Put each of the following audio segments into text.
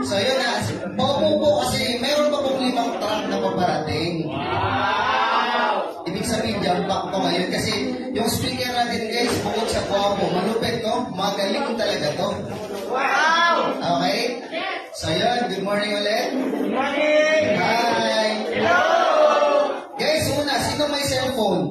So yun na, paupo po kasi meron pa pong 5 truck na paparating. Ibig sabihin, jump back po ngayon kasi yung speaker natin guys, bukod sa guwapo, malupit no? Magaling talaga to. Okay? So yun, good morning ulit. Good morning! Hi! Hello! Guys, una, sino may cellphone?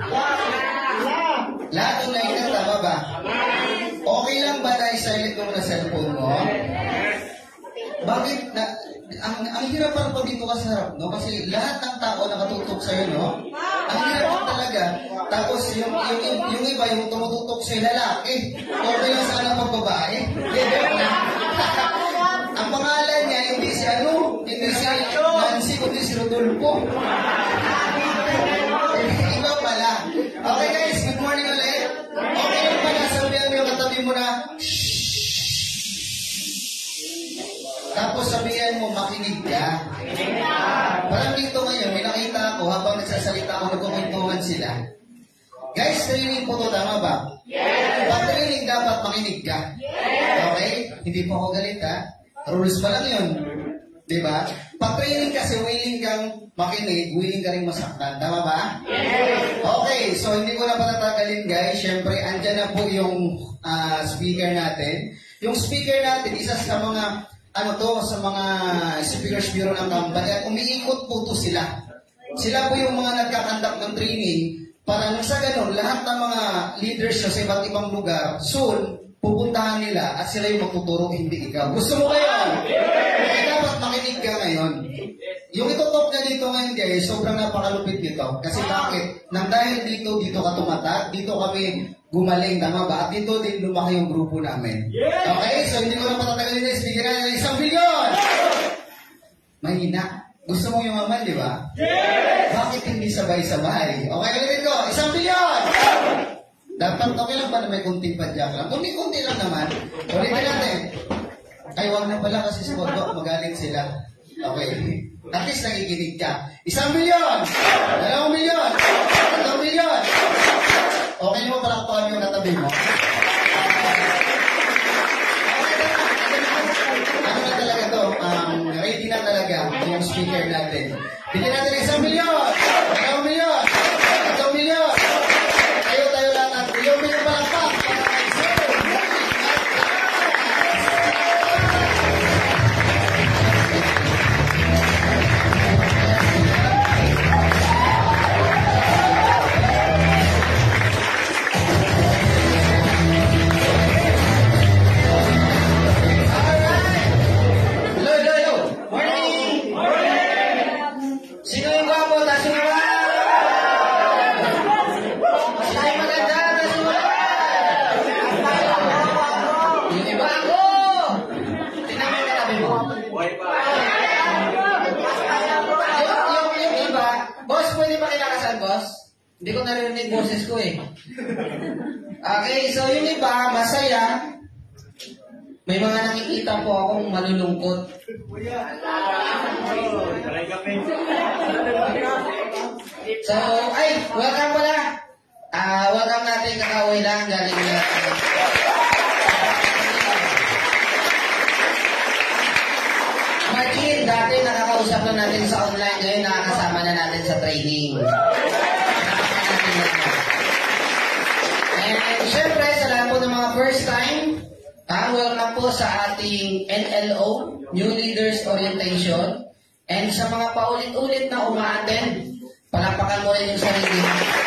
Lahat ng naingat, tama ba? Okay lang ba na i-silent mo na cellphone mo? Bakit? Ang hirap pa pag dito ka sa harap, no? Kasi lahat ng tao nakatutok sa'yo, no? Ang hirap talaga. Tapos yung iba, yung tumututok sa'yo lalaki. Okay lang sana pag babae. Ang pangalan niya, hindi si Nancy, kundi si Rodolfo. Iba pala. Okay guys, good morning ulit. Okay lang pala, sabihan mo yung katabi mo na, tapos sabihan mo, makinig ka. Parang dito ngayon, may nakita ako, habang nagsasalita ako, nagkumintuhan sila. Guys, training po to, tama ba? Yes! Pag training, dapat makinig ka. Okay? Hindi po ako galit, ha? Rules pa lang yun. Diba? Pag training kasi, willing kang makinig, willing ka rin masaktan. Tama ba? Yes! Okay, so hindi ko na patatagalin, guys. Siyempre, andyan na po yung speaker natin. Yung speaker natin, isa sa mga sa mga speakers bureau ng company at umiikot po to sila. Sila po yung mga nagkakandak ng training para nang sa ganun, lahat ng mga leaders sa iba't ibang lugar, soon, pupuntahan nila at sila yung magtuturo, hindi ikaw. Gusto mo kayo? Kaya dapat makinig ka ngayon. Yung itutok na dito ngayon guys, sobrang napakalupit nito. Kasi bakit? Nang dahil dito ka tumatak, dito kami gumaling, tama ba? At dito din lumaki yung grupo namin. Okay? So hindi ko na patatagalin na, speaker na ng 1 bilyon! Mahina. Gusto mong yumaman, di ba? Yes! Bakit hindi sabay-sabay? Okay, ulitin ko, 1 bilyon! Dapat okay lang ba na may kunting padyak lang? Kunti-kunti lang naman. Ulitin natin. Ay, wag na pala kasi sa Bodo, magaling sila. Okay. At least nakikinig ka. 1 bilyon! 2 milyon! 3 milyon! Okay mo pala kung yung natabi mo? Ano na talaga to? Ready na talaga yung speaker natin. Bigyan natin 1 milyon! 2 milyon! 3 milyon! Tayo lahat natin. 1 milyon pa lang pa! Hindi ko narinig boses ko eh. Okay, so yung iba, masaya. May mga nakikita po akong malulungkot. So, welcome pala. Welcome natin kakaway lang galing na. Martin, dati nakakausap na natin sa online, ngayon nakakasama na natin sa training. And syempre, sa lahat po ng mga first time, welcome po sa ating NLO, New Leaders Orientation. And sa mga paulit-ulit na uma-attend, palapakan mo rin yung sarili.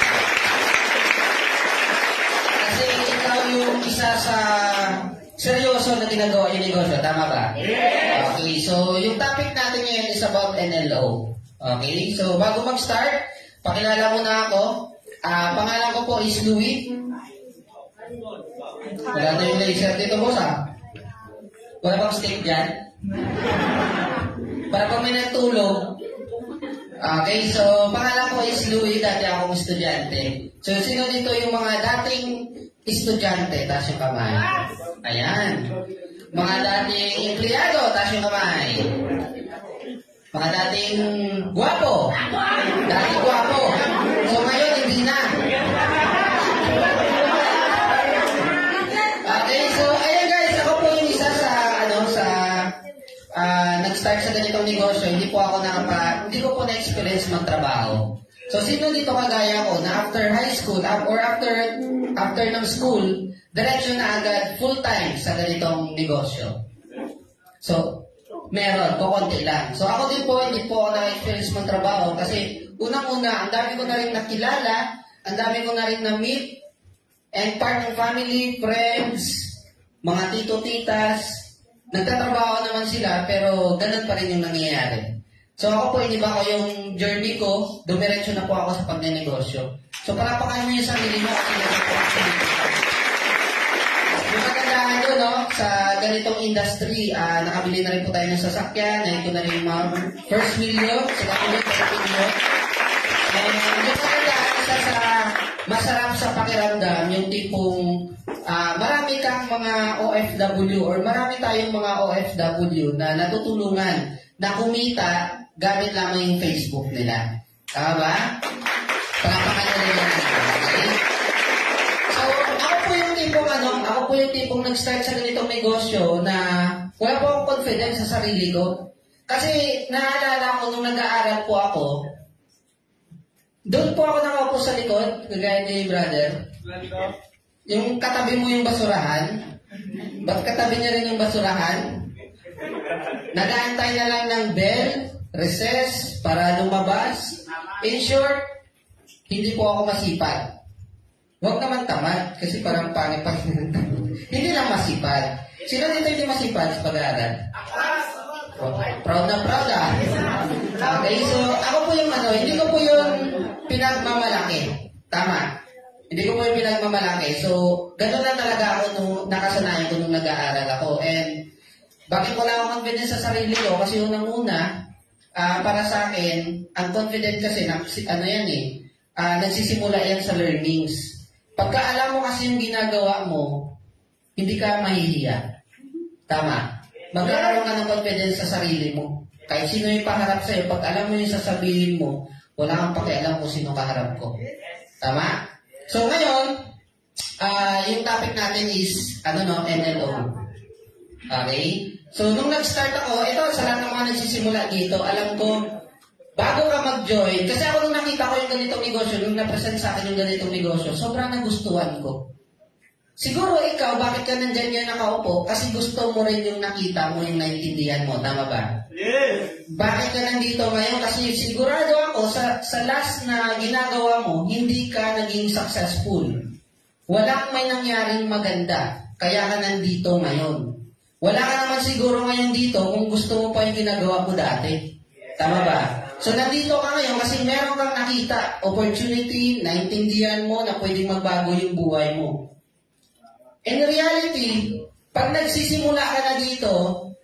Kasi ikaw yung isa sa seryoso na ginagawa yung negosyo. Tama ba? Yeah. Okay, so yung topic natin ngayon is about NLO. Okay, so bago mag-start, pakilala mo na ako. Pangalan ko po is Louie. Wala na yung laser dito, boss, ha? Wala bang stick dyan? Para pag may natulog. Okay, so pangalan ko is Louie. Dati akong estudyante. So, sino dito yung mga dating estudyante? Taas yung kamay. Ayan. Mga dating empleyado, taas yung kamay. Mga dating guwapo. Dating guwapo. So ngayon, hindi na. Okay, so ayan guys, ako po yung isa sa negosyo, hindi ko po na-experience magtrabaho. So, sino dito kagaya ko na after high school or after ng school, diretso na agad full-time sa ganitong negosyo? So, meron, kukunti lang. So, ako din po, hindi po ako na-experience magtrabaho kasi unang-una, ang dami ko na rin nakilala, ang dami ko na rin na-meet, and part ng family, friends, mga tito-titas, nagtatrabaho naman sila, pero ganun pa rin yung nangyayari. So ako po, iniba ko yung journey ko, dumiretso na po ako sa pagnenegosyo. So palapakan mo yung sarili mo kasi ganun po ako. Yung kagandahan doon, no, sa ganitong industry, nakabili na rin po tayo ng sasakyan, na ito na rin yung mga first million, sa kapulot sa million. And yung kagandahan isa sa masarap sa pakiramdam, yung tipong marami kang mga OFW or marami tayong mga OFW na natutulungan na kumita gamit lamang yung Facebook nila. Tama ba? Palapakan nyo rin yan. Okay? So, ako po yung tipong nag-start sa ganitong negosyo na wala po akong confidence sa sarili ko. Kasi naalala ko nung nag-aaral po ako, doon po ako nakaupo sa likod, kagaya ni brother. Yung katabi mo yung basurahan, ba't katabi niya rin yung basurahan? Nag-aantay na lang ng bell, recess, para lumabas. In short, hindi po ako masipag. Huwag naman tamad, kasi parang pangit pa. Hindi lang masipag. Sino dito hindi masipag sa pag-aaral? Proud na proud Okay, so ako po yung hindi ko po yung pinagmamalaki. Tama. Hindi ko po yung pinagmamalaki. So, gano'n na talaga ako nung nakasanayan ko nung nag-aaral ako. And, bakit wala akong confidence sa sarili ko? Kasi unang-una, para sa akin, ang confident kasi, nagsisimula yan sa learnings. Pagka alam mo kasi yung ginagawa mo, hindi ka mahihiya. Tama. Magkakaroon ka ng confidence sa sarili mo. Kahit sino yung paharap sa'yo, pag alam mo yung sasabihin mo, wala kang pakialam kung sino kaharap ko. Tama? So ngayon, yung topic natin is, NLO. Okay? So nung nag-start ako, ito sa lahat ng mga nagsisimula dito, alam ko, bago ka mag-join, kasi ako nung nakita ko yung ganitong negosyo, nung na-present sa akin yung ganitong negosyo, sobrang nagustuhan ko. Siguro ikaw, bakit ka nandyan yan nakaupo? Kasi gusto mo rin yung nakita mo, yung naintindihan mo. Tama ba? Yes! Bakit ka nandito ngayon? Kasi sigurado ako, sa last na ginagawa mo, hindi ka naging successful. Walang may nangyaring maganda, kaya ka nandito ngayon. Wala ka naman siguro ngayon dito kung gusto mo pa yung ginagawa mo dati. Tama ba? So nandito ka ngayon kasi meron kang nakita, opportunity, naintindihan mo na pwedeng magbago yung buhay mo. In reality, pag nagsisimula ka na dito,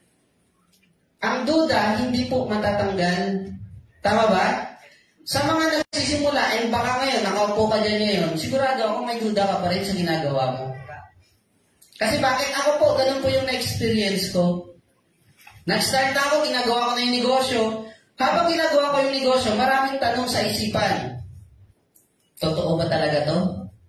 ang duda hindi po matatanggal. Tama ba? Sa mga nagsisimula, and baka ngayon, nakaupo ka dyan ngayon, sigurado ako may duda ka pa rin sa ginagawa mo. Kasi bakit ako po, ganun po yung na-experience ko. Nag-start na ako, ginagawa ko na yung negosyo. Habang ginagawa ko yung negosyo, maraming tanong sa isipan. Totoo ba talaga to?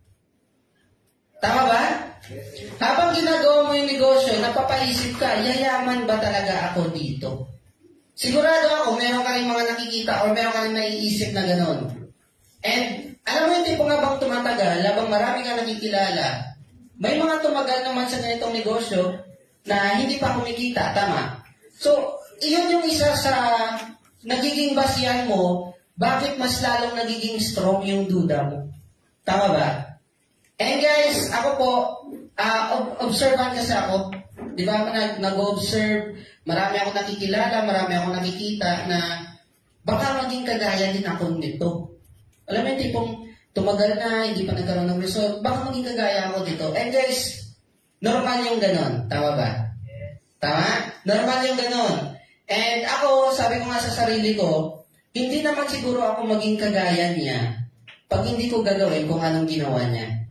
Tama ba? Habang ginagawa mo yung negosyo, napapaisip ka, yayaman ba talaga ako dito? Sigurado ako, meron ka rin mga nakikita or meron ka rin naiisip na gano'n. And, alam mo yung tipo nga bang tumatagal, habang marami ka nakikilala, may mga tumagal naman sa ganitong negosyo na hindi pa kumikita, tama? So, iyon yung isa sa nagiging basihan mo, bakit mas lalong nagiging strong yung duda mo. Tama ba? And guys, ako po, observant kasi ako. Di ba, nag-observe, marami akong nakikilala, marami akong nakikita na baka maging kagaya din ako nito. Alam mo yung tipong tumagal na, hindi pa nagkaroon ng result, baka maging kagaya ako dito. And guys, normal yung ganon. Tama ba? Tama? Normal yung ganon. And ako, sabi ko nga sa sarili ko, hindi naman siguro ako maging kagaya niya pag hindi ko gagawin kung anong ginawa niya.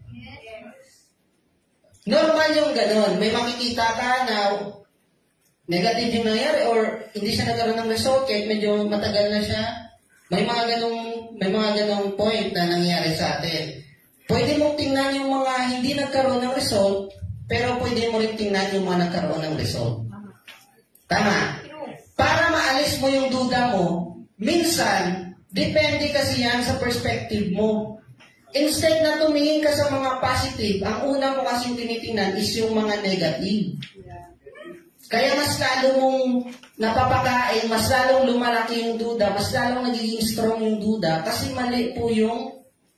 Normal yung ganon. May makikita ka na negative yung nangyari or hindi siya nagkaroon ng result kahit medyo matagal na siya. May mga ganong point na nangyari sa atin. Pwede mong tingnan yung mga hindi nagkaroon ng result, pero pwede mo rin tingnan yung mga nagkaroon ng result. Tama. Para maalis na-realize mo yung duda mo, minsan, depende kasi yan sa perspective mo. Instead na tumingin ka sa mga positive, ang una mo kasing tinitingnan is yung mga negative. Kaya mas lalo mong napapakain, mas lalong lumalaki yung duda, mas lalong nagiging strong yung duda, kasi mali po yung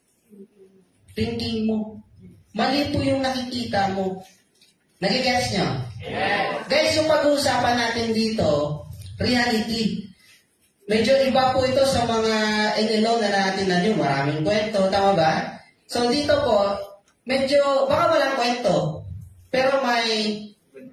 thinking mo. Mali po yung nakikita mo. Nagigets nyo? Yes. Guys, yung pag-uusapan natin dito, reality. Medyo iba po ito sa mga NLO na natin na nyo. Maraming kwento, tama ba? So dito po, medyo, baka walang kwento, pero may...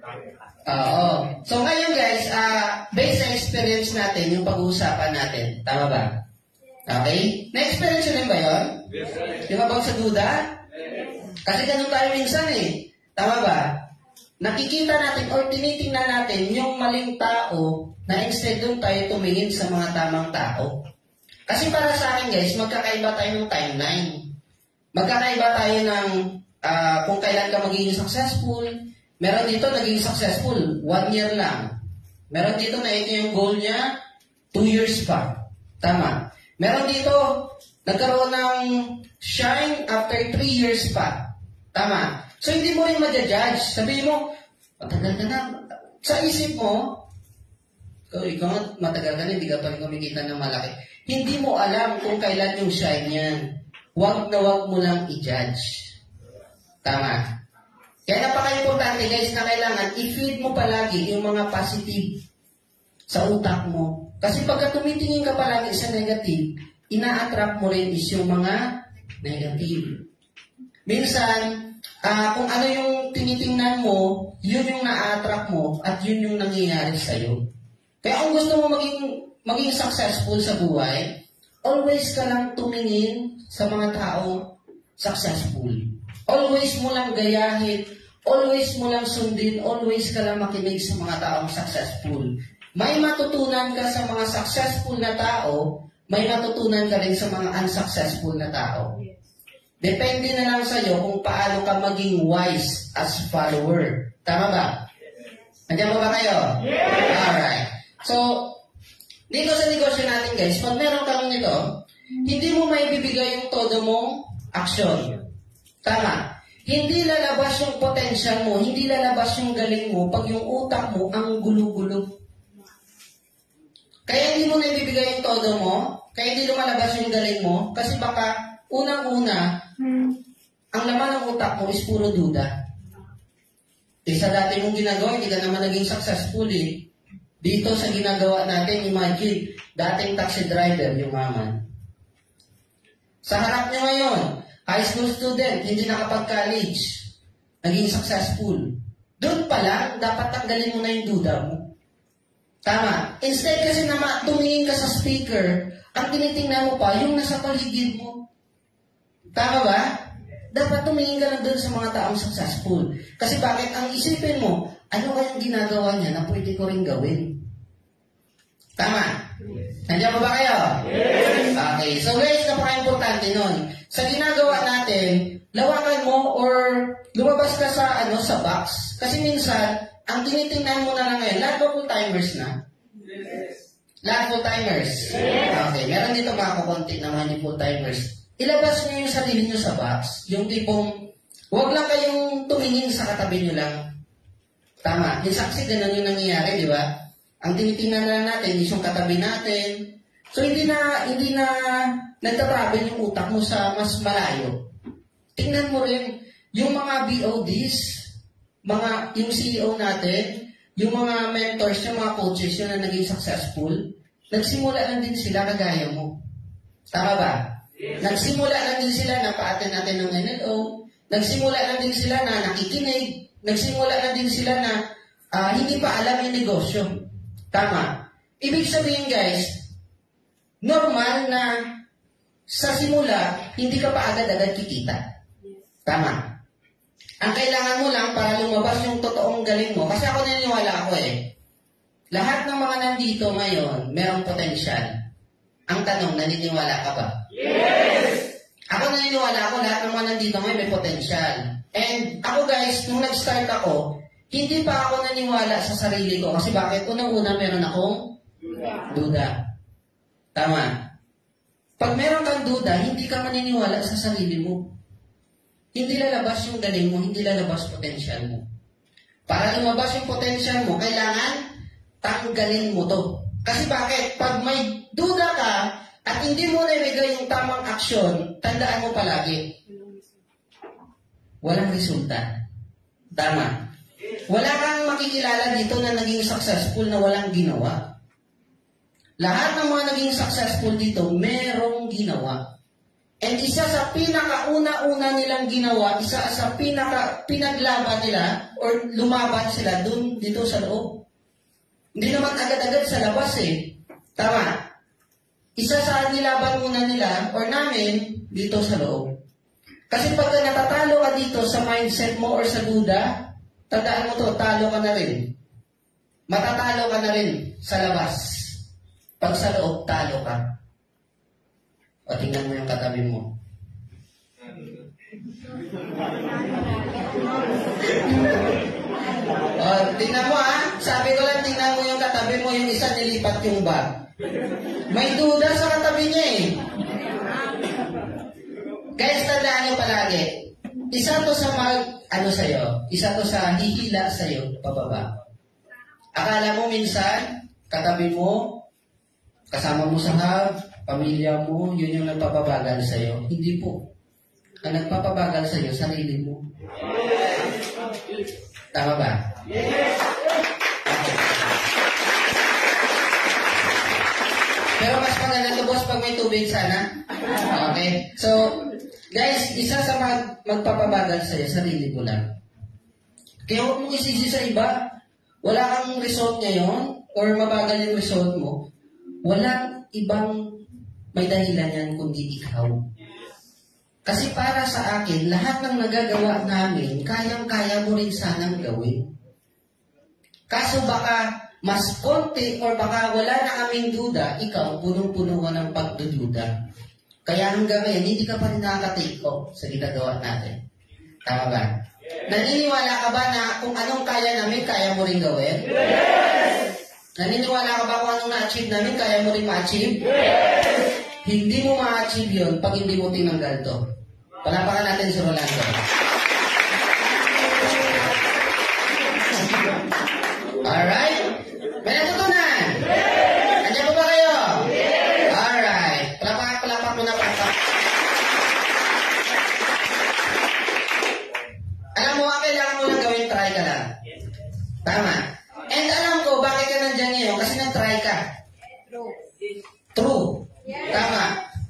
Oo. So ngayon guys, based sa experience natin, yung pag-uusapan natin, tama ba? Okay? Na-experience nyo rin ba yun? Yes, sir. Di ba bang sa duda? Kasi ganun tayo minsan eh. Tama ba? Nakikita natin or tinitingnan natin yung maling tao na instead doon tayo tumingin sa mga tamang tao. Kasi para sa akin guys, magkakaiba tayo ng timeline. Magkakaiba tayo ng kung kailan ka magiging successful. Meron dito naging successful 1 year lang. Meron dito na ito yung goal niya 2 years pa. Tama. Meron dito nagkaroon ng shine after 3 years pa. Tama. So hindi mo rin ma-judge. Sabihin mo, matagal ka na. Sa isip mo, ikaw matagal ka na, hindi ka pa rin kumikita ng malaki. Hindi mo alam kung kailan yung shine yan. Huwag na huwag mo lang i-judge. Tama. Kaya napaka-importante guys na kailangan i-feed mo palagi yung mga positive sa utak mo. Kasi pagka tumitingin ka palagi sa negative, ina-attract mo rin is yung mga negative. Minsan, kung ano yung tinitingnan mo, yun yung na-attract mo at yun yung nangyayari sa'yo. Kaya kung gusto mo maging successful sa buhay, always ka lang tumingin sa mga tao successful. Always mo lang gayahin, always mo lang sundin, always ka lang makinig sa mga taong successful. May matutunan ka sa mga successful na tao, may matutunan ka rin sa mga unsuccessful na tao. Depende na lang sa'yo kung paano ka maging wise as follower. Tama ba? Nandiyan ba kayo? Yes! Alright. So, dito sa negosyo natin guys, pag meron kang nito, hindi mo maibibigay yung todo mong aksyon. Tama. Hindi lalabas yung potential mo, hindi lalabas yung galing mo pag yung utak mo ang gulo-gulo. Kaya hindi mo naibibigay yung todo mo, kaya hindi lumalabas yung galing mo, kasi baka unang-una, ang laman ng utak mo is puro duda. Sa dati mong ginagawa, hindi ka naman naging successful eh. Dito sa ginagawa natin, imagine, dating taxi driver, yung maman. Sa harap niya ngayon, high school student, hindi nakapag-college, naging successful. Doon pa lang, dapat tanggalin mo na yung duda mo. Tama. Instead kasi na tumingin ka sa speaker, ang tinitingnan mo pa, yung nasa paligid mo. Tama ba? Dapat tumingin ka lang doon sa mga taong successful. Kasi bakit? Ang isipin mo, ano kayang ginagawa niya na pwede ko rin gawin? Tama? Nandiyan ba kayo? Yes! Okay. So guys, napaka-importante nun. Sa ginagawa natin, lawakan mo or lumabas ka sa sa box. Kasi minsan, ang tinitingnan mo na lang ngayon, lahat ba full-timers na? Yes. Lahat full-timers? Yes. Okay. Meron dito mga kukunti naman yung full-timers. Ilabas nyo yung sarili nyo sa box. Yung tipong, huwag lang kayong tumingin sa katabi nyo lang. Tama. Yung saksi, ganun yung nangyayari, di ba? Ang tinitingnan na natin is yung katabi natin. So, hindi na nagtatravel yung utak mo sa mas malayo. Tingnan mo rin yung mga BODs, yung CEO natin, yung mga mentors, yung mga coaches yun na naging successful, nagsimula lang din sila kagaya mo. Tama ba? Yes. Nagsimula lang din sila na pa-attend natin ng NLO, nagsimula lang din sila na nakikinig, nagsimula lang din sila na hindi pa alam yung negosyo. Tama. Ibig sabihin guys, normal na sa simula, hindi ka pa agad-agad kikita. Tama. Ang kailangan mo lang para lumabas yung totoong galing mo, kasi ako naniniwala ako lahat ng mga nandito ngayon, merong potensyal. Ang tanong, naniniwala ka ba? Yes! Ako naniniwala ako, lahat ng mga nandito ngayon may potensyal. And ako guys, nung nag-start ako, hindi pa ako naniwala sa sarili ko. Kasi bakit? Unang-una, meron akong Duda. Tama. Pag meron kang duda, hindi ka maniniwala sa sarili mo. Hindi lalabas yung galing mo, hindi lalabas potensyal mo. Para lumabas yung potensyal mo, kailangan tanggalin mo to. Kasi bakit? Pag may duda ka at hindi mo nabigay yung tamang aksyon, tandaan mo palagi, walang resulta. Tama. Wala kang makikilala dito na naging successful na walang ginawa. Lahat ng mga naging successful dito, merong ginawa. And isa sa pinakauna-una nilang ginawa, isa sa pinaglaban nila, or lumaban sila dito sa loob. Hindi naman agad-agad sa labas eh. Tama. Isa sa nilaban muna nila, or namin, dito sa loob. Kasi pagka natatalo ka dito sa mindset mo or sa duda, tandaan mo to, talo ka na rin. Matatalo ka na rin sa labas. Pag sa loob, talo ka. O, tingnan mo yung katabi mo. O, tingnan mo sabi ko lang, tingnan mo yung katabi mo, yung isa nilipat yung bag. May duda sa katabi niya eh. Guys, tandaan niyo palagi. Isa to sa isa to sa hihila sa'yo, pababa. Akala mo minsan, katabi mo, kasama mo sa hub, pamilya mo, yun yung nagpapabagal sa'yo. Hindi po. Ang nagpapabagal sa'yo, sarili mo. Tama ba? Yes! Pero mas maganda to, boss, pag may tubig sana. Okay? So, guys, isa sa magpapabagal sa'yo, sarili mo lang. Kaya huwag mong isisi sa iba. Wala kang result ngayon, or mabagal yung result mo. Walang ibang may dahilan yan kundi ikaw. Kasi para sa akin, lahat ng nagagawa namin, kayang-kaya mo rin sanang gawin. Kaso baka mas konti or baka wala na kaming duda, ikaw punong-puno ka ng pagdududa. Kaya hanggang ngayon, hindi ka pa rin nakaka-take off sa ginagawa natin. Tama ba? Naniniwala ka ba na kung anong kaya namin, kaya mo rin gawin? Yes! Naniniwala ka ba kung anong na-achieve namin, kaya mo rin ma-achieve? Yes! Hindi mo ma-achieve yun pag hindi mo tinanggal to. Palapakan natin si Rolando. Alright? May natutunan? Yes! Andiyan po ba kayo? Yes! Alright. Palapak mo na palapak. Alam mo, kailangan mo lang gawin, try ka lang. Tama. And alam ko, bakit ka nandyan ngayon? Kasi nag-try ka. True. Tama.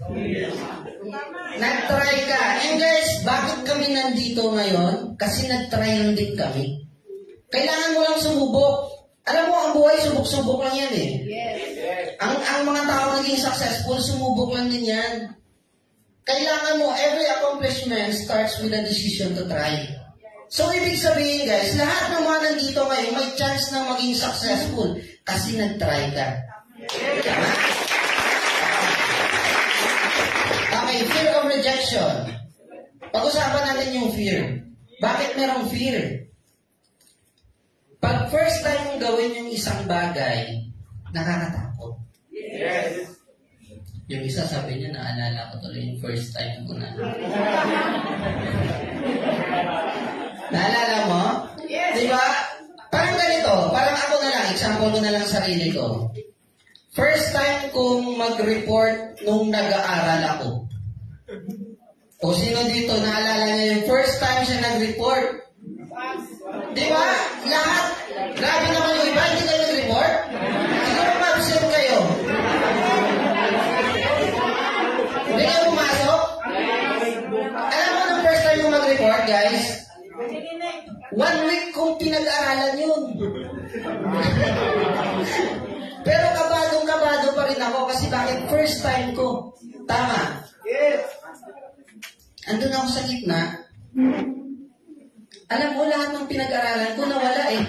Nag-try ka. And guys, bakit kami nandito ngayon? Kasi nag-try lang din kami. Kailangan mo lang sumubok. Alam mo, ang buhay, subok-subok lang yan eh. Ang mga tao naging successful, sumubok lang din yan. Kailangan mo, every accomplishment starts with a decision to try. So, ibig sabihin guys, lahat ng mga nandito ngayon may chance na maging successful kasi nag-try ka. Tama? Okay, fear of rejection. Pag-usapan natin yung fear. Bakit merong fear? Pag first time mong gawin yung isang bagay, nakakatakot. Yes. Yung isa sabi niya, naalala ko tuloy yung first time ko na. Naalala mo? Yes. Diba? Parang ganito, parang ako na lang, example ko na lang sarili ko. First time kong mag-report nung nag-aaral ako. O sino dito, naalala niya yung first time siya nag-report? Diba? Lahat. Grabe naman yung iba, hindi kayo nag-report? Siguro ma-absent kayo. Hindi kayo pumasok? Alam mo nung first time yung mag-report, guys? 1 week kong pinag-aralan yun. Pero kabadong-kabado pa rin ako kasi bakit first time ko. Tama? Yes. Andun ako sa gitna. Alam mo, lahat ng pinag-aralan ko nawala eh.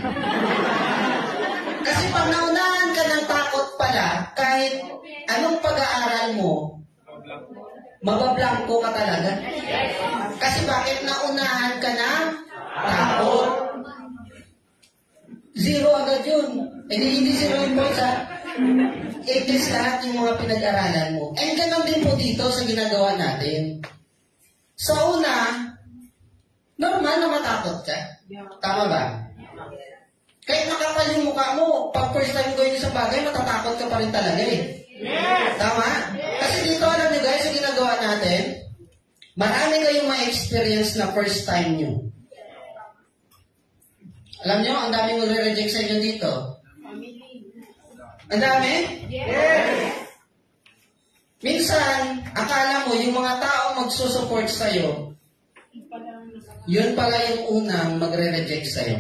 Kasi pag naunahan ka ng takot pala, kahit anong pag-aaral mo, mabablangko ka talaga. Kasi bakit naunahan ka ng takot? Zero agad yun. Hindi zero yung points ha. A-plus lahat yung mga pinag-aralan mo. And ganun din po dito sa ginagawa natin. Sa una, normal na matakot ka. Tama ba? Kahit makapal yung mukha mo, pag first time gawin sa bagay, matatakot ka pa rin talaga eh. Tama? Kasi dito, alam nyo guys, sa ginagawa natin, marami kayong ma-experience na first time nyo. Alam nyo, ang daming magre-reject sa inyo dito. Ang dami? Minsan, akala mo, yung mga taong magsusupport sa'yo, yun pala yung unang magre-reject sa'yo.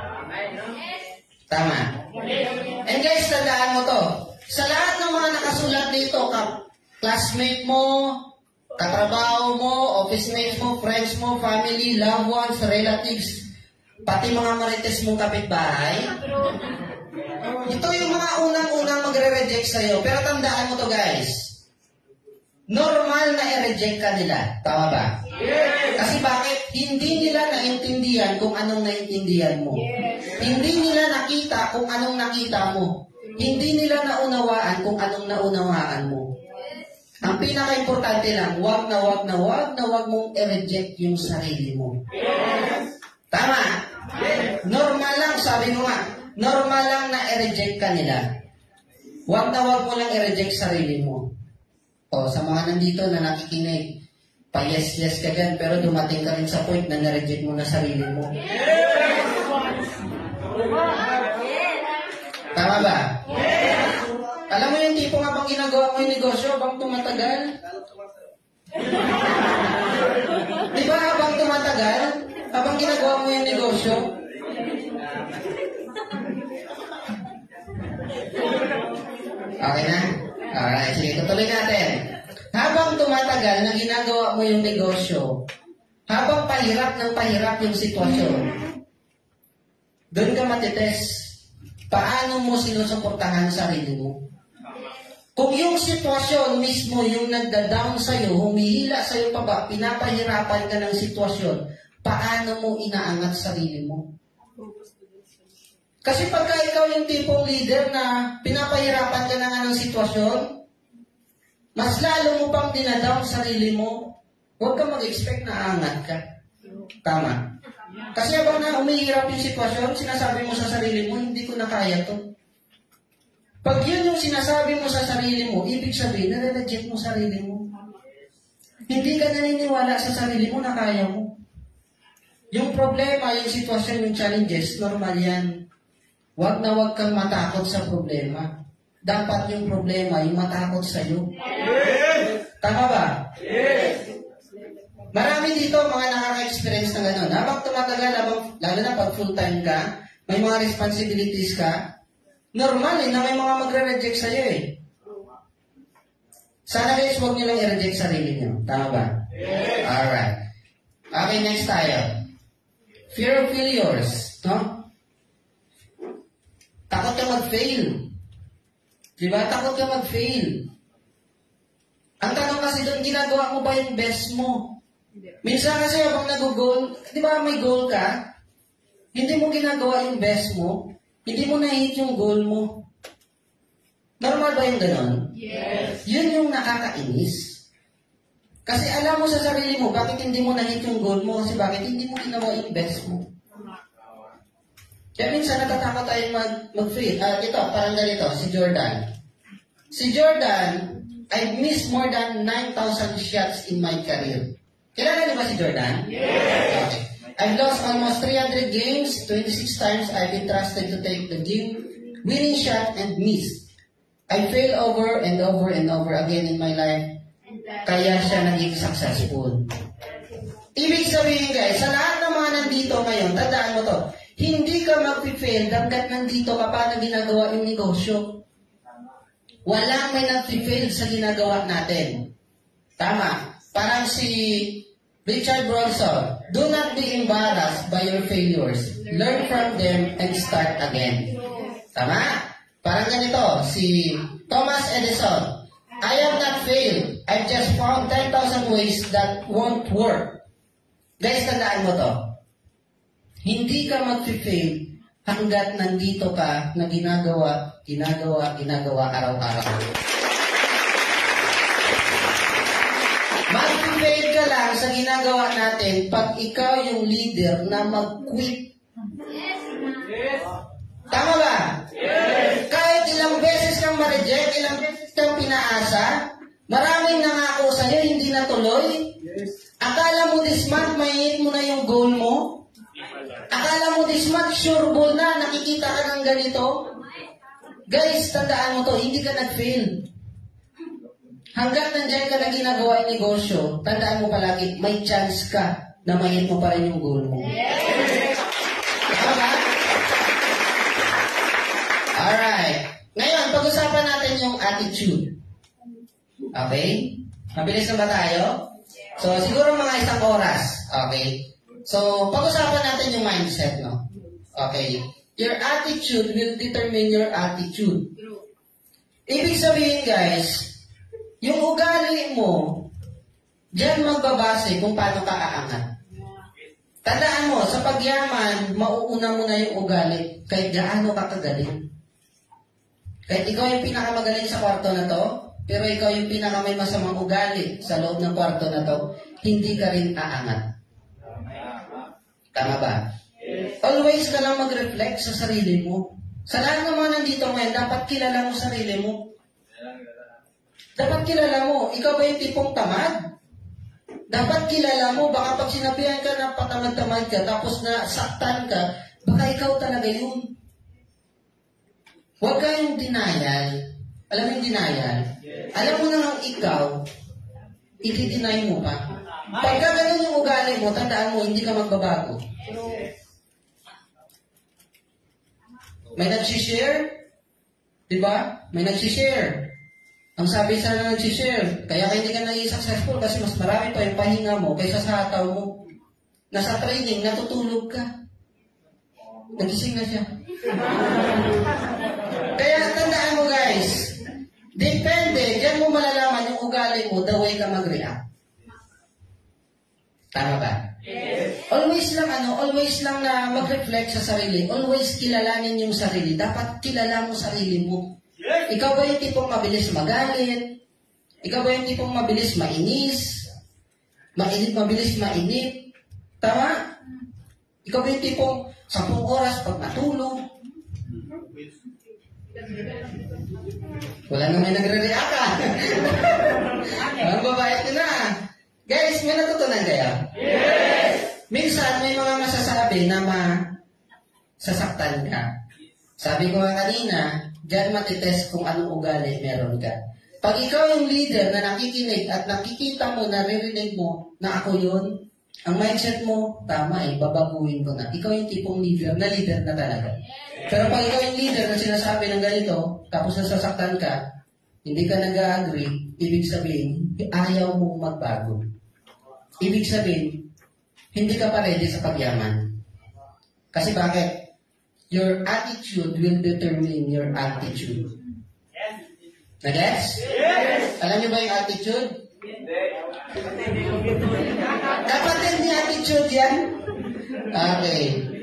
Tama? And guys, tandaan mo to. Sa lahat ng mga nakasulat dito, classmate mo, katrabaho mo, office mates mo, friends mo, family, loved ones, relatives, pati mga marites mong kapitbahay, ito yung mga unang-unang magre-reject sa'yo. Pero tandaan mo to guys, normal na i-reject ka nila. Tama ba? Kasi bakit? Hindi nila naintindihan kung anong naintindihan mo. Hindi nila nakita kung anong nakita mo. Hindi nila naunawaan kung anong naunawaan mo. Ang pinaka-importante lang, wag mong i-reject yung sarili mo. Tama? Normal lang, sabi mo nga, normal lang na i-reject ka nila. Wag mo lang i-reject sarili mo. O, sa mga nandito na nakikinig, pa-yes ka dyan, pero dumating ka rin sa point na na-reject mo na sarili mo. Tama ba? Alam mo yung tipo nga bang ginagawa mo yung negosyo, habang tumatagal? Di ba habang tumatagal, habang ginagawa mo yung negosyo? Okay na? Alright, sige, tutuloy natin. Habang tumatagal na ginagawa mo yung negosyo, habang pahirap yung sitwasyon, doon ka matitest. Paano mo sinusuportahan sarili mo? Kung yung sitwasyon mismo, yung nagda-down sa'yo, humihila sa'yo pa ba, pinapahirapan ka ng sitwasyon, paano mo inaangat sarili mo? Kasi pagka ikaw yung tipong leader na pinapahirapan ka na nga ng sitwasyon, mas lalo mo pang dinadown sarili mo, huwag ka mag-expect na aangat ka. Tama. Kasi habang na umihirap yung sitwasyon, sinasabi mo sa sarili mo, hindi ko na kaya to. Pag yun yung sinasabi mo sa sarili mo, ibig sabihin, nare-reject mo sarili mo. Hindi ka naniniwala sa sarili mo na kaya mo. Yung problema, yung sitwasyon, yung challenges, normal yan. Huwag kang matakot sa problema. Dapat yung problema, yung matakot sa'yo. Tama ba? Marami dito mga nakaka-experience na gano'n. Habang tumatagal, lalo na pag full-time ka, may mga responsibilities ka, normal na may mga magre-reject sa'yo eh. Sana guys, huwag nyo lang i-reject sarili nyo. Tama ba? Alright. Okay, next tayo. Fear of failures. No? Takot ka mag-fail. Diba? Takot ka mag-fail. Ang tanong kasi doon, ginagawa mo ba yung best mo? Minsan kasi habang nag-goal, di ba may goal ka? Hindi mo ginagawa yung best mo, hindi mo na-hit yung goal mo. Normal ba yung ganon? Yes. Yun yung nakakainis. Kasi alam mo sa sarili mo, bakit hindi mo na-hit yung goal mo? Kasi bakit hindi mo ginawa yung best mo? Kaya minsan natatakot tayong mag-fail. Ito, parang ganito, si Jordan. Si Jordan, I've missed more than 9,000 shots in my career. Kilala niyo ba si Jordan? Yes. Okay. I've lost almost 300 games. 26 times I've been trusted to take the game-winning shot and miss. I fail over and over and over again in my life. Kaya siya naging successful. Ibig sabihin guys, sa lahat ng mga nandito ngayon, tandaan mo to, hindi ka mag-fail hanggat nandito ka pa na ginagawa yung negosyo. Walang may nag-fail sa ginagawa natin. Tama. Parang si Richard Branson, do not be embarrassed by your failures. Learn from them and start again. Tama? Parang ganito, si Thomas Edison, I have not failed. I've just found 10,000 ways that won't work. Guys, tandaan mo to. Hindi ka mag-fail hanggat nandito ka na ginagawa araw-araw. Mag-fail ka lang sa ginagawa natin pag ikaw yung leader na mag-quit. Tama ba? Yes. Kahit ilang beses kang ma-reject, ilang beses kang pinaasa, maraming nangako sa'yo, hindi natuloy. Yes. Akala mo this month, may mo na yung goal mo? Akala mo this month, sure goal na, nakikita ka ng ganito? Guys, tandaan mo to, hindi ka nag-fail. Hanggat nandiyan ka na ginagawa yung negosyo, tandaan mo palagi, may chance ka na mahit mo pa rin yung goal mo. Yes. Tama ba? Alright. Ngayon, pag-usapan natin yung attitude. Okay? Mabilis na ba tayo? So, siguro mga 1 oras. Okay? So, pag-usapan natin yung mindset, no? Okay. Your attitude will determine your attitude. Ibig sabihin, guys, yung ugali mo, diyan magbabase kung paano ka aangat. Tandaan mo, sa pagyaman, mauuna mo na yung ugali kahit gaano ka kagaling. Kahit ikaw yung pinakamagaling sa kwarto na to, pero ikaw yung pinakamay masamang ugali sa loob ng kwarto na to, hindi ka rin aangat. Tama ba? Always ka lang mag-reflect sa sarili mo. Sa lahat ng mga nandito ngayon, dapat kilala mo sarili mo. Dapat kilala mo, ikaw ba yung tipong tamad? Dapat kilala mo, baka pag sinabihan ka na patamad-tamad ka, tapos nasaktan ka, baka ikaw talaga yun. Huwag kayong denial. Alam mo yung denial? Yes. Alam mo na lang ikaw, i-deny mo pa. Pagka ganun yung ugali mo, tandaan mo, hindi ka magbabago. May nagsishare? Diba? May nagsishare. Ang sabi sa nagsishare, kaya hindi ka naging successful kasi mas marami pa yung pahinga mo kaysa sa hataw mo. Nasa training, natutulog ka. Nagising na siya. Kaya tandaan mo guys, depende, diyan mo malalaman yung ugali mo, the way ka mag-react. Tama ba? Yes. Always lang na mag-reflect sa sarili. Always kilalanin yung sarili. Dapat kilala mo sarili mo. Yes. Ikaw ba yung tipong mabilis magalit? Ikaw ba yung tipong mabilis mainis? Mabilis mainip? Tama? Ikaw ba yung tipong 10 oras pag natulog? Wala naman nagre-react ka. Ang babayat ko na. Guys, may natutunan kayo? Yes! Minsan, may mga masasabi na masasaktan ka. Sabi ko nga kanina, diyan matitest kung anong ugali meron ka. Pag ikaw yung leader na nakikinig at nakikita mo, naririnig mo na ako yun, ang mindset mo, tama babaguhin ko na. Ikaw yung tipong leader na talaga. Pero pag ikaw yung leader na sinasabi ng ganito, tapos nasasaktan ka, hindi ka nag-agree, ibig sabihin, ayaw mong magbago. Ibig sabihin, hindi ka pa ready sa pagyaman. Kasi bakit? Your attitude will determine your altitude. Na-gets? Yes! Alam niyo ba yung altitude? Kapatid ni attitude yan? Okay.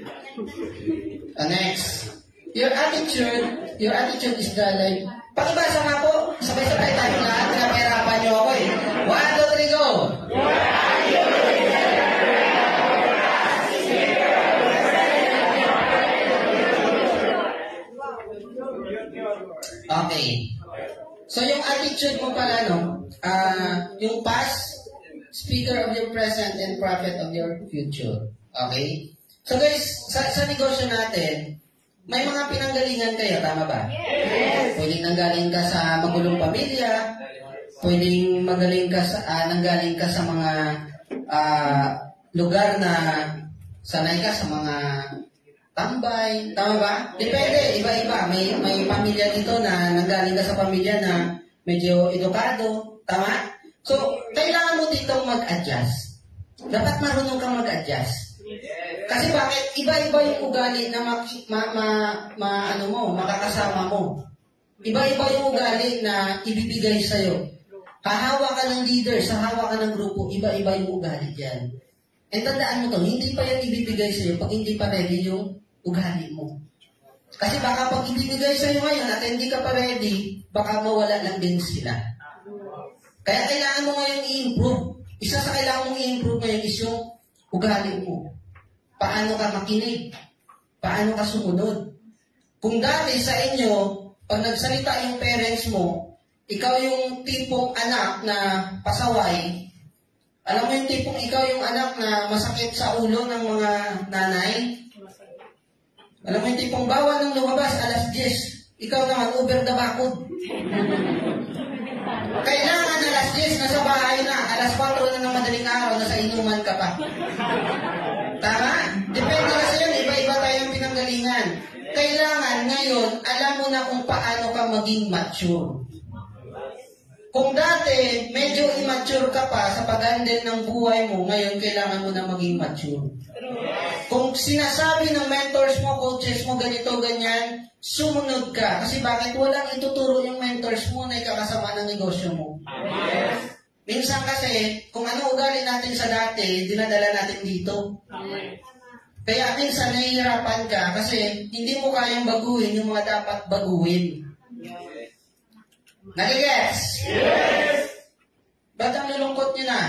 Next. Your attitude is the like. Pakibasa nga po. Sabay-sabay tayo lahat. Pinapahirapan niyo ako eh. 1, 2, 3, go! Okay. So yung attitude mo pala, yung past, speaker of your present, and prophet of your future. Okay? So guys, sa negosyo natin, may mga pinanggalingan kayo, tama ba? Yes! Pwedeng nanggaling ka sa magulong pamilya, pwedeng nanggaling ka sa mga lugar na sanay ka sa mga tambay, tama ba? Depende, iba-iba. May pamilya dito na nanggaling ka sa pamilya na medyo edukado, tama? So, kailangan mo ditong mag-adjust. Dapat marunong kang mag-adjust. Kasi bakit? Iba-iba yung ugali na makakasama mo. Iba-iba yung ugali na ibibigay sa'yo. Hahawa ka ng leader, hahawa ka ng grupo, iba-iba yung ugali dyan. And tandaan mo to, hindi pa yan ibibigay sa'yo pag hindi pa ready yung ugali mo. Kasi baka pag ibinigay sa'yo ngayon at hindi ka pa ready, baka mawala lang din sila. Kaya kailangan mo ngayon i-improve. Isa sa kailangan mong i-improve ngayon is yung ugali mo. Paano ka makinig? Paano ka sumunod? Kung dati sa inyo, pag nagsalita yung parents mo, ikaw yung tipong anak na pasaway, alam mo yung tipong ikaw yung anak na masakit sa ulo ng mga nanay? Alam mo yung tipong bawal ng lumabas, alas 10. Ikaw naman, over the bakod. Kailangan alas 10, nasa bahay na. Alas 4 na ng madaling araw, nasa inuman ka pa. Tama? Depende kasi yun, iba-iba tayong pinanggalingan. Kailangan ngayon, alam mo na kung paano ka maging mature. Kung dati, medyo immature ka pa sa pag-handle ng buhay mo, ngayon kailangan mo na maging mature. Kung sinasabi ng mentors mo, coaches mo, ganito, ganyan, sumunod ka. Kasi bakit walang ituturo yung mentors mo na ikakasama ng negosyo mo? Minsan kasi, kung ano ugali natin sa dati, dinadala natin dito. Kaya minsan nahihirapan ka kasi hindi mo kayang baguhin yung mga dapat baguhin. Nagigets? Yes! Ba't ang lulungkot nyo na?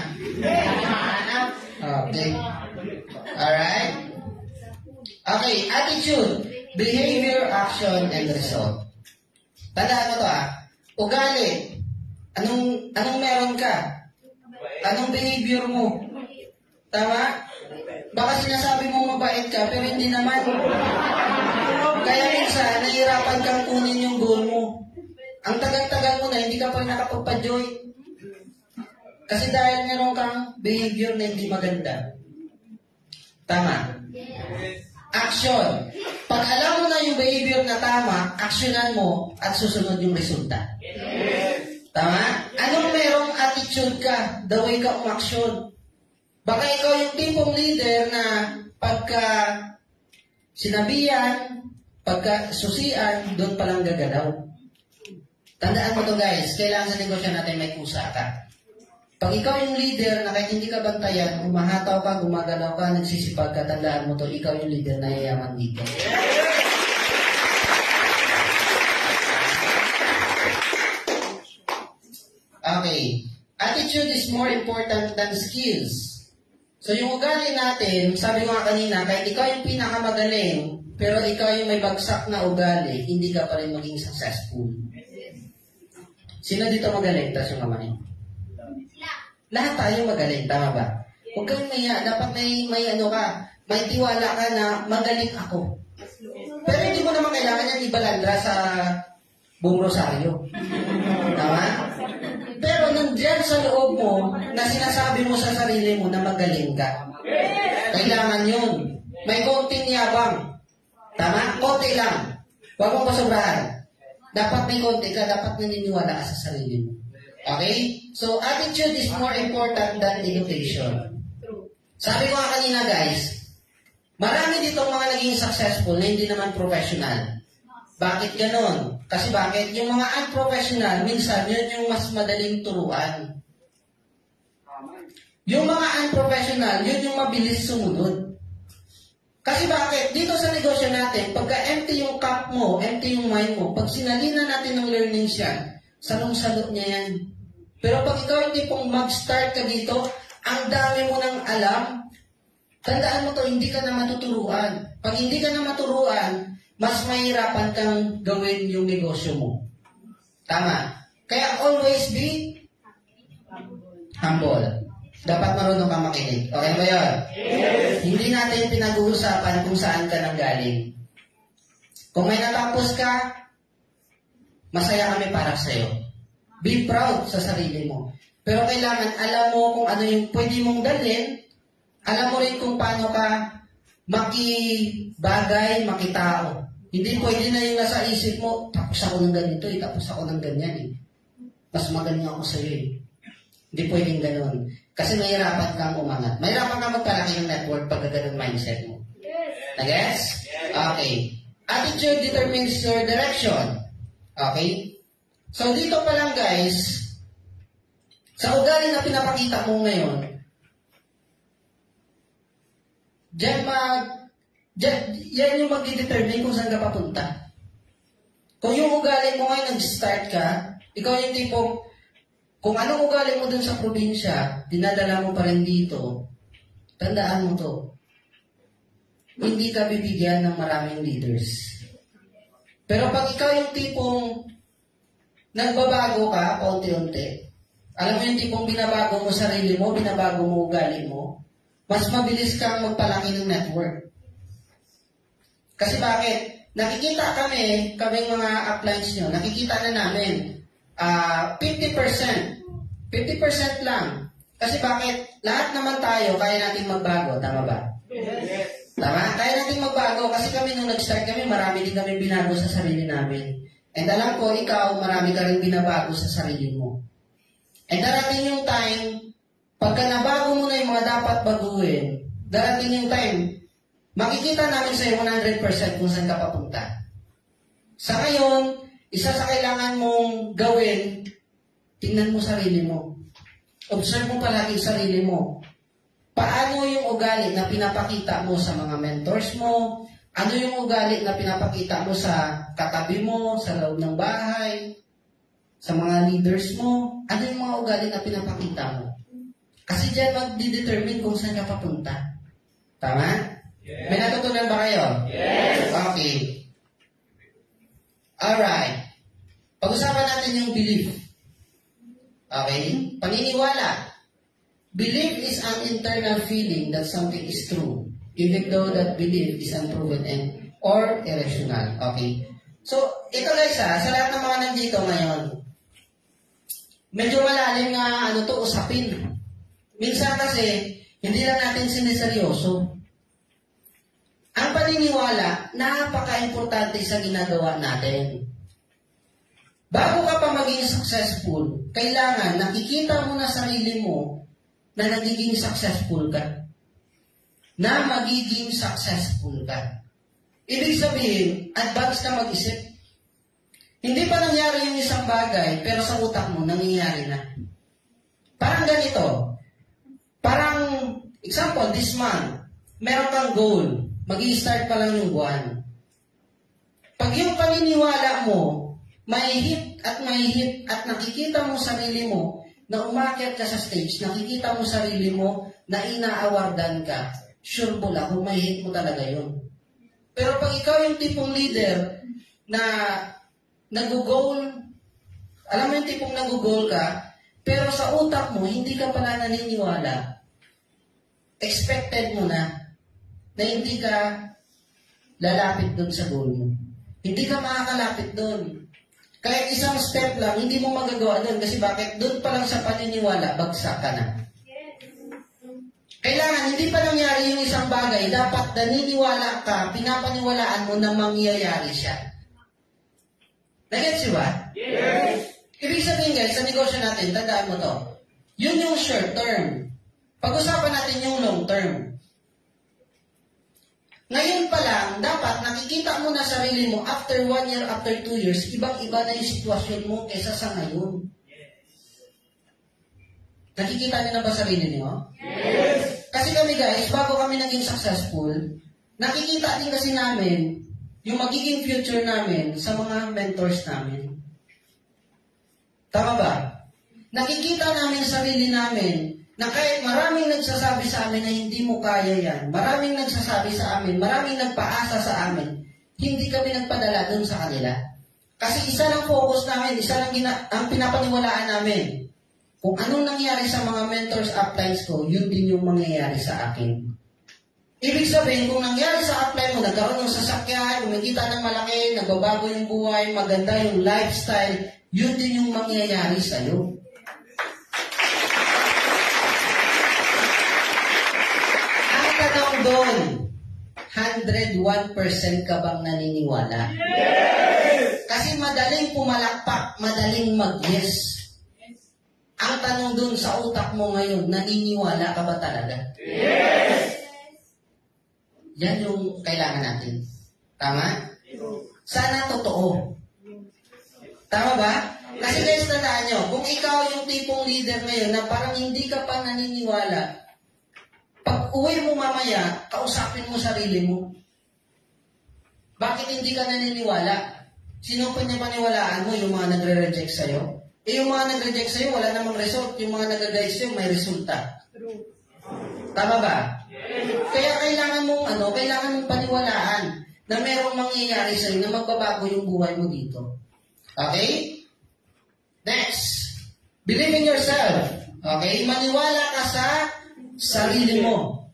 Okay. Alright? Okay, attitude, behavior, action, and result. Tandaan mo to ugali. Anong meron ka? Anong behavior mo? Tama? Baka sinasabi mo mabait ka, pero hindi naman. Kaya minsan, nahihirapan kang kunin yung goal mo. Ang tagal-tagal mo na, hindi ka pa nakapagpa-join. Kasi dahil meron kang behavior na hindi maganda. Tama? Action. Pag alam mo na yung behavior na tama, aksyonan mo at susunod yung resulta. Tama? Anong merong attitude ka? The way ka umaksyon. Baka ikaw yung tipong leader na pagka sinabihan, pagka susian, doon palang gagalaw. Tandaan mo to guys, kailangan sa negosyo natin may kusa ka. Pag ikaw yung leader na kahit hindi ka bantayan, umahataw ka, gumagalaw ka, nagsisipag ka, tandaan mo to, ikaw yung leader na yayaman dito. Okay. Attitude is more important than skills. So yung ugali natin, sabi ko nga kanina, kahit ikaw yung pinakamagaling, pero ikaw yung may bagsak na ugali, hindi ka pa rin maging successful. Sino dito magaling? Tapos yung kamay. Lahat tayo magaling, tama ba? Huwag kang maya, dapat may ano ka, may tiwala ka na magaling ako. Pero hindi mo naman kailangan yan ibalandra sa buong rosaryo. Tama? Pero nandiyan sa loob mo na sinasabi mo sa sarili mo na magaling ka. Kailangan yun. May konting yabang. Tama? Konti lang. Huwag mong pasobrahan. Dapat may konti ka, dapat naniniwala ka sa sarili mo. Okay? So, attitude is more important than education. Sabi ko nga kanina guys, marami ditong mga naging successful na hindi naman professional. Bakit ganon? Kasi bakit? Yung mga unprofessional, minsan yun yung mas madaling turuan. Yung mga unprofessional, yun yung mabilis sumunod. Kasi bakit? Dito sa negosyo natin, pagka empty yung cup mo, empty yung mind mo, pag sinalina natin ng learnings yan, salong-salot niya yan. Pero pag ikaw hindi pong mag-start ka dito, ang dami mo nang alam, tandaan mo to, hindi ka na matuturuan. Pag hindi ka na maturuan, mas mahirapan kang gawin yung negosyo mo. Tama. Kaya always be humble. Dapat marunong kang makinig. Okay ba yun? Yes. Hindi natin pinag-uusapan kung saan ka nanggaling. Kung may natapos ka, masaya kami para sa'yo. Be proud sa sarili mo. Pero kailangan alam mo kung ano yung pwede mong dalhin. Alam mo rin kung paano ka makibagay, makitao. Hindi pwede na yung nasa isip mo, tapos ako ng ganito tapos ako ng ganyan Mas magaling ako sa'yo Hindi pwedeng ganun. Kasi mahirapan kang umangat. Mahirapan kang magpalaki ng network pag ganun mindset mo. Nag-gets? Okay. Attitude determines your direction. Okay? So dito pa lang guys, sa ugali na pinapakita mo ngayon, diyan Yan yung magdedetermine kung saan ka papunta. Kung yung ugali mo ngayon nag-start ka, ikaw yung tipong, kung anong ugali mo dun sa probinsya, dinadala mo pa rin dito, tandaan mo to. Hindi ka bibigyan ng maraming leaders. Pero pag ikaw yung tipong nagbabago ka, paunti-unti, alam mo yung tipong binabago mo sarili mo, binabago mo ugali mo, mas mabilis kang magpalaki ng network. Kasi bakit? Nakikita kaming mga uplines nyo, nakikita na namin, 50%. 50% lang. Kasi bakit? Lahat naman tayo, kaya natin magbago. Tama ba? Yes. Tama? Kaya natin magbago. Kasi kami nung nag-start kami, marami din kami binago sa sarili namin. And alam ko, ikaw, marami ka rin binabago sa sarili mo. And darating yung time, pagka nabago mo na yung mga dapat baguhin, darating yung time, makikita namin sa'yo 100% kung saan ka papunta. Sa ngayon, isa sa kailangan mong gawin, tingnan mo sarili mo. Observe mo palagi sarili mo. Paano yung ugali na pinapakita mo sa mga mentors mo? Ano yung ugali na pinapakita mo sa katabi mo, sa loob ng bahay, sa mga leaders mo? Ano yung mga ugali na pinapakita mo? Kasi dyan magdidetermine kung saan ka papunta. Tama? Yes. May natutunan ba kayo? Yes. Okay. Alright. Pag-usapan natin yung belief. Okay? Paniniwala. Belief is an internal feeling that something is true, even though that belief is unproven or irrational. Okay? So, ito guys sa lahat ng mga nandito ngayon, medyo malalim nga usapin. Minsan kasi, hindi lang natin siniseryoso. Ang paniniwala, napaka-importante sa ginagawa natin. Bago ka pa maging successful, kailangan nakikita mo na sarili mo na nagiging successful ka. Na magiging successful ka. Ibig sabihin, advance ka mag-isip. Hindi pa nangyari yung isang bagay, pero sa utak mo, nangyayari na. Parang ganito. Parang, example, this month, meron kang goal. Mag-i-start pa lang yung buwan. Pag yung paniniwala mo, may hit at nakikita mo sarili mo na umakyat ka sa stage, nakikita mo sarili mo na ina-awardan ka, sure mo lang kung may hit mo talaga yun. Pero pag ikaw yung tipong leader na nag-goal, alam mo yung tipong nag-goal ka, pero sa utak mo, hindi ka pala naniniwala, expected mo na hindi ka lalapit doon sa goal mo. Hindi ka makakalapit doon. Kahit isang step lang, hindi mo magagawa doon. Kasi bakit? Doon pa lang sa paniniwala, bagsak ka na. Kailangan, hindi pa nangyari yung isang bagay, dapat naniniwala ka, pinapaniwalaan mo na mangyayari siya. Nagets ba? Yes. Ibig sabihin guys, sa negosyo natin, tandaan mo to. Yun yung short term. Pag-usapan natin yung long term. Ngayon pa lang, dapat nakikita mo na sarili mo after 1 year, after 2 years, ibang-iba na yung sitwasyon mo kaysa sa ngayon. Nakikita niyo na ba sarili niyo? Yes. Kasi kami guys, bago kami naging successful, nakikita din kasi namin yung magiging future namin sa mga mentors namin. Tama ba? Nakikita namin sarili namin na kahit maraming nagsasabi sa amin na hindi mo kaya yan, maraming nagsasabi sa amin, maraming nagpaasa sa amin, hindi kami nagpadala dun sa kanila. Kasi isa lang focus namin, isa lang ang pinapaniwalaan namin. Kung anong nangyari sa mga mentors uplines ko, yun din yung mangyayari sa akin. Ibig sabihin, kung nangyari sa upline mo, nagkaroon ng sasakyan, kumikita ng malaki, nagbabago yung buhay, maganda yung lifestyle, yun din yung mangyayari sa'yo. Doon, 101% ka bang naniniwala? Yes! Kasi madaling pumalakpak, madaling mag-yes. Ang tanong doon sa utak mo ngayon, naniniwala ka ba talaga? Yes! Yan yung kailangan natin. Tama? Sana totoo. Tama ba? Kasi guys, tandaan nyo, kung ikaw yung tipong leader ngayon na parang hindi ka pa naniniwala, pag uwi mo mamaya, kausapin mo sarili mo. Bakit hindi ka naniniwala? Sino pa niya paniwalaan mo? Yung mga nagre-reject sa'yo? Yung mga nag-reject sa'yo, wala namang result. Yung mga nag-guide sa'yo, may resulta. Tama ba? Kaya kailangan mong paniwalaan na merong mangyayari sa'yo na magbabago yung buhay mo dito. Okay? Next. Believe in yourself. Okay? Maniwala ka sa sarili mo.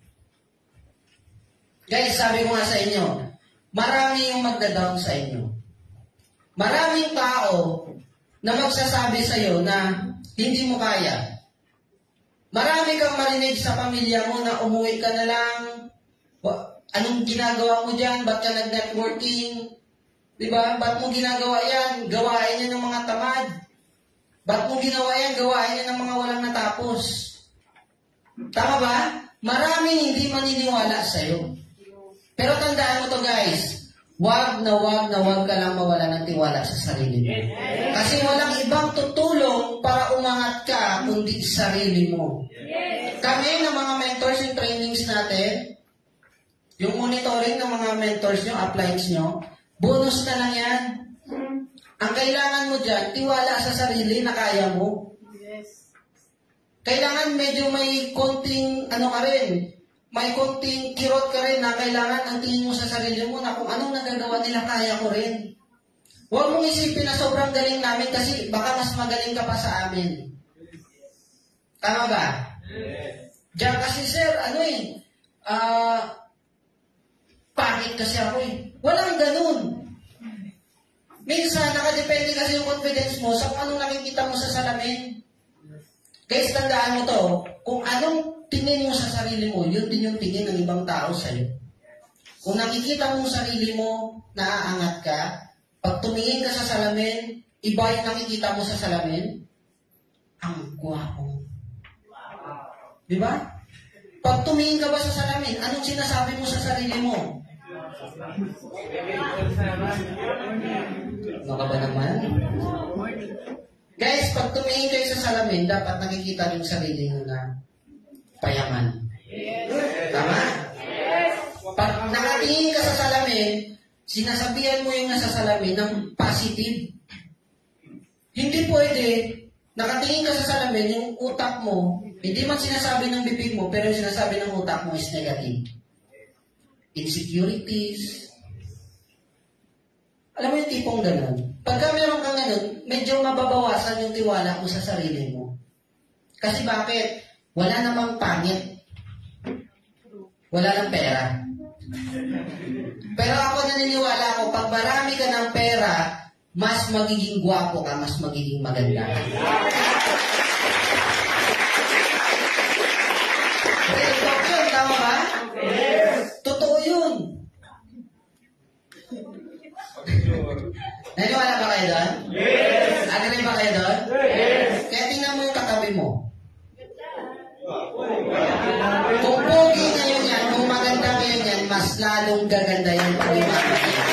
Guys, sabi ko nga sa inyo, marami yung magda-down sa inyo. Maraming tao na magsasabi sa iyo na hindi mo kaya. Marami kang marinig sa pamilya mo na umuwi ka na lang. Anong ginagawa mo dyan? Ba't ka nag-networking? Diba? Ba't mo ginagawa yan? Gawain yan ng mga tamad. Ba't mo ginawa yan? Gawain yan ng mga walang natapos. Tama ba? Maraming hindi maniniwala sa iyo. Pero tandaan mo to guys. Wag ka lang mawala ng tiwala sa sarili mo. Kasi walang ibang tutulong para umangat ka kundi sarili mo. Kami ng mga mentors yung trainings natin, yung monitoring ng mga mentors nyo, uplines nyo, bonus na lang yan. Ang kailangan mo dyan, tiwala sa sarili na kaya mo. Kailangan medyo may konting may konting kirot ka rin na kailangan ang tingin mo sa sarili mo na kung anong nagagawa nila, kaya ko rin. Huwag mong isipin na sobrang galing namin kasi baka mas magaling ka pa sa amin. Tama ba? Diyan kasi sir, pangit kasi ako eh. Walang ganun. Minsan, nakadepende kasi yung confidence mo sa kung anong nakikita mo sa salamin. Guys, tandaan mo to, kung anong tingin mo sa sarili mo, yun din yung tingin ng ibang tao sa'yo. Kung nakikita mo sarili mo, naaangat ka, pag tumingin ka sa salamin, iba yung nakikita mo sa salamin, ang gwapo. Di ba? Pag tumingin ka ba sa salamin, anong sinasabi mo sa sarili mo? Ano ka ba naman? Guys, pag tumingin kayo sa salamin, dapat nakikita yung sarili nyo na payaman. Tama? Pag nakatingin ka sa salamin, sinasabihan mo yung nasa salamin ng positive. Hindi pwede, nakatingin ka sa salamin, yung utak mo, hindi man sinasabi ng bibig mo, pero yung sinasabi ng utak mo is negative. Insecurities. Alam mo yung tipong ganun? Pagka meron kang ganun, medyo mababawasan yung tiwala mo sa sarili mo. Kasi bakit? Wala namang pangit. Wala ng pera. Pero ako naniniwala ako, pag marami ka ng pera, mas magiging gwapo ka, mas magiging maganda ka. Real yun, tama ba? Yes. Totoo yun. Naniwala ba kayo doon? Yes. Agree ba kayo doon? Yes. Kaya tingnan mo yung katabi mo. Kung pogi ngayon yan, kung maganda ngayon yan, mas lalong gaganda yan pag makikita.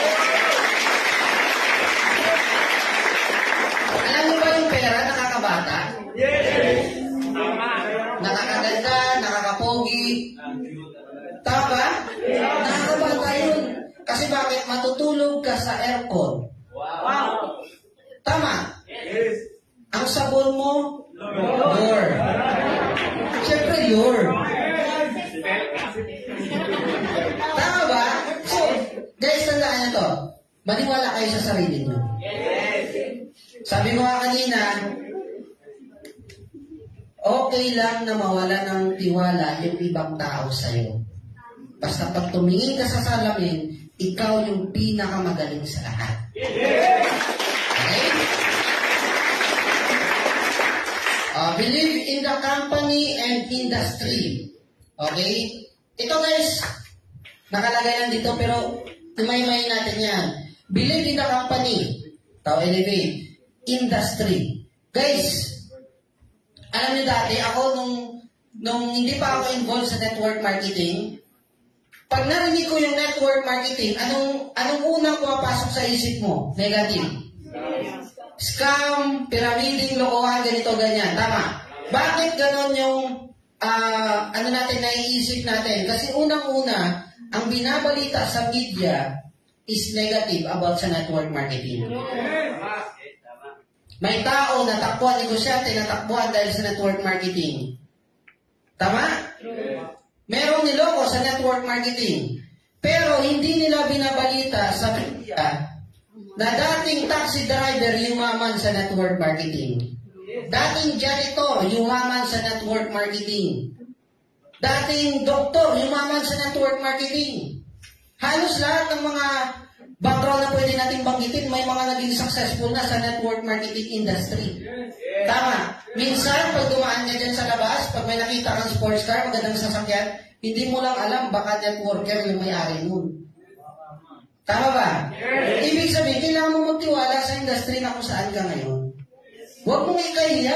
Alam mo ba yung pera nakakabata? Yes! Nakakaganda, nakakapogi. Tama ba? Nakakabata yun. Kasi bakit? Matutulog ka sa aircon. Wow! Tama? Yes! Ang sabon mo, Lord. Siyempre, Lord. Tama ba? So, guys, tandaan nyo to. Maniwala kayo sa sarili nyo. Sabi ko nga kanina, okay lang na mawala ng tiwala yung ibang tao sa'yo. Basta pag tumingin ka sa salamin, ikaw yung pinakamagaling sa lahat. Okay? Believe in the company and industry. Okay? Ito guys, nakalagay lang dito pero tumay-may natin yan. Believe in the company. Elevate. Industry. Guys, alam niyo dati, ako nung hindi pa ako involved sa network marketing, pag narinig ko yung network marketing, anong unang pumapasok sa isip mo? Negative. Scam, pyramiding, lokohan, ganito, ganyan. Tama. Bakit ganon yung natin naiisip natin? Kasi unang-una, ang binabalita sa media, is negative about sa network marketing. May tao na takbuhan, negosyante na takbuhan dahil sa network marketing. Tama? Merong niloko sa network marketing. Pero hindi nila binabalita sa media na dating taxi driver yumaman sa network marketing. Dating janitor yumaman sa network marketing. Dating doktor yumaman sa network marketing. Halos lahat ng mga background na pwede natin banggitin, may mga naging successful na sa network marketing industry. Tama. Minsan, pag dumaan ka dyan sa labas, pag may nakita kang sports car, magandang sasakyan, hindi mo lang alam baka networker yung may-ari nun. Tama ba? Ibig sabihin, kailangan mo magtiwala sa industry na kung saan ka ngayon. Huwag mong ikahiya.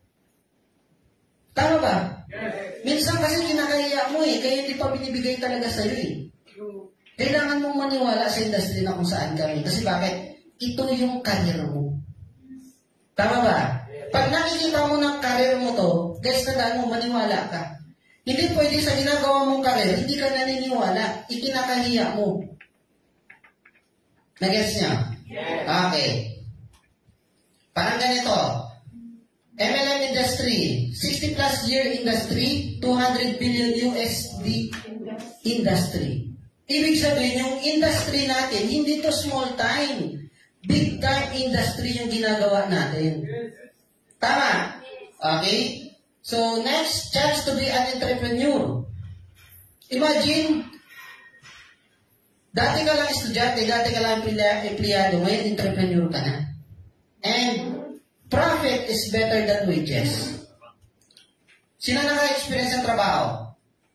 Tama ba? Minsan kasi kinakahiya mo kaya hindi pa binibigay talaga sa'yo Kailangan mong maniwala sa industry na kung saan kami. Kasi bakit? Ito yung karir mo. Tama ba? Pag nakikita mo ng karir mo to, guys, tandaan mo, maniwala ka. Hindi pwede sa ginagawa mong karir, hindi ka naniniwala. Ikinakahiya mo. Nag-gets niya? Okay. Parang ganito. MLM industry, 60 plus year industry, 200 billion USD industry. Ibig sabihin, yung industry natin, hindi to small time. Big time industry yung ginagawa natin. Tama? Okay? So, next, chance to be an entrepreneur. Imagine, dati ka lang estudyante, dati ka lang empleyado, ngayon entrepreneur ka na. And, profit is better than wages. Sino naka-experience ng trabaho?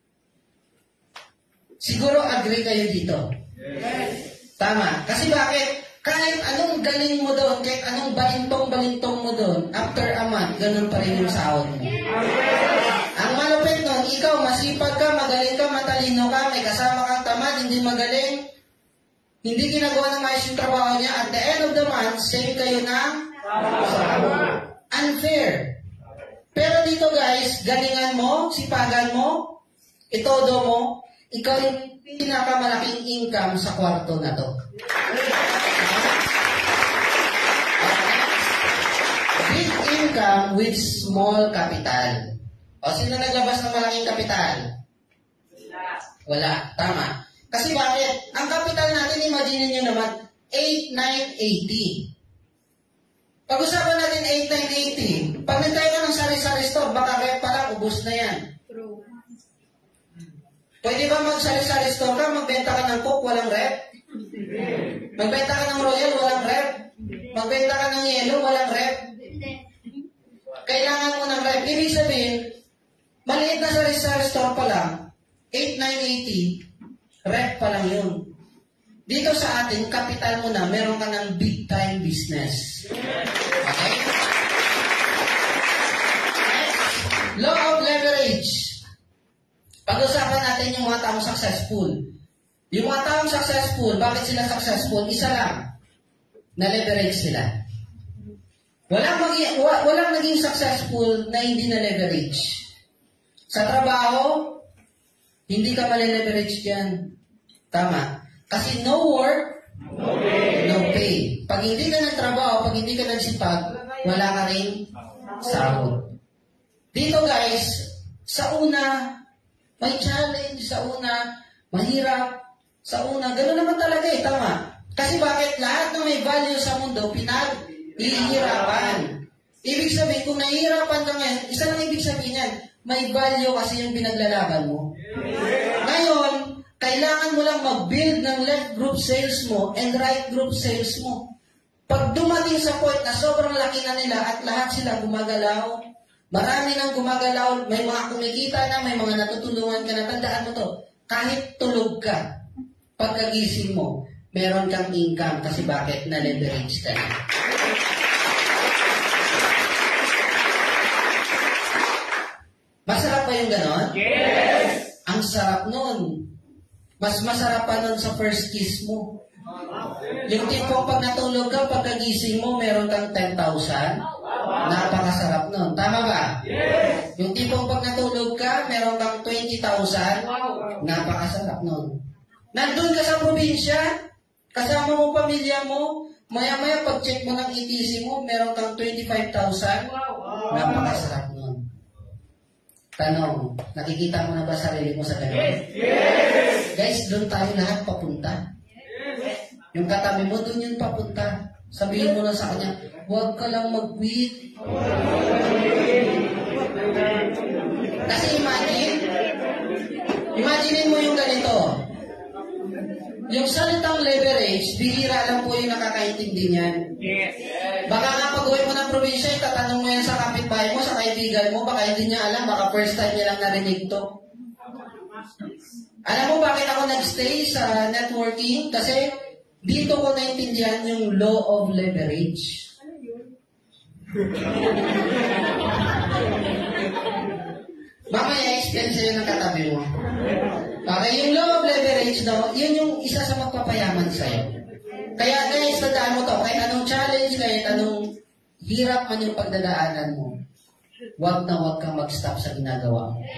Siguro agree kayo dito. Tama. Kasi bakit? Kahit anong galing mo doon, kahit anong balintong-balintong mo doon, after a month, ganun pa rin yung sahod mo. Ang malupit nun, ikaw, masipag ka, magaling ka, matalino ka, may kasama kang tamad, hindi magaling, hindi ginagawa ng maayos yung trabaho niya, at the end of the month, same kayo ng sahod. Unfair. Pero dito guys, galingan mo, sipagan mo, itodo mo, ikaw yung pinakamalaking income sa kwarto na to. Big income with small capital. O sino naglabas ng malaking kapital? Wala. Tama. Kasi bakit? Ang kapital natin, imagine nyo naman, 8,980. Pag-usapan natin 8,980. Pag nagtayo ka ng sari-sari store, baka rep pa lang, ubos na yan. Pwede ba mag-sari-sari store ka, magbenta ka ng Coke, walang rep? Magbenta ka ng Royal, walang rep? Magbenta ka ng Yellow, walang rep? Kailangan mo ng rep. Ibig sabihin, maliit na sari-sari store pa lang, 8,980, rep pa lang yun. Dito sa atin, kapital mo na, meron ka ng big time business. Okay? Next, law of leverage. Pag-usapan natin yung mga taong successful. Yung mga taong successful, bakit sila successful? Isa lang, na-leverage sila. Walang naging successful na hindi na-leverage. Sa trabaho, hindi ka mali-leverage dyan. Tama. Kasi no work, no pay. Pag hindi ka nagtrabaho, pag hindi ka nagsipag, wala ka rin sahod. Dito guys, sa una, may challenge, sa una, mahirap, sa una, gano'n naman talaga tama. Kasi bakit lahat ng may value sa mundo, pinag-ihirapan. Ibig sabihin, kung nahihirapan ka ngayon, isa lang ibig sabihin yan, may value kasi yung pinaglalaban mo. Ngayon, kailangan mo lang mag-build ng left group sales mo and right group sales mo. Pag dumating sa point na sobrang laki na nila at lahat sila gumagalaw, marami nang gumagalaw, may mga kumikita na, may mga natutulungan ka na, tandaan mo to, kahit tulog ka, pagkagising mo, meron kang income kasi bakit? Na-leverage ka na. Masarap ba yung ganon? Yes! Ang sarap nun. Mas masarap pa nun sa first kiss mo. Yung tipong pag natulog ka, pagkagising mo, meron kang 10,000. Napakasarap nun. Tama ba? Yes! Yung tipong pag natulog ka, meron kang 20,000. Napakasarap nun. Nandun ka sa probinsya, Kasama mo pamilya mo, maya-maya pag-check mo ng ETC mo, meron kang 25,000. Napakasarap nun. Tanong, nakikita mo na ba sarili mo sa ganun? Yes! Guys, doon tayo lahat papunta. Yung katabi mo, doon yun papunta. Sabihin mo na sa kanya, huwag ka lang mag-quit. Kasi imagine mo yung ganito. Yung salitang leverage, bihira lang po yung nakakaintindi niyan. Baka nga pag-uwi mo ng probinsya, itatanong mo yan sa kapitbahay mo, sa kaibigan mo, baka hindi niya alam, baka first time niya lang narinig to. Alam mo bakit ako nag-stay sa networking? Kasi dito ko naintindihan yung law of leverage. Mamaya explain sa'yo ng katabi mo. Okay, yung law of leverage daw, yun yung isa sa magpapayaman sa'yo. Kaya guys, tandaan mo to, kahit anong challenge, kahit anong hirap man yung pagdadaanan mo, wag na wag kang mag-stop sa ginagawa mo.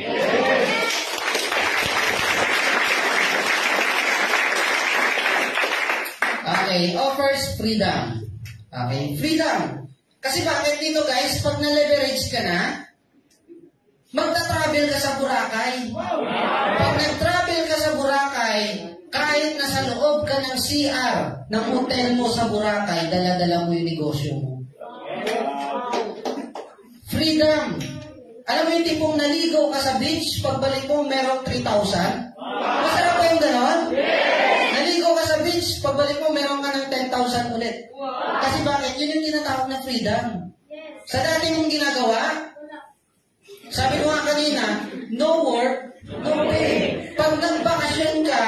Okay, offers freedom. Okay, freedom. Kasi bakit dito guys, pag na-leverage ka na, magta-travel ka sa Boracay. Pag nag-travel ka sa Boracay, kahit nasa loob ka ng CR, ng hotel mo sa Boracay, dala-dala mo yung negosyo mo. Freedom. Alam mo yung tipong naligo ka sa beach, pagbalik mo merong 3,000? Masarap ba yung ganon? Naligo ka sa beach, pagbalik mo meron ka ng 10,000 ulit. Kasi bakit? Yun yung tinatawag na freedom. Sa dati mong ginagawa, sabi ko nga kanina, no work, no pay. Pag nagbakasyon ka,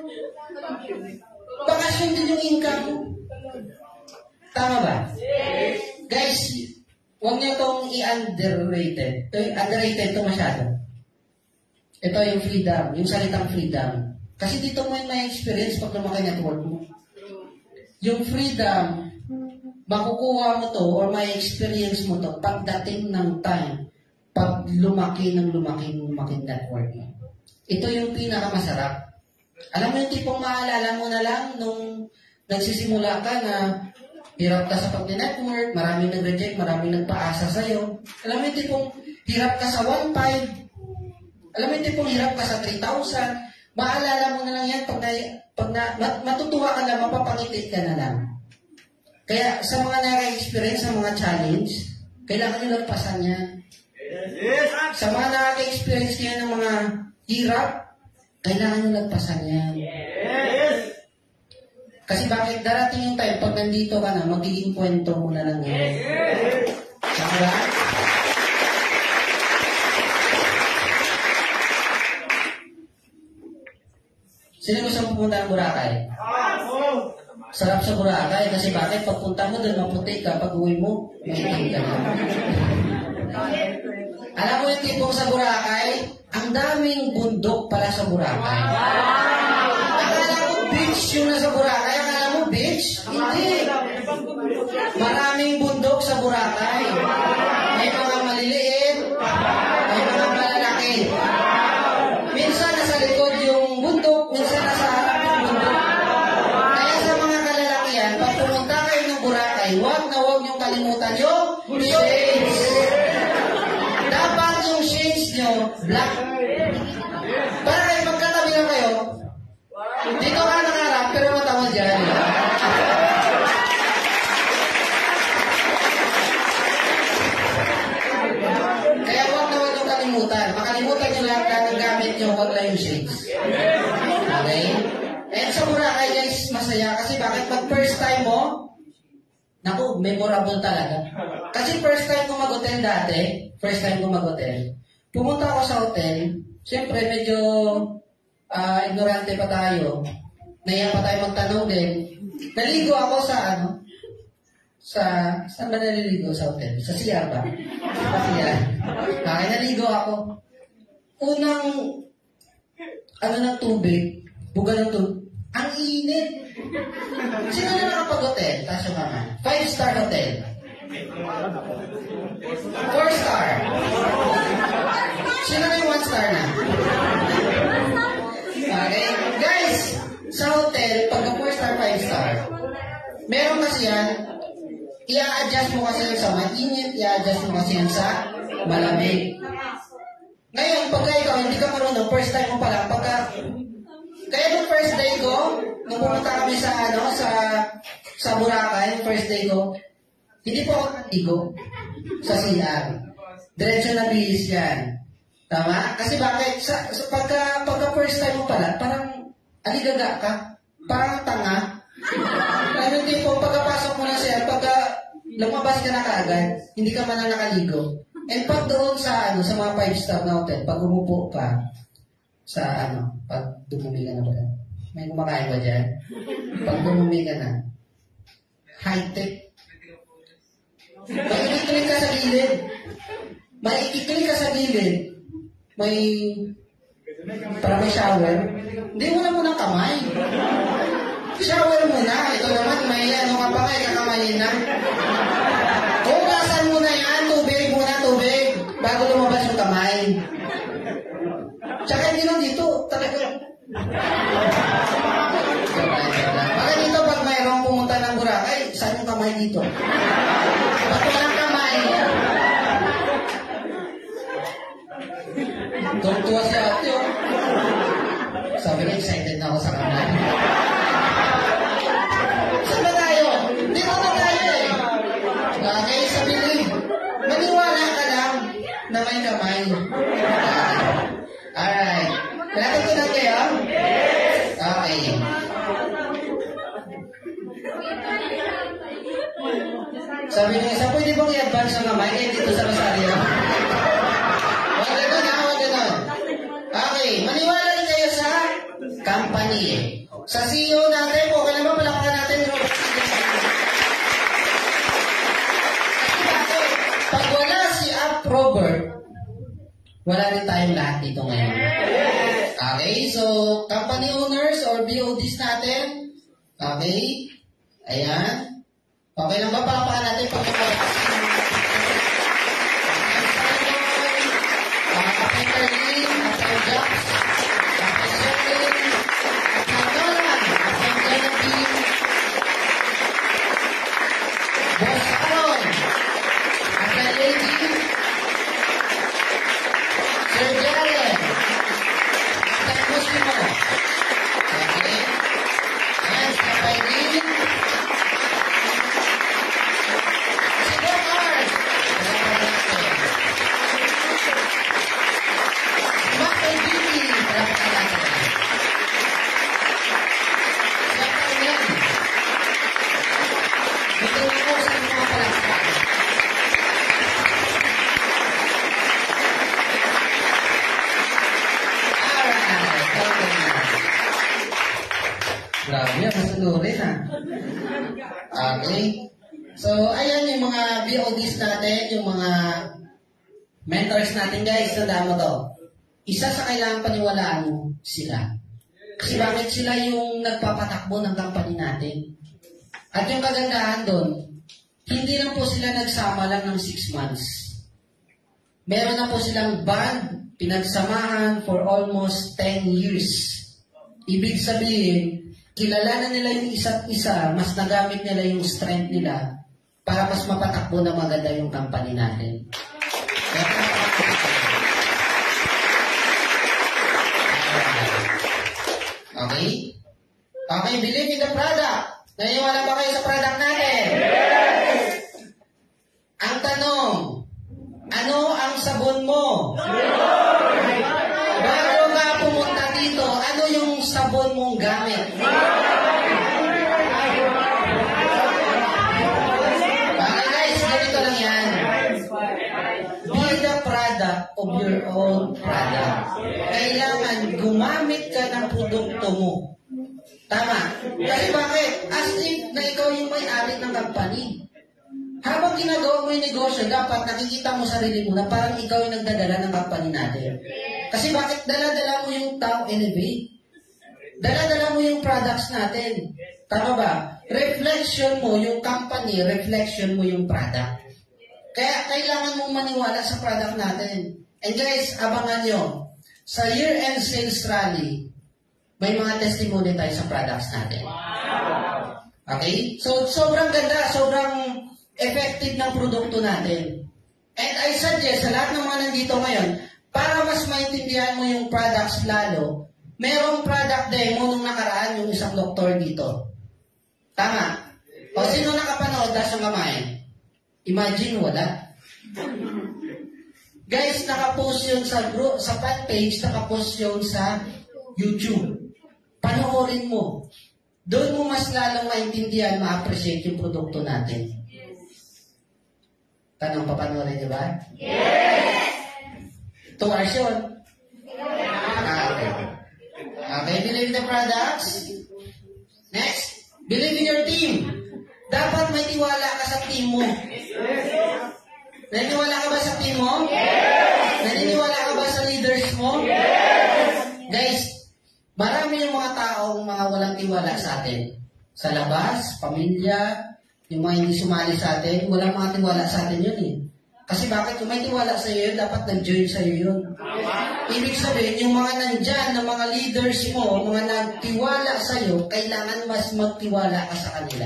bakasyon din yung income mo. Tama ba? Guys, huwag niyo itong i-underrated. Underrated ito masyado. Ito yung freedom, yung salitang freedom. Kasi dito mo yung may experience pag lumaki network mo. Yung freedom, makukuha mo to or may experience mo to pagdating ng time, pag lumaki ng lumaki network mo. Ito yung pinakamasarap. Alam mo yung tipong maalala mo na lang nung nagsisimula ka na hirap ka sa pag-network, maraming nag-reject, maraming nagpaasa sa'yo. Alam mo yung tipong hirap ka sa 1.5, alam mo yung tipong hirap ka sa 3,000, maalala mo na lang yan matutuwa ka na, mapapangiti ka na lang. Kaya sa mga naka-experience, sa mga challenge, kailangan nyo lagpasan yan. Sa mga nakaka-experience kayo ng mga hirap, kailangan nyo lagpasan yan. Kasi bakit darating yung time, pag nandito ka na, magiging kwento mo na lang yan. Saka ba? Sino gusto pupunta ng Boracay? Sarap sa Boracay kasi bakit? Pagpunta mo doon, maputi ka. Pag uwi mo, maitim ka na. Alam mo yung tipong sa Boracay, ang daming bundok pala sa Boracay. Akala mo beach yung nasa Boracay? Akala mo beach? Hindi. Maraming bundok sa Boracay. May mga maliliit, may mga malalaki. Minsan nasa likod yung bundok, minsan nasa harap yung bundok. Kaya sa mga kalalakihan, pag pumunta kayo ng Boracay, huwag na huwag niyong kalimutan yung shades. Dapat yung shades nyo, black. Para kayo magkatabi na kayo, dito ka nakaharap, pero matawad dyan. Kaya huwag na huwag niyong kalimutan. Makalimutan nyo lahat na ng gamit nyo, huwag lang yung shades. Okay? And sa Boracay guys, masaya. Kasi bakit? Pag first time mo, naku, memorable talaga. Kasi first time ko mag-hotel dati, pumunta ako sa hotel, siyempre medyo ignorante pa tayo, nahiya pa tayo magtanong din. Naligo ako sa saan ba naliligo sa hotel? Sa CR ba? Sa CR. Okay, naligo ako. Unang, ng tubig, buga ng tubig, ang init. Sino na nakapag-hotel? Taas yung mama. 5-star hotel. 4-star. Sino na yung 1-star na? Okay? Guys, sa hotel, pagka 4-star, 5 star. Meron kasi yan, i-adjust mo kasi yan sa mainit, i-adjust mo kasi yan sa malamig. Ngayon, pagka ikaw hindi ka marunong, first time mo pala, kaya nung first day ko, nung pumunta kami sa Boracay, first day ko, hindi po ako naligo sa CR. Diretso na bihis yan. Tama? Kasi bakit? Pagka first time mo pala, parang aligaga ka. Parang tanga. Ano tipo, pagkapasok mo na siya, pagka lumabas ka na kaagad, hindi ka man na nakaligo. And pag doon sa mga 5-star na hotel, pag umupo pa, pag dumumi ka na ba? May kumakain ba dyan? Pag dumumi ka na, high-tech. May ikiklik ka sa gilid. Para may shower. Hindi mo na muna kamay. Shower muna. Ito naman, may ka pa nga, kakamayin na. Hugasan muna yan. Tubig. Bago lumabas yung kamay. Tsaka hindi lang dito. Talaga. Baka dito, pag mayroong pumunta ng Boracay, saan yung kamay dito? Ba't walang kamay? Tuwa si ate, oh. Sabi niya, excited na ako sa kamay. Saan ba tayo? Dito na tayo eh. Okay, sabi niya, maniwala ka lang na may kamay. Alright. Natutunan kayo? Okay. Sabi niya, isa pwede bang i-advance ang kamay dito sa Rosario? Huwag ganun. Okay, maniwala rin kayo sa company eh. Sa CEO natin, okay naman palakakan natin yung pag wala si Up Robert, wala rin tayong lahat dito ngayon. Okay, so company owners or BODs natin, okay, ayan. Okay lang ba? Palakakan natin pag Peter Lee, Peter Jax, Peter Sherlin, Peter Nolan, Peter Genevieve, Boss Aaron, Peter Lady, Sir Jaren, Peter Musimo, okay, and sa Paidin, si Bob Art, Bakit Bibi? Dapat alaga. Dapat yan. Ito ako sa mga palakpak. Alright. Okay. Grabe yan. Masunurin ha. Okay. So, ayan yung mga BODs natin, yung mga mentors natin guys. Tandaan mo to. Isa sa kailangan paniwalaan mo, sila. Kasi bakit sila yung nagpapatakbo ng company natin? At yung kagandahan doon, hindi lang po sila nagsama lang ng 6 months. Meron na po silang band, pinagsamahan for almost 10 years. Ibig sabihin, kilala na nila yung isa't isa, mas nagamit nila yung strength nila para mas mapatakbo na maganda yung company natin. Okay? Okay, believe in the product. Naniwala ba kayo sa product natin? Yes! Ang tanong, ano ang sabon mo? Bago ka pumunta dito, ano yung sabon mong gamit? Okay guys, ganito lang yan. Be the product of your own product. Kailangan gumamit ka ng produkto mo. Tama. Kasi bakit? As if na ikaw yung may-ari ng company. Habang ginagawa mo yung negosyo, dapat nakikita mo sarili mo na parang ikaw yung nagdadala ng company natin. Kasi bakit? Dala-dala mo yung tao elevate. Dala-dala mo yung products natin. Tama ba? Reflection mo yung company, reflection mo yung product. Kaya kailangan mong maniwala sa product natin. And guys, abangan nyo. Sa year-end sales rally, may mga testimony tayo sa products natin. Okay? So, sobrang ganda, sobrang effective ng produkto natin. And I suggest sa lahat ng mga nandito ngayon, para mas maintindihan mo yung products lalo, merong product demo nung nakaraan yung isang doktor dito. Tama? O sino nakapanood sa kamay? Imagine, wala. Guys, nakapost yun sa fan page, nakapost yun sa YouTube. Panoorin mo. Doon mo mas lalong maintindihan, ma-appreciate yung produkto natin. Tanong, papanoorin niyo ba? Yes! 2 hours yun? Okay. Okay, believe in the products. Next, believe in your team. Dapat may tiwala ka sa team mo. Naniniwala ka ba sa team mo? Yes! Naniniwala ka ba sa leaders mo? Yes! Guys, marami yung mga taong mga walang tiwala sa atin. Sa labas, pamilya, yung mga hindi sumali sa atin, walang mga tiwala sa atin yun eh. Kasi bakit? Kung may tiwala sa iyo yun, dapat nag-join sa iyo yun. Ibig sabihin, yung mga nandyan, ng mga leaders mo, mga nagtiwala sa iyo, kailangan mas magtiwala ka sa kanila.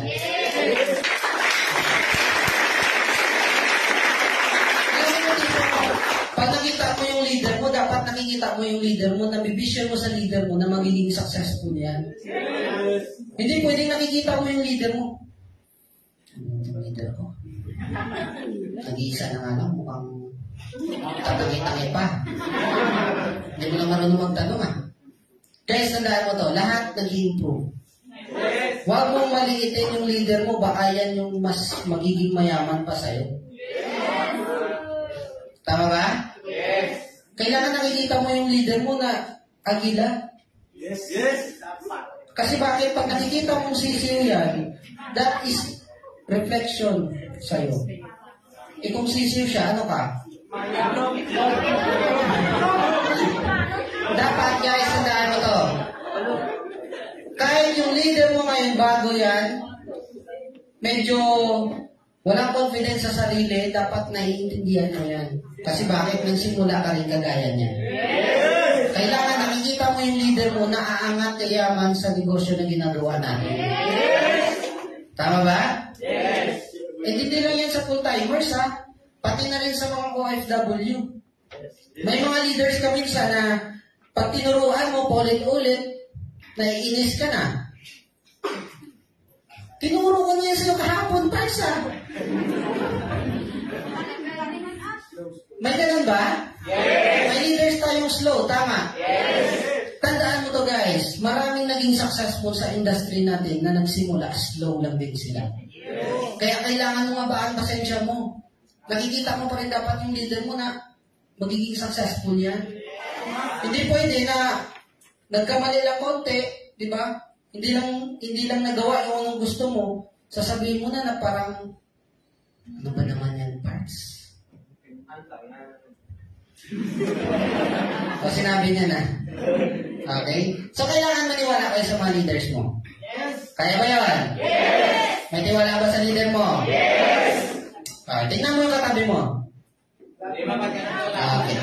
Pag nakita mo yung leader mo, dapat nakikita mo yung leader mo, nabibisyon mo sa leader mo na magiging successful yan. Hindi pwedeng nakikita mo yung leader mo. Yung leader ko. Nag-iisa na nga lang, mukhang tatangay-tangay pa. Hindi mo lang marunong magtanong Guys, tandaan mo to, lahat nag-improve. Huwag mong maliitin yung leader mo, baka yan yung mas magiging mayaman pa sa'yo. Tama ba? Yes. Kailangan nakikita mo yung leader mo na agila. Yes, yes. Kasi bakit? Pag nakikita mong sisiyo yan, that is reflection sa'yo. Eh kung sisiyo siya, ano ka? Dapat guys, tandaan mo to. Kahit yung leader mo ngayon, bago yan, medyo walang confidence sa sarili, dapat naiintindihan mo yan. Kasi bakit? Nagsimula ka rin kagaya niya. Yes! Kailangan nakikita mo yung leader mo na aangat kayaman sa negosyo na ginagawa natin. Yes! Tama ba? Yes! Eh, hindi lang yan sa full-timers pati na rin sa mga OFW. May mga leaders ka minsan na pag tinuruan mo, paulit-ulit, naiinis ka na. Tinuro ko na yan sa'yo kahapon, Parsa. May ganun ba? Yes! May leaders tayong slow, tama? Yes! Tandaan mo to guys, maraming naging successful sa industry natin na nagsimula, slow lang din sila. Yes! Kaya kailangan mo mabaan pasensya mo. Nakikita mo pa rin dapat yung leader mo na magiging successful yan. Hindi pwede na nagkamali lang konti, di ba? Hindi lang nagawa yung anong gusto mo, sasabihin mo na parang, ano ba naman yan, Parts? O sinabi niya na. Okay? So, kailangan maniwala kayo sa mga leaders mo. Yes. Kaya ba yun? Yes. May tiwala ba sa leader mo? Yes. Tingnan mo yung katabi mo. Okay.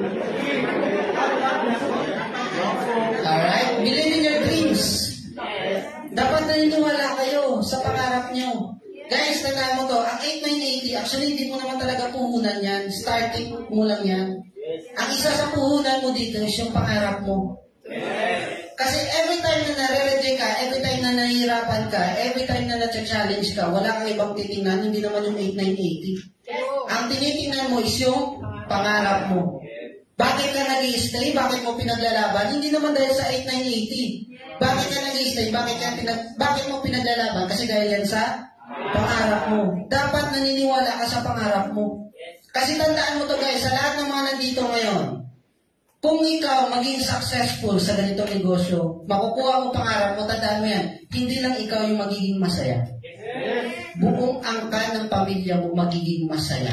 Alright? Believe in your dreams. Dapat naniniwala kayo sa pangarap nyo. Guys, tandaan mo to, ang 8980, actually hindi mo naman talaga puhunan yan. Starting mo lang yan. Ang isa sa puhunan mo dito is yung pangarap mo. Kasi every time na nare-reject ka, every time na nahihirapan ka, every time na na-challenge ka, wala kang ibang titingnan, hindi naman yung 8980. Ang tinitingnan mo is yung pangarap mo. Bakit ka nag-i-stay? Bakit mo pinaglalaban? Hindi naman dahil sa 8980. Bakit ka nag-i-stay? Bakit mo pinaglalaban? Kasi dahil yan sa pangarap mo. Dapat naniniwala ka sa pangarap mo. Kasi tandaan mo to guys, sa lahat ng mga nandito ngayon, kung ikaw maging successful sa ganitong negosyo, makukuha mo pangarap mo, tandaan mo yan, hindi lang ikaw yung magiging masaya. Buong angkan ng pamilya mo magiging masaya.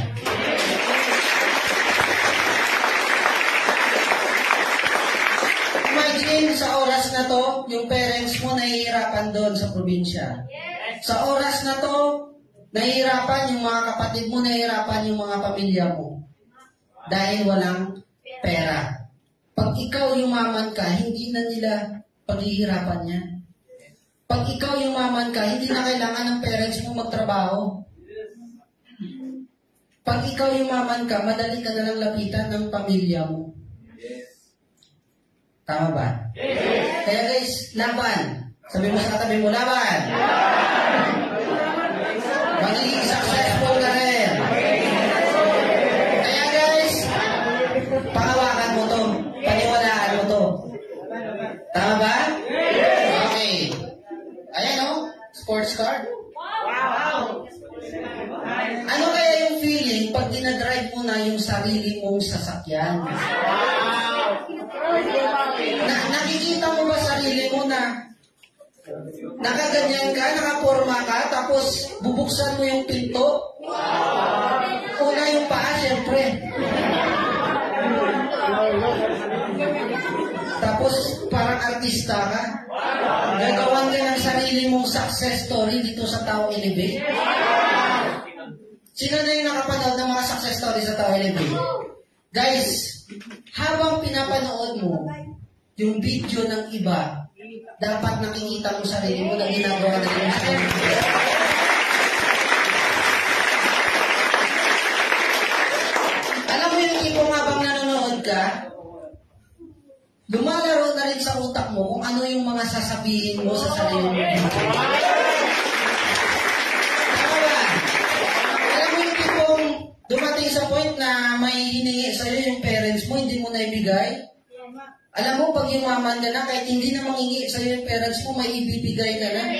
Imagine sa oras na to, yung parents mo nahihirapan doon sa probinsya. Sa oras na to, nahihirapan yung mga kapatid mo, nahihirapan yung mga pamilya mo. Dahil walang pera. Pag ikaw yumaman ka, hindi na nila paghihirapan yan. Pag ikaw yumaman ka, hindi na kailangan ng parents mo magtrabaho. Pag ikaw yumaman ka, madali ka na lang lapitan ng pamilya mo. Tama ba? Kaya guys, laban. Sabi mo sa katabi mo, laban. Magiging successful ka rin. Kaya guys, pakawakan mo to. Paniwalaan mo to. Tama ba? Okay. Ayan o, sports card. Ano kaya yung feeling pag dinadrive mo na yung sarili mong sasakyan? Nakikita mo ba sarili mo na nakaganyan ka, nakaporma ka, tapos bubuksan mo yung pinto? Una yung paa, syempre. Tapos parang artista ka. Gagawan ka ng sarili mong success story dito sa Tao Elevate. Sino na yung nakapanood ng mga success story sa Tao Elevate? Guys, habang pinapanood mo yung video ng iba, dapat nakikita mo sarili mo na ginagawa na yung sarili mo. Alam mo yung tipong habang nanonood ka, lumalaro na rin sa utak mo kung ano yung mga sasabihin mo sa sarili mo. Tama ba? Alam mo yung tipong dumating sa point na may hiningi sa'yo yung parents mo, hindi mo na ibigay? Alam mo, pag yumaman ka na, kahit hindi na mangingi sa'yo yung parents mo, may ibibigay ka na.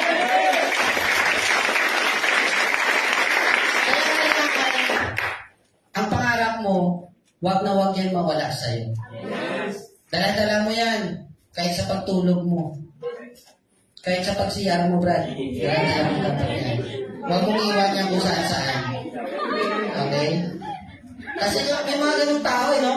Kaya ang pangarap mo, wag na wag yan mawala sa'yo. Dala-dala mo yan, kahit sa pagtulog mo. Kahit sa pag-CR mo, Brad. Dala-dala mo yan. Huwag mong iwan yan kung saan-saan. Okay? Kasi may mga ganung tao, no?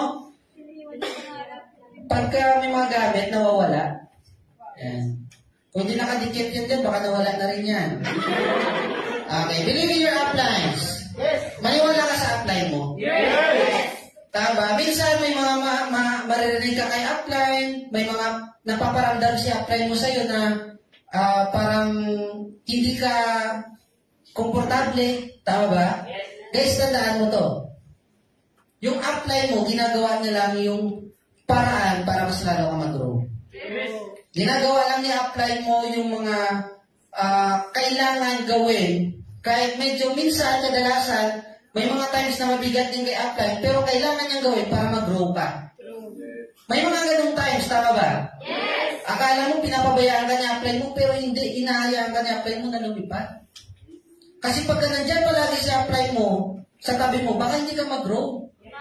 Pagka may mga gamit, nawawala. Yan. Kung hindi nakadikit yan dyan, baka nawala na rin yan. Okay, believe in your uplines. Maniwala ka sa upline mo. Tama. Minsan may mga maririnig ka kay upline, may mga napaparamdam si upline mo sa'yo na parang hindi ka komportable. Tama ba? Guys, tandaan mo to. Yung upline mo, ginagawa niya lang yung paraan para mas lalo ka mag-grow. Ginagawa lang ni upline mo yung mga kailangan gawin. Kahit medyo minsan, kadalasan, may mga times na mabigat din kay upline, pero kailangan niyang gawin para mag-grow ka. May mga ganung times, tama ba? Yes! Akala mo pinapabayaan ka ni upline mo, pero hindi, inahayaan ka ni upline mo na lumipad. Kasi pagka nandyan palagi si upline mo, sa tabi mo, baka hindi ka mag-grow.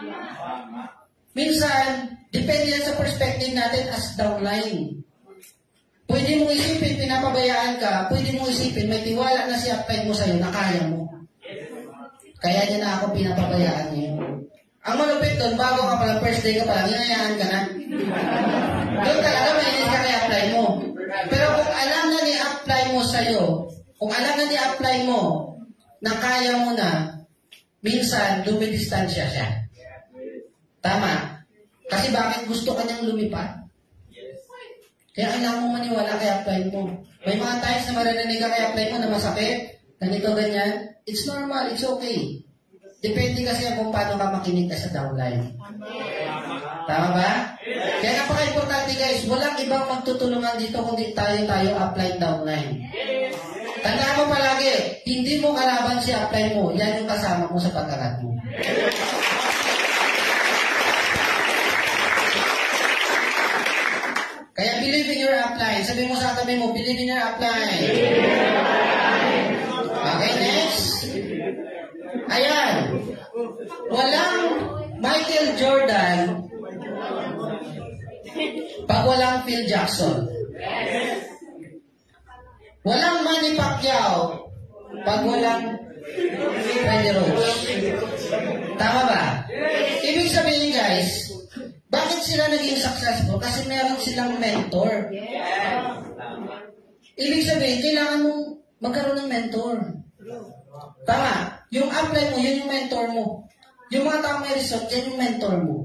Minsan, depende yan sa perspective natin as downline. Pwede mong isipin, pinapabayaan ka, pwede mong isipin, may tiwala na si upline mo sa'yo na kaya mo. Kaya niya na ako pinapabayaan niyo. Ang malupit doon, bago ka pala, first day ka pala, hinayaan ka na. Doon ka alam, mainit ka kay upline mo. Pero kung alam na ni upline mo sa'yo, kung alam na ni upline mo, na kaya mo na, minsan, dumidistansya siya. Tama. Kasi bakit gusto ka niyang lumipad? Kaya kailangan mo maniwala kay upline mo. May mga times na maririnig ka kay upline mo na masakit, ganito, ganyan. It's normal, it's okay. Depende kasi kung paano ka makinig ka sa downline. Tama ba? Kaya napaka-importante guys, walang ibang magtutulungan dito kundi tayo upline downline. Tandaan mo palagi, hindi mo kalaban si upline mo, yan yung kasama mo sa pag-angat mo. Kaya believe in your upline. Sabi mo sa tabi mo, believe in your upline. Okay, next. Ayan. Walang Michael Jordan pag walang Phil Jackson. Walang Manny Pacquiao pag walang Freddie Roach. Tama ba? Ibig sabihin guys, bakit sila naging successful? Kasi meron silang mentor. Ibig sabihin, kailangan mong magkaroon ng mentor. Tama. Yung upline mo, yun yung mentor mo. Yung mga tao may result, yan yung mentor mo.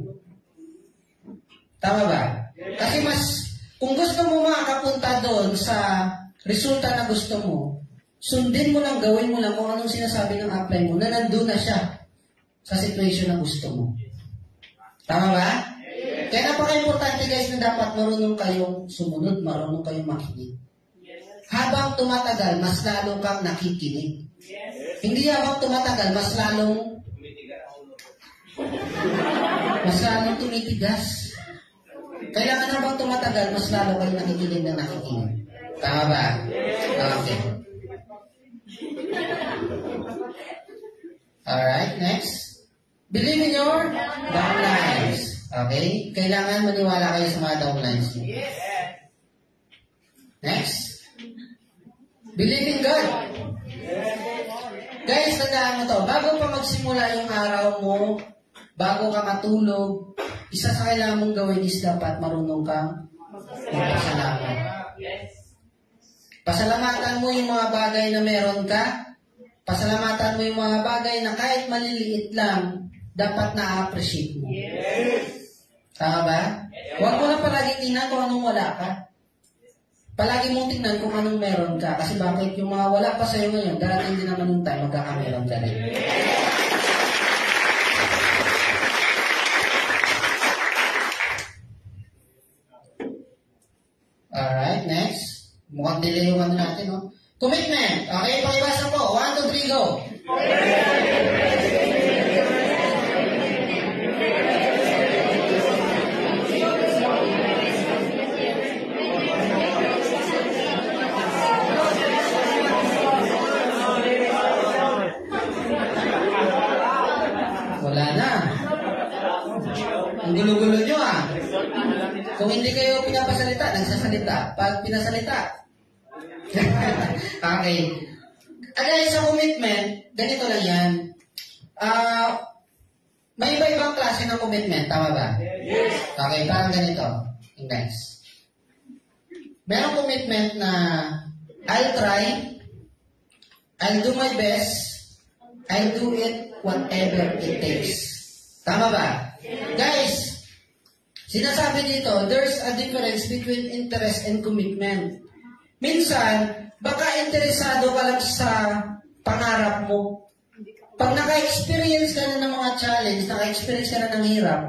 Tama ba? Kasi kung gusto mo makapunta doon sa resulta na gusto mo, sundin mo lang, gawin mo lang kung anong sinasabi ng upline mo na nandun na siya sa situation na gusto mo. Tama ba? Kaya napaka-importante guys na dapat marunong kayong sumunod, marunong kayong makinig. Habang tumatagal, mas lalong kang nakikinig. Hindi habang tumatagal, mas lalong tumitigas. Kailangan habang tumatagal, mas lalong kayong nakikinig na nakikinig. Tama ba? Okay. Alright, next. Believe in your downlines. Okay? Kailangan maniwala kayo sa mga downlines niyo. Next. Believe in God. Guys, tandaan mo to. Bago pa magsimula yung araw mo, bago ka matulog, isa sa kailangan mong gawin is dapat marunong kang magpasalamat. Pasalamatan mo yung mga bagay na meron ka. Pasalamatan mo yung mga bagay na kahit maliliit lang, dapat na-appreciate mo. Tama ba? Huwag mo lang palagi tingnan kung anong wala ka. Palagi mong tingnan kung anong meron ka. Kasi bakit yung mga wala pa sa'yo ngayon, darating din naman yung time, magkakameron ka rin. Alright, next. Mukhang delay yung ano natin, no? Commitment. Okay, pakiwasan po. 1, 2, 3, go. Wala na. Ang gulo-gulo nyo ah. Kung hindi kayo pinapasalita, nagsasalita. Pag pinasalita. Okay. Guys, sa commitment, ganito lang yan. May iba-ibang klase ng commitment, tama ba? Yes. Okay, parang ganito. Next. Merong commitment na I'll try, I'll do my best, I'll do it whatever it takes. Tama ba? Guys, sinasabi dito, there's a difference between interest and commitment. Minsan, baka interesado ka lang sa pangarap mo. Pag naka-experience ka na ng mga challenge, naka-experience ka na ng hirap,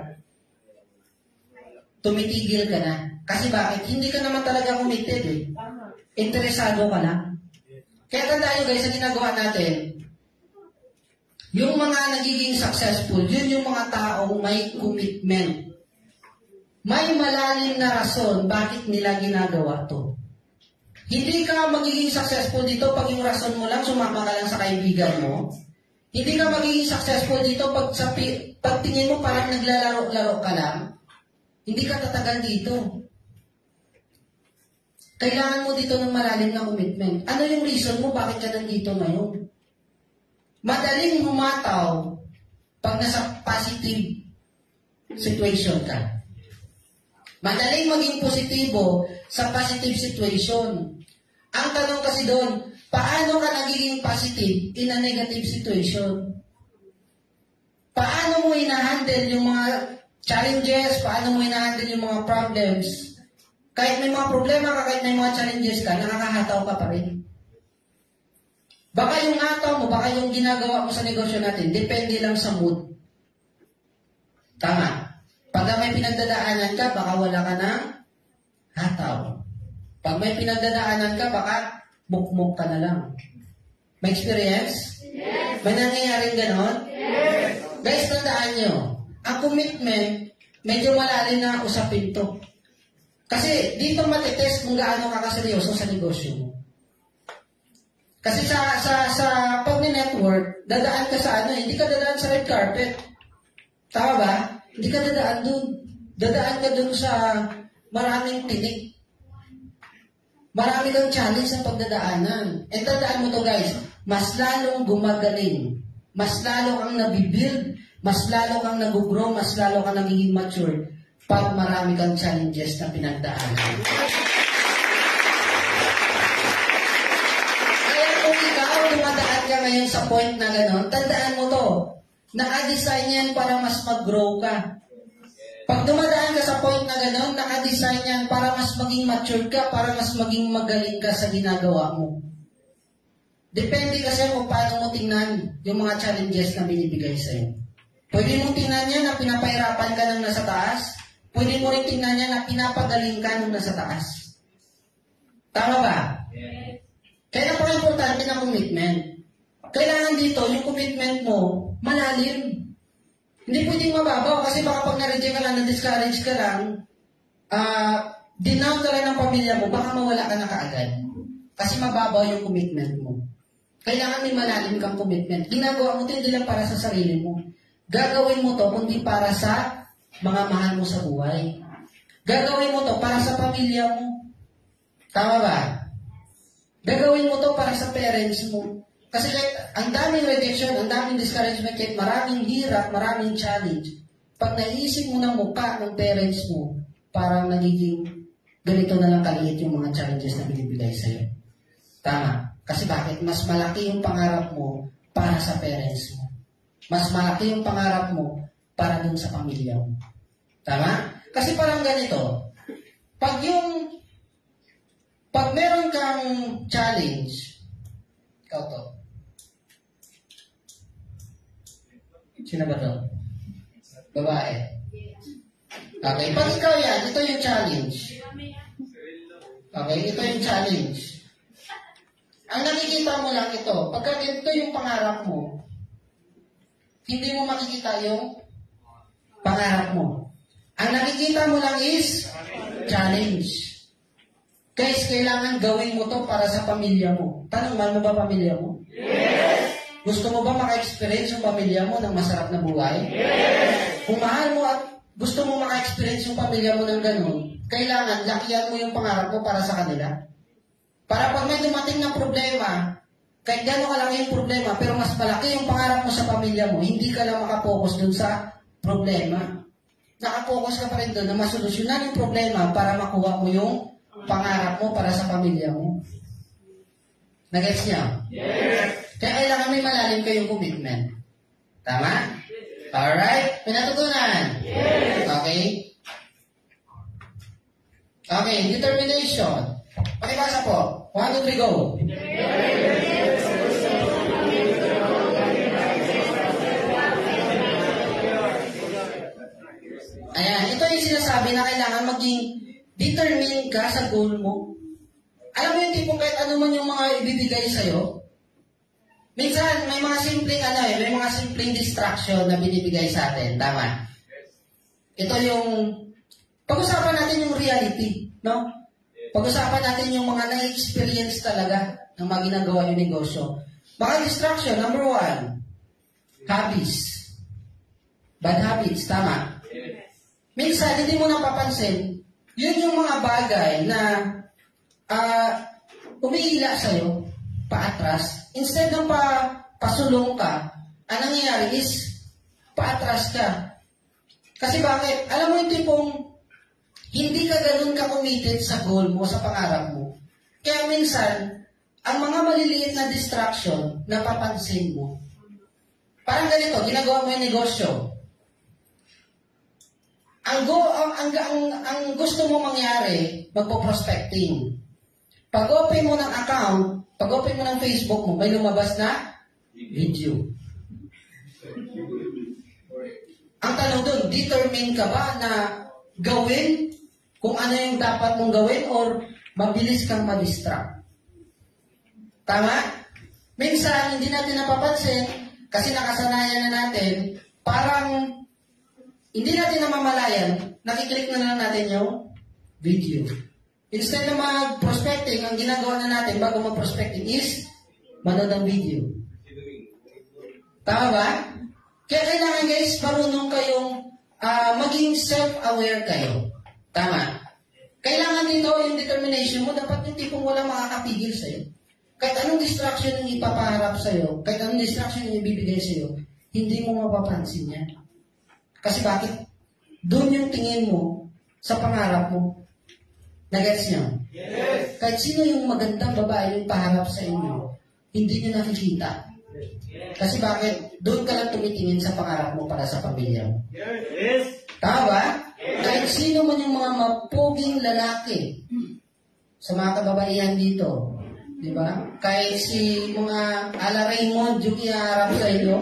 tumitigil ka na. Kasi bakit? Hindi ka naman talaga committed eh. Interesado ka lang. Kaya tandaan nyo guys, sa ginagawa natin, yung mga nagiging successful, yun yung mga taong may commitment. May malalim na rason bakit nila ginagawa to. Hindi ka magiging successful dito pag yung rason mo lang, sumama ka lang sa kaibigan mo. Hindi ka magiging successful dito pag tingin mo parang naglalaro-laro ka lang. Hindi ka tatagal dito. Kailangan mo dito ng malalim na commitment. Ano yung reason mo bakit ka nandito ngayon? Madaling humataw pag nasa positive situation ka. Madaling maging positibo sa positive situation. Ang tanong kasi doon, paano ka nagiging positive in a negative situation? Paano mo ina-handle yung mga challenges? Paano mo ina-handle yung mga problems? Kahit may mga problema ka, kahit may mga challenges ka, nakakahataw ka pa rin. Baka yung hataw mo, baka yung ginagawa mo sa negosyo natin, depende lang sa mood. Tama. Pag may pinagdadaanan ka, baka wala ka ng hataw. Pag may pinagdadaanan ka, baka mukmuk ka na lang. May experience? Yes. May nangyayaring ganon? Yes. Guys, tandaan nyo, ang commitment, medyo malalim na usapin to. Kasi dito matitest kung gaano ka kaseryoso sa negosyo mo. Kasi sa pag-network, dadaan ka sa ano, hindi ka dadaan sa red carpet. Tama ba? Hindi ka dadaan dun. Dadaan ka dun sa maraming tinik. Marami kang challenge sa pagdadaanan. And tandaan mo to guys, mas lalong gumagaling. Mas lalo kang nabibuild. Mas lalo kang nag-grow. Mas lalo kang nagiging mature pag marami kang challenges na pinagdaanan. Kaya kung ikaw dumadaan ka ngayon sa point na gano'n, tandaan mo to. Naka-design yan para mas mag-grow ka. Pag dumadaan ka sa point na gano'n, nakadesign yan para mas maging mature ka, para mas maging magaling ka sa ginagawa mo. Depende kasi kung paano mo tingnan yung mga challenges na binibigay sa'yo. Pwede mong tingnan yan na pinapahirapan ka ng nasa taas. Pwede mo rin tingnan yan na pinapagaling ka ng nasa taas. Tama ba? Kaya napaka-importante ng commitment. Kailangan dito, yung commitment mo, malalim. Hindi pwedeng mababaw kasi baka pag na-reject ka lang, na-discourage ka lang, dinown ka lang ng pamilya mo, baka mawala ka na kaagad. Kasi mababaw yung commitment mo. Kailangan may malalim kang commitment. Ginagawa mo ito hindi lang para sa sarili mo. Gagawin mo to kundi para sa mga mahal mo sa buhay. Gagawin mo to para sa pamilya mo. Tama ba? Gagawin mo to para sa parents mo. Kasi ang daming rejection, ang daming discouragement, kahit maraming hirap, maraming challenge. Pag naisip mo ng mukha ng parents mo, parang nagiging ganito na lang kaliit yung mga challenges na binibigay sa'yo. Tama. Kasi bakit? Mas malaki yung pangarap mo para sa parents mo. Mas malaki yung pangarap mo para dun sa pamilya mo. Tama? Kasi parang ganito, pag meron kang challenge, ikaw to. Sino ba to? Babae. Okay, pag ikaw yan, ito yung challenge. Okay, ito yung challenge. Ang nakikita mo lang ito, pagka ito yung pangarap mo, hindi mo makikita yung pangarap mo. Ang nakikita mo lang is challenge. Guys, kailangan gawin mo to para sa pamilya mo. Tanong, mahal mo ba pamilya mo? Yes! Gusto mo ba maka-experience yung pamilya mo ng masarap na buhay? Yes! Kung mahal mo at gusto mo maka-experience yung pamilya mo ng ganun, kailangan lakihan mo yung pangarap mo para sa kanila. Para pag may dumating na problema, kahit gano'n kalaki yung problema, pero mas malaki yung pangarap mo sa pamilya mo, hindi ka lang makapokus dun sa problema. Nakapokus ka pa rin dun na masolusyonan yung problema para makuha mo yung pangarap mo para sa pamilya mo. Nagets niya? Yes! Kaya kailangan may malalim kayong commitment. Tama? Alright? May natutunan? Yes! Okay? Okay, determination. Pakibasa po. 1, 2, 3, go. Ayan, ito yung sinasabi na kailangan maging determined ka sa goal mo. Alam mo yung tipong kahit ano man yung mga ibibigay sa'yo, minsan may mga simpleng may mga simpleng distraction na binibigay sa atin. Tama? Ito yung, pag-usapan natin yung reality, no? Pag-usapan natin yung mga na-experience talaga ng mga ginagawa yung negosyo. Mga distraction, number 1, hobbies. Bad habits, tama? Minsan, hindi mo napapansin, yun yung mga bagay na umiila sa'yo, paatras. Instead ng pasulong ka, ang nangyayari is, paatras ka. Kasi bakit? Alam mo yung tipong, hindi ka ganun ka-committed sa goal mo, sa pangarap mo. Kaya minsan, ang mga maliliit na distraction, napapansin mo. Parang ganito, ginagawa mo yung negosyo. Ang gusto mo mangyari, magpo-prospecting. Pag-open mo ng account, pag-open mo ng Facebook mo, may lumabas na video. Ang tanong dun, determine ka ba na gawin kung ano yung dapat mong gawin or mabilis kang ma-distract? Tama? Minsan, hindi natin napapansin kasi nakasanayan na natin, parang hindi natin namamalayan, nakiklik na lang natin yung video. Instead na mag-prospecting, ang ginagawa na natin bago mag-prospecting is manood ng video. Tama ba? Kaya kailangan guys, marunong kayong maging self-aware kayo. Tama. Kailangan dito yung determination mo, dapat yung tipong walang makakapigil sa'yo. Kahit anong distraction yung ipapaharap sa'yo, kahit anong distraction yung ibibigay sa'yo, hindi mo mapapansin yan. Kasi bakit? Doon yung tingin mo sa pangarap mo. Nagets niyo? Yes! Kahit sino yung magandang babae yung paharap sa inyo, hindi nyo nakikita. Kasi bakit? Doon ka lang tumitingin sa pangarap mo para sa pamilya mo. Yes! Tama ba? Kahit sino man yung mga mapuging lalaki sa mga kababaihan dito, di ba? Kahit si mga ala Raymond yung iharap sa iyo,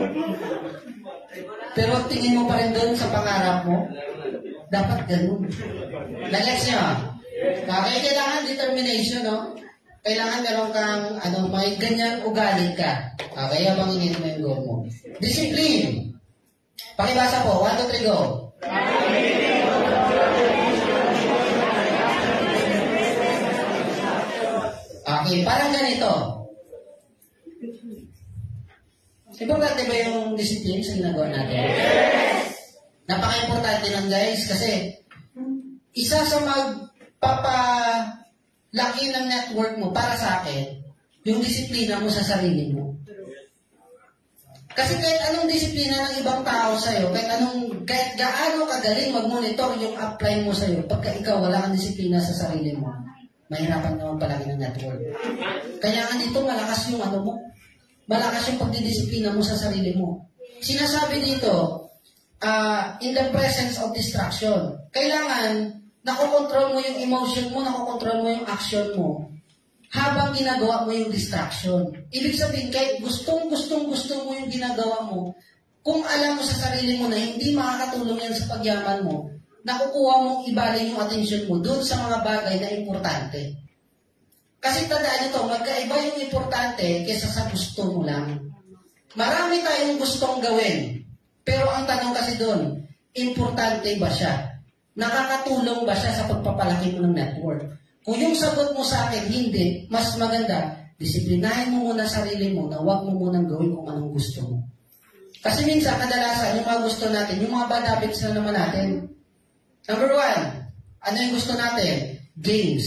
pero tingin mo pa rin doon sa pangarap mo, dapat ganun. Nag-gets nyo? Okay, kailangan determination, no? Kailangan meron kang, may ganyan ugali ka. Okay, habang init mo yung goal mo. Discipline. Pakibasa po. 1, 2, 3, go. Okay, parang ganito. Importante ba yung discipline sa ginagawa natin? Napaka-importante lang, guys, kasi isa sa magpapalaki ng network mo para sa akin, yung disiplina mo sa sarili mo. Kasi kahit anong disiplina ng ibang tao sa'yo, kahit gaano kagaling mag-monitor yung upline mo sa'yo, pagka ikaw wala kang disiplina sa sarili mo, mahirapan naman palagi ng network. Kaya nga dito, malakas yung mo, malakas yung pagdidisiplina mo sa sarili mo. Sinasabi dito, in the presence of distraction, kailangan nakokontrol mo yung emotion mo, nakokontrol mo yung action mo habang ginagawa mo yung distraction. Ibig sabihin, kahit gustong mo yung ginagawa mo, kung alam mo sa sarili mo na hindi makakatulong yan sa pagyaman mo, nakukuha mong ibaling yung attention mo doon sa mga bagay na importante. Kasi tandaan nito, magkaiba yung importante kaysa sa gusto mo lang. Marami tayong gustong gawin, pero ang tanong kasi doon, importante ba siya? Nakakatulong ba siya sa pagpapalaki mo ng network? Kung yung sagot mo sa akin, hindi, mas maganda, disiplinahin mo muna sarili mo na huwag mo munang gawin kung anong gusto mo. Kasi minsan, kadalasan, yung mga gusto natin, yung mga bad habits na naman natin. Number 1, ano yung gusto natin? Games.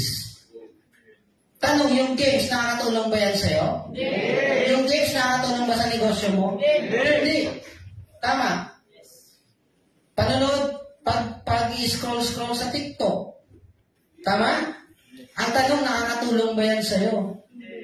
Tanong, yung games, nakakatulong ba yan sa'yo? Yes. Yung games, nakakatulong ba sa negosyo mo? Yes. Hindi. Tama. Panonood, pag-i-scroll sa TikTok. Tama? Ang tanong, nakakatulong ba yan sa'yo?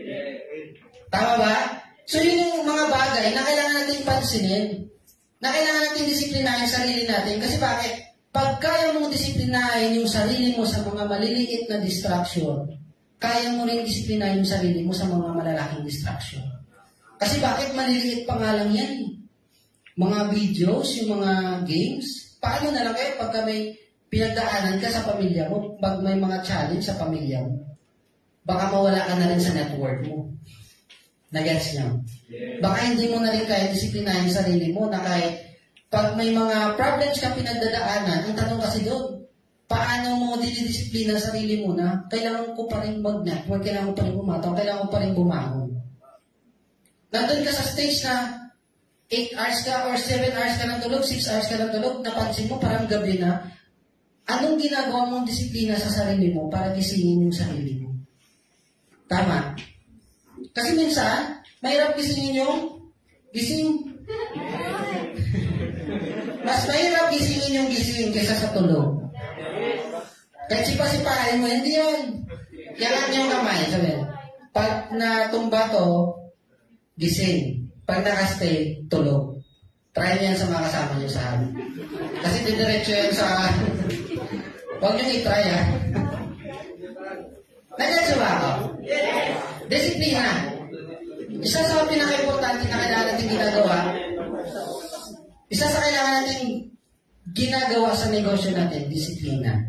Tama ba? So yun yung mga bagay na kailangan natin pansinin, na kailangan natin disiplinahin yung sarili natin. Kasi bakit? Pag kaya mong disiplinahin yung sarili mo sa mga maliliit na distraction, kaya mo rin disiplinahin yung sarili mo sa mga malalaking distraction. Kasi bakit maliliit pa nga lang yan? Mga videos, yung mga games, paano na lang kayo pagka may pinagdaanan ka sa pamilya mo, pag may mga challenge sa pamilya mo, baka mawala ka na rin sa network mo. Nag-gets niyo? Baka hindi mo na rin kaya disiplinahin yung sarili mo na kahit pag may mga problems ka pinagdadaanan, ang tanong kasi doon, paano mo dinidisiplina sa sarili mo na kailangan ko pa rin mag-network, kailangan ko pa rin bumataw, kailangan ko pa rin bumangon. Nandun ka sa stage na 8 hours ka or 7 hours ka ng tulog, 6 hours ka ng tulog, napansin mo parang gabi na, anong ginagawa mong disiplina sa sarili mo para gisingin yung sarili mo? Tama? Kasi minsan, mahirap gisingin yung gising. Mas mahirap gisingin yung gising kaysa sa tulog. Kahit sipa-sipahin mo, hindi yun. Yalan yung kamay, sabi. Pag natumba to, gising. Pag nakastay, tulog. Try niyo yan sa mga kasama niyo sa amin. Kasi didiretso yan sa... Huwag niyo i-try, ha? Nag-gets ba ako? Yes! Disiplina. Isa sa pinaka-importante na kailangan natin ginagawa, isa sa kailangan natin ginagawa sa negosyo natin, disiplina.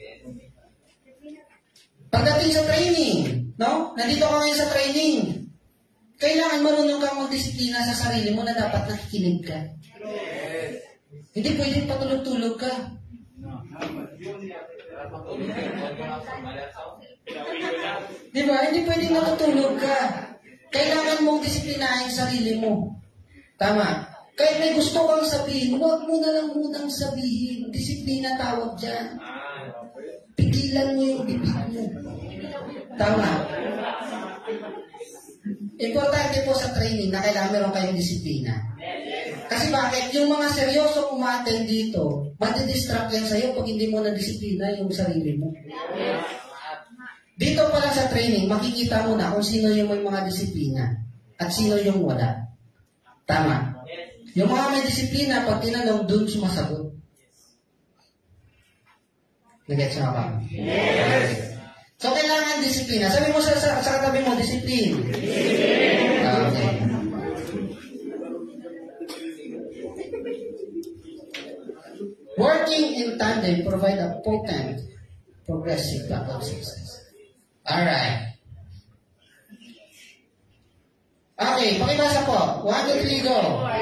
Pagdating sa training, no? Nandito ka ngayon sa training. Kailangan marunong kang magdisiplina sa sarili mo na dapat nakikinig ka. Hindi pwedeng patulog-tulog ka. Diba? Hindi pwedeng natutulog ka. Kailangan mong disiplinahin sarili mo. Tama? Kahit may gusto kang sabihin, huwag mo na lang munang sabihin. Disiplina tawag dyan. Pigilan mo yung bibig mo. Tama? Importante po sa training na kailangan meron kayong disiplina. Kasi bakit? Yung mga seryoso umaten dito, madidistract yan sa'yo pag hindi mo na-disiplina yung sarili mo. Dito pa lang sa training, makikita mo na kung sino yung may mga disiplina at sino yung wala. Tama? Yung mga may disiplina, pag tinanong, dun sumasagot. Nag-gets mo ba? Yes! So, kailangan disiplina. Sabi mo sa katabi mo, disiplina. Okay. Working in tandem provide a potent progressive path of success. Alright. Okay, pakibasa po. 1, 2, 3, go.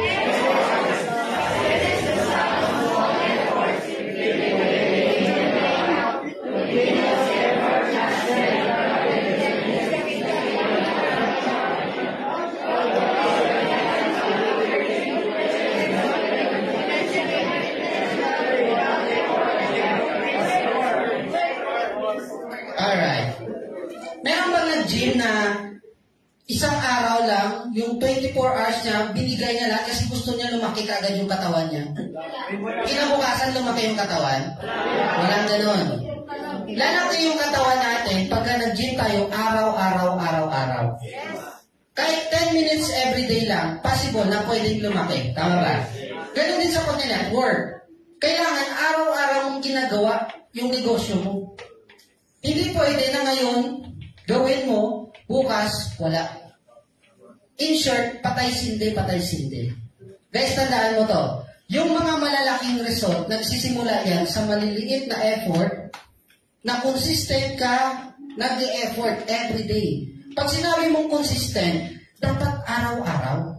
Alright. Meron ba nag-gym na isang araw lang, yung 24 hours niya, binigay niya lahat kasi gusto niya lumaki kagad yung katawan niya? Kinabukasan lumaki yung katawan? Walang ganun. Lalaki yung katawan natin pagka nag-gym tayo araw-araw. Kahit 10 minutes everyday lang, possible na pwedeng lumaki. Tama ba? Ganun din sa pag-network. Kailangan araw-araw mong ginagawa yung negosyo mo. Hindi pwede na ngayon, gawin mo, bukas, wala. In short, patay-sindi. Guys, tandaan mo to. Yung mga malalaking result, nagsisimula yan sa maliliit na effort, na consistent ka, nag-e-effort everyday. Pag sinabi mong consistent, dapat araw-araw.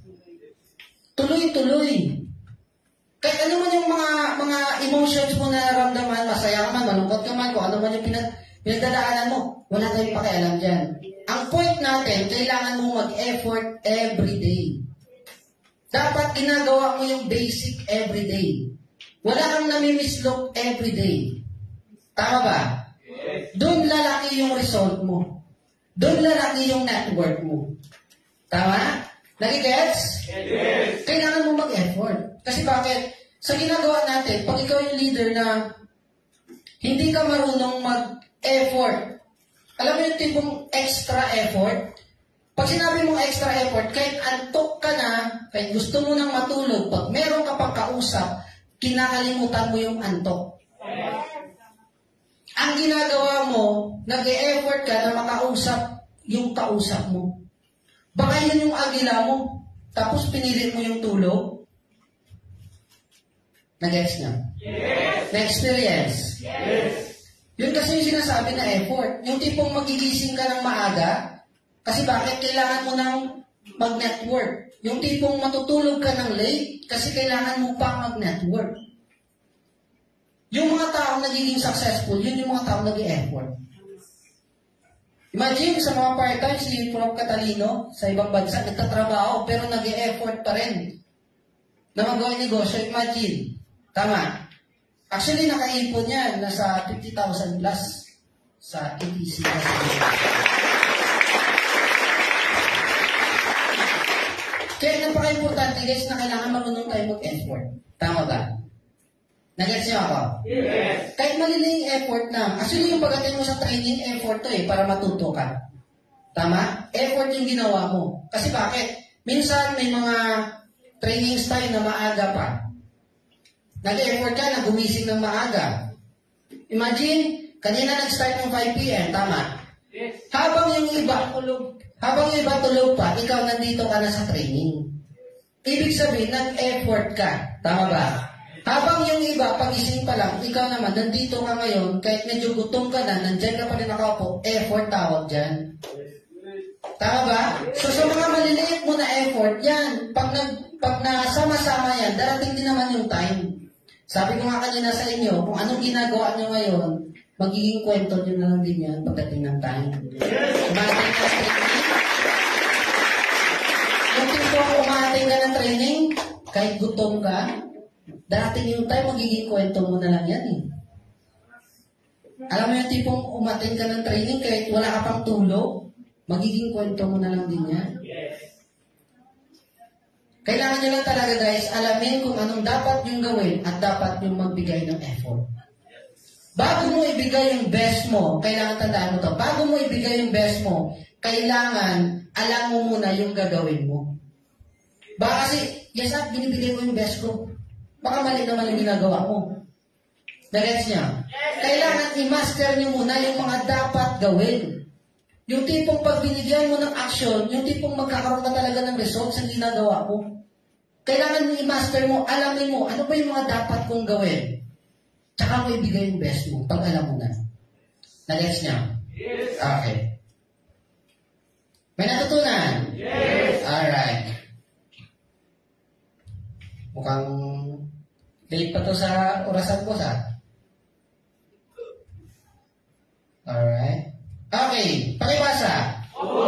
Tuloy-tuloy. Kahit ano man yung mga emotions mo na naramdaman, masaya ka man, malungkot ka man, kung ano man yung pinagdadaanan mo, wala tayong pakialam dyan. Ang point natin, kailangan mo mag-effort everyday. Dapat ginagawa mo yung basic everyday. Wala kang namimislok everyday. Tama ba? Doon lalaki yung result mo. Doon lalaki yung network mo. Tama? Nagigets? Yes. Kailangan mo mag-effort. Kasi bakit? Sa ginagawa natin, pag ikaw yung leader na hindi ka marunong mag-effort, alam mo yung tipong extra effort? Pag sinabi mong extra effort, kahit antok ka na, kahit gusto mo nang matulog, pag meron ka pang kausap, kinakalimutan mo yung antok. Ang ginagawa mo, nag-e-effort ka na makausap yung kausap mo. Baka yun yung agila mo, tapos pinilit mo yung tulog. Nag-gets niya? Yes. Na-experience? Yes. Yun kasi yung sinasabi na effort. Yung tipong magigising ka ng maaga, kasi bakit kailangan mo nang mag-network? Yung tipong matutulog ka ng late, kasi kailangan mo pa mag-network. Yung mga taong nagiging successful, yun yung mga taong nag-e-effort. Imagine sa mga part-time, si Prof. Catalino, sa ibang bansa, nagtatrabaho, pero nag-e-effort pa rin na magawa yung negosyo. Imagine. Tama. Actually, nakaipon yan. Nasa 50,000 plus sa ETC. Kaya napaka-importante guys na kailangan marunong tayo mag-effort. Tama ba? Nag-gets niyo ako? Yes. Kahit maliling effort na. Actually, yung pagdating mo sa training, effort to para matuto ka. Tama? Effort yung ginawa mo. Kasi bakit? Minsan may mga trainings tayo na maaga pa. Nag-effort ka na gumising ng maaga. Imagine, kanina nag-start ng 5 p.m. Tama? Yes. Habang yung iba tulog pa, ikaw nandito ka na sa training. Ibig sabihin, nag-effort ka. Tama ba? Habang yung iba, pagising pa lang, ikaw naman, nandito ka ngayon, kahit medyo gutom ka na, nandyan ka pa rin nakaupo, effort tawag dyan. Tama ba? So sa mga maliliit mo na effort, yan, pag nasama-sama yan, darating din naman yung time. Sabi ko nga kanina sa inyo, kung anong ginagawa nyo ngayon, magiging kwento nyo na lang din yan pagdating ng time. Umating ka ng training. Yung tipo umating ka ng training, kahit gutom ka, darating yung time, magiging kwento mo na lang yan eh. Alam mo yung tipong umating ka ng training, kahit wala ka pang tulog, magiging kwento mo na lang din yan. Kailangan nyo lang talaga guys, alamin kung anong dapat yung gawin at dapat yung magbigay ng effort. Bago mo ibigay yung best mo, kailangan tandaan mo to, bago mo ibigay yung best mo, kailangan alam mo muna yung gagawin mo. Baka kasi, yes binibigay ko yung best ko. Baka mali naman yung ginagawa mo. Nagets niya? Kailangan i-master niyo muna yung mga dapat gawin. Yung tipong pag binigyan mo ng action, yung tipong magkakaroon ka talaga ng results sa ginagawa mo. Kailangan i-master mo, alamin mo, ano ba yung mga dapat kong gawin? Tsaka mo ibigay yung best mo, pag alam mo na. Nagets niya? Yes. Okay. May natutunan? Yes. Alright. Mukhang late pa to sa orasan ko sa. Alright. Okay. Pakibasa.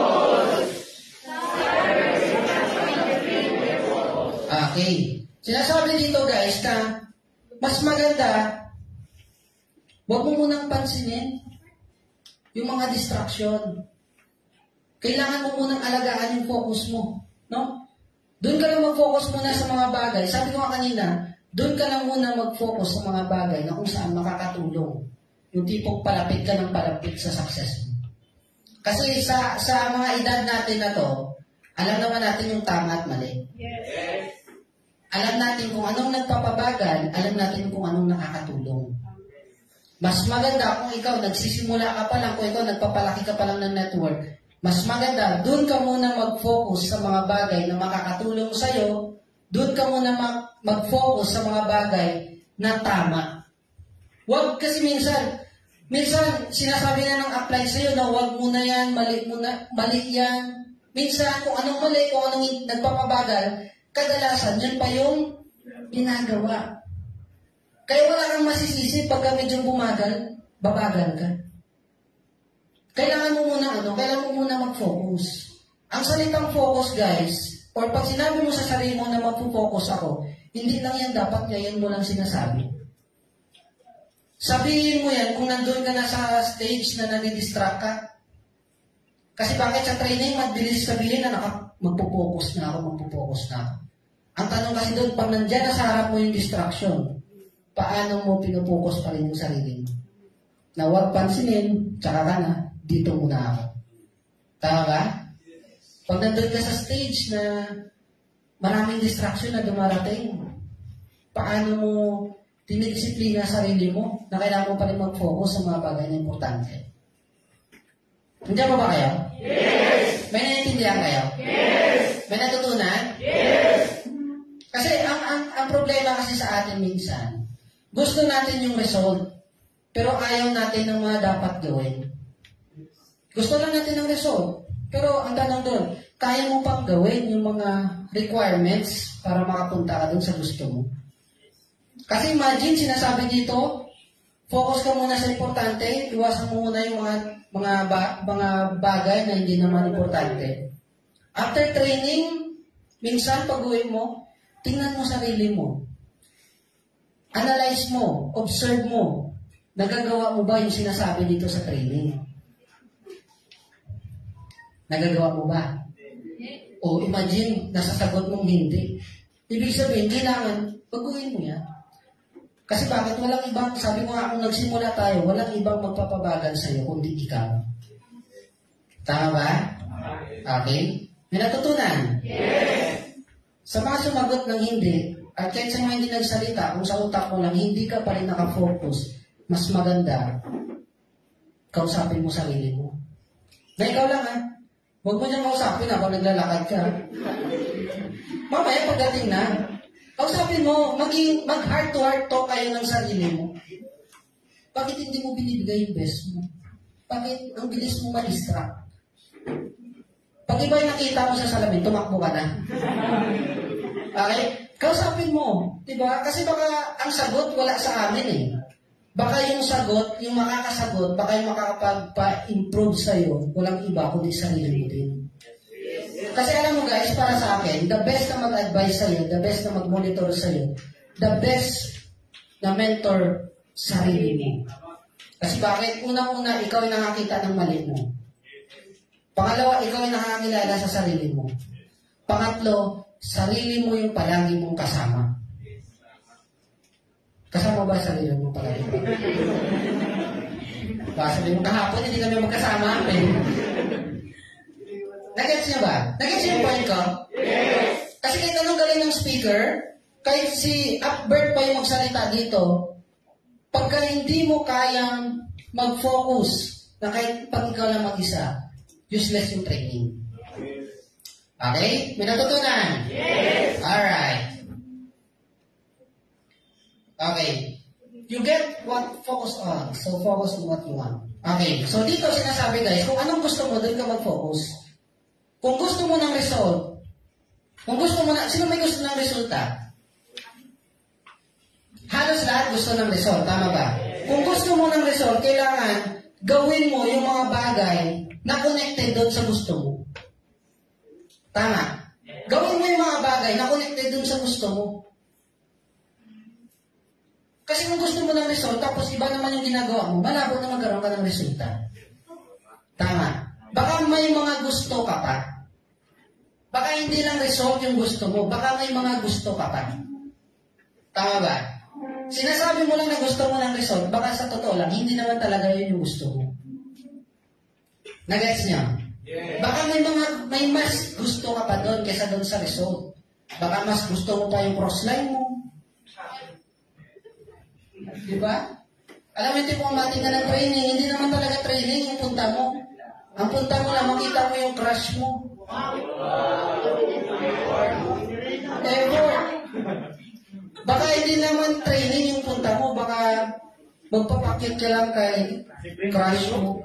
Okay. Sinasabi dito guys na mas maganda huwag mo munang pansinin yung mga distraction. Kailangan mo munang alagaan yung focus mo. No? Doon ka lang mag-focus muna sa mga bagay. Sabi ko nga kanina, doon ka lang muna mag-focus sa mga bagay na kung saan makakatulong. Yung tipong palapit ka ng palapit sa success mo. Kasi sa mga edad natin na to, alam naman natin yung tama at mali. Yes. Alam natin kung anong nagpapabagal, alam natin kung anong nakakatulong. Mas maganda kung ikaw nagsisimula ka pa lang, kung ikaw nagpapalaki ka pa lang ng network, mas maganda, doon ka muna mag-focus sa mga bagay na makakatulong sa'yo, doon ka muna mag-focus sa mga bagay na tama. Huwag kasi minsan sinasabi na ng apply sa'yo na huwag mo na yan, mali yan. Minsan, kung anong mali, kung anong nagpapabagal, kadalasan, yan pa yung ginagawa. Kaya wala kang masisisi pagka medyo babagal ka. Kailangan mo muna mag-focus. Ang salitang focus, guys, or pag sinabi mo sa sarili mo na mag-focus ako, hindi lang yan dapat ngayon mo lang sinasabi. Sabihin mo yan kung nandun ka na sa stage na nadidistract ka. Kasi bakit sa training, mabilis sabihin na magpo-focus na ako. Ang tanong kasi doon, pag nandyan na sa harap mo yung distraction, paano mo pinupokus pa rin yung sarili mo? Na huwag pansinin, tsaka ka na, dito muna ako. Tama ba? Pag nandun ka sa stage na maraming distraction na dumarating, paano mo dinidisiplina sa sarili mo na kailangan mo pa rin mag-focus sa mga bagay na importante? Nandiyan ba kayo? Yes. May naiintindihan kayo? Yes. May natutunan? Yes. Kasi ang problema kasi sa atin minsan, gusto natin yung result, pero ayaw natin ng mga dapat gawin. Gusto lang natin ng result, pero ang tanong doon, kaya mo pang gawin yung mga requirements para makapunta ka doon sa gusto mo. Kasi imagine, sinasabi dito, focus ka muna sa importante, iwasan mo muna yung mga bagay na hindi naman importante. After training, minsan pag-uwi mo, tingnan mo sarili mo. Analyze mo, observe mo. Nagagawa mo ba yung sinasabi dito sa training? Nagagawa mo ba? O imagine, nasasagot mong hindi. Ibig sabihin, kailangan pag-uwi mo yan. Kasi bakit? Walang ibang, sabi ko nga, kung nagsimula tayo, walang ibang magpapabagal sa'yo, kundi ikaw. Tama ba? Okay? May natutunan? Yes. Sa mga sumagot ng hindi, at kahit sa mga hindi nagsalita, kung sa utak mo lang, hindi ka pa rin nakafocus, mas maganda, kausapin mo sarili mo. Na ikaw lang, ha? Huwag mo niyang kausapin habang naglalakad ka. Mamaya, pagdating na, kausapin mo, mag-heart-to-heart talk kayo ng sarili mo. Bakit hindi mo binibigay yung best mo? Bakit ang bilis mo ma-distract? Pag iba yung nakita mo sa salamin, tumakbo ka na. Okay? Kausapin mo. Diba? Kasi baka ang sagot wala sa amin eh. Baka yung sagot, yung makakasagot, baka yung makakapag-improve sa'yo, walang iba kundi sarili mo din. Kasi alam mo guys, para sa akin, the best na mag-advise sa'yo, the best na mag-monitor sa'yo, the best na mentor, sarili mo. Kasi bakit? Unang-una, ikaw ay nakakita ng mali mo. Pangalawa, ikaw ay nakakilala sa sarili mo. Pangatlo, sarili mo yung palagi mong kasama. Kasama ba sarili mo palagi? Baka sabihin mo, kahapon hindi kami magkasama. Nagets niya ba? Nagets niya yung point ko? Yes. Kasi kahit anong galing ng speaker, kahit si Upbert pa yung magsalita dito, Pagka hindi mo kayang mag-focus na kahit pag ikaw lang mag-isa, useless yung training. Okay? May natutunan? Yes! Alright. Okay. You get what focus on. So, focus on what you want. Okay. So, dito sinasabi guys, kung anong gusto mo, doon ka mag-focus. Kung gusto mo ng result, sino may gusto ng resulta? Halos lahat gusto ng result. Tama ba? Kung gusto mo ng result, kailangan gawin mo yung mga bagay na connected doon sa gusto mo. Tama. Gawin mo yung mga bagay na connected doon sa gusto mo. Kasi kung gusto mo ng result, tapos iba naman yung ginagawa mo, malabo na magkaroon ka ng resulta. Tama. Baka may mga gusto ka pa. Baka hindi lang result yung gusto mo. Baka may mga gusto ka pa. Tama ba? Sinasabi mo lang na gusto mo ng result, baka sa totoo lang, hindi naman talaga yun yung gusto mo. Nagets niyo? Yes. Baka may mas gusto ka pa doon kaysa doon sa result. Baka mas gusto mo pa yung crossline mo. Diba? Alam mo, yung mating ka ng training, hindi naman talaga training yung punta mo. Ang punta mo lang, makita mo yung crush mo. Baka hindi naman training yung punta mo, baka magpapakit ka lang kay crush mo.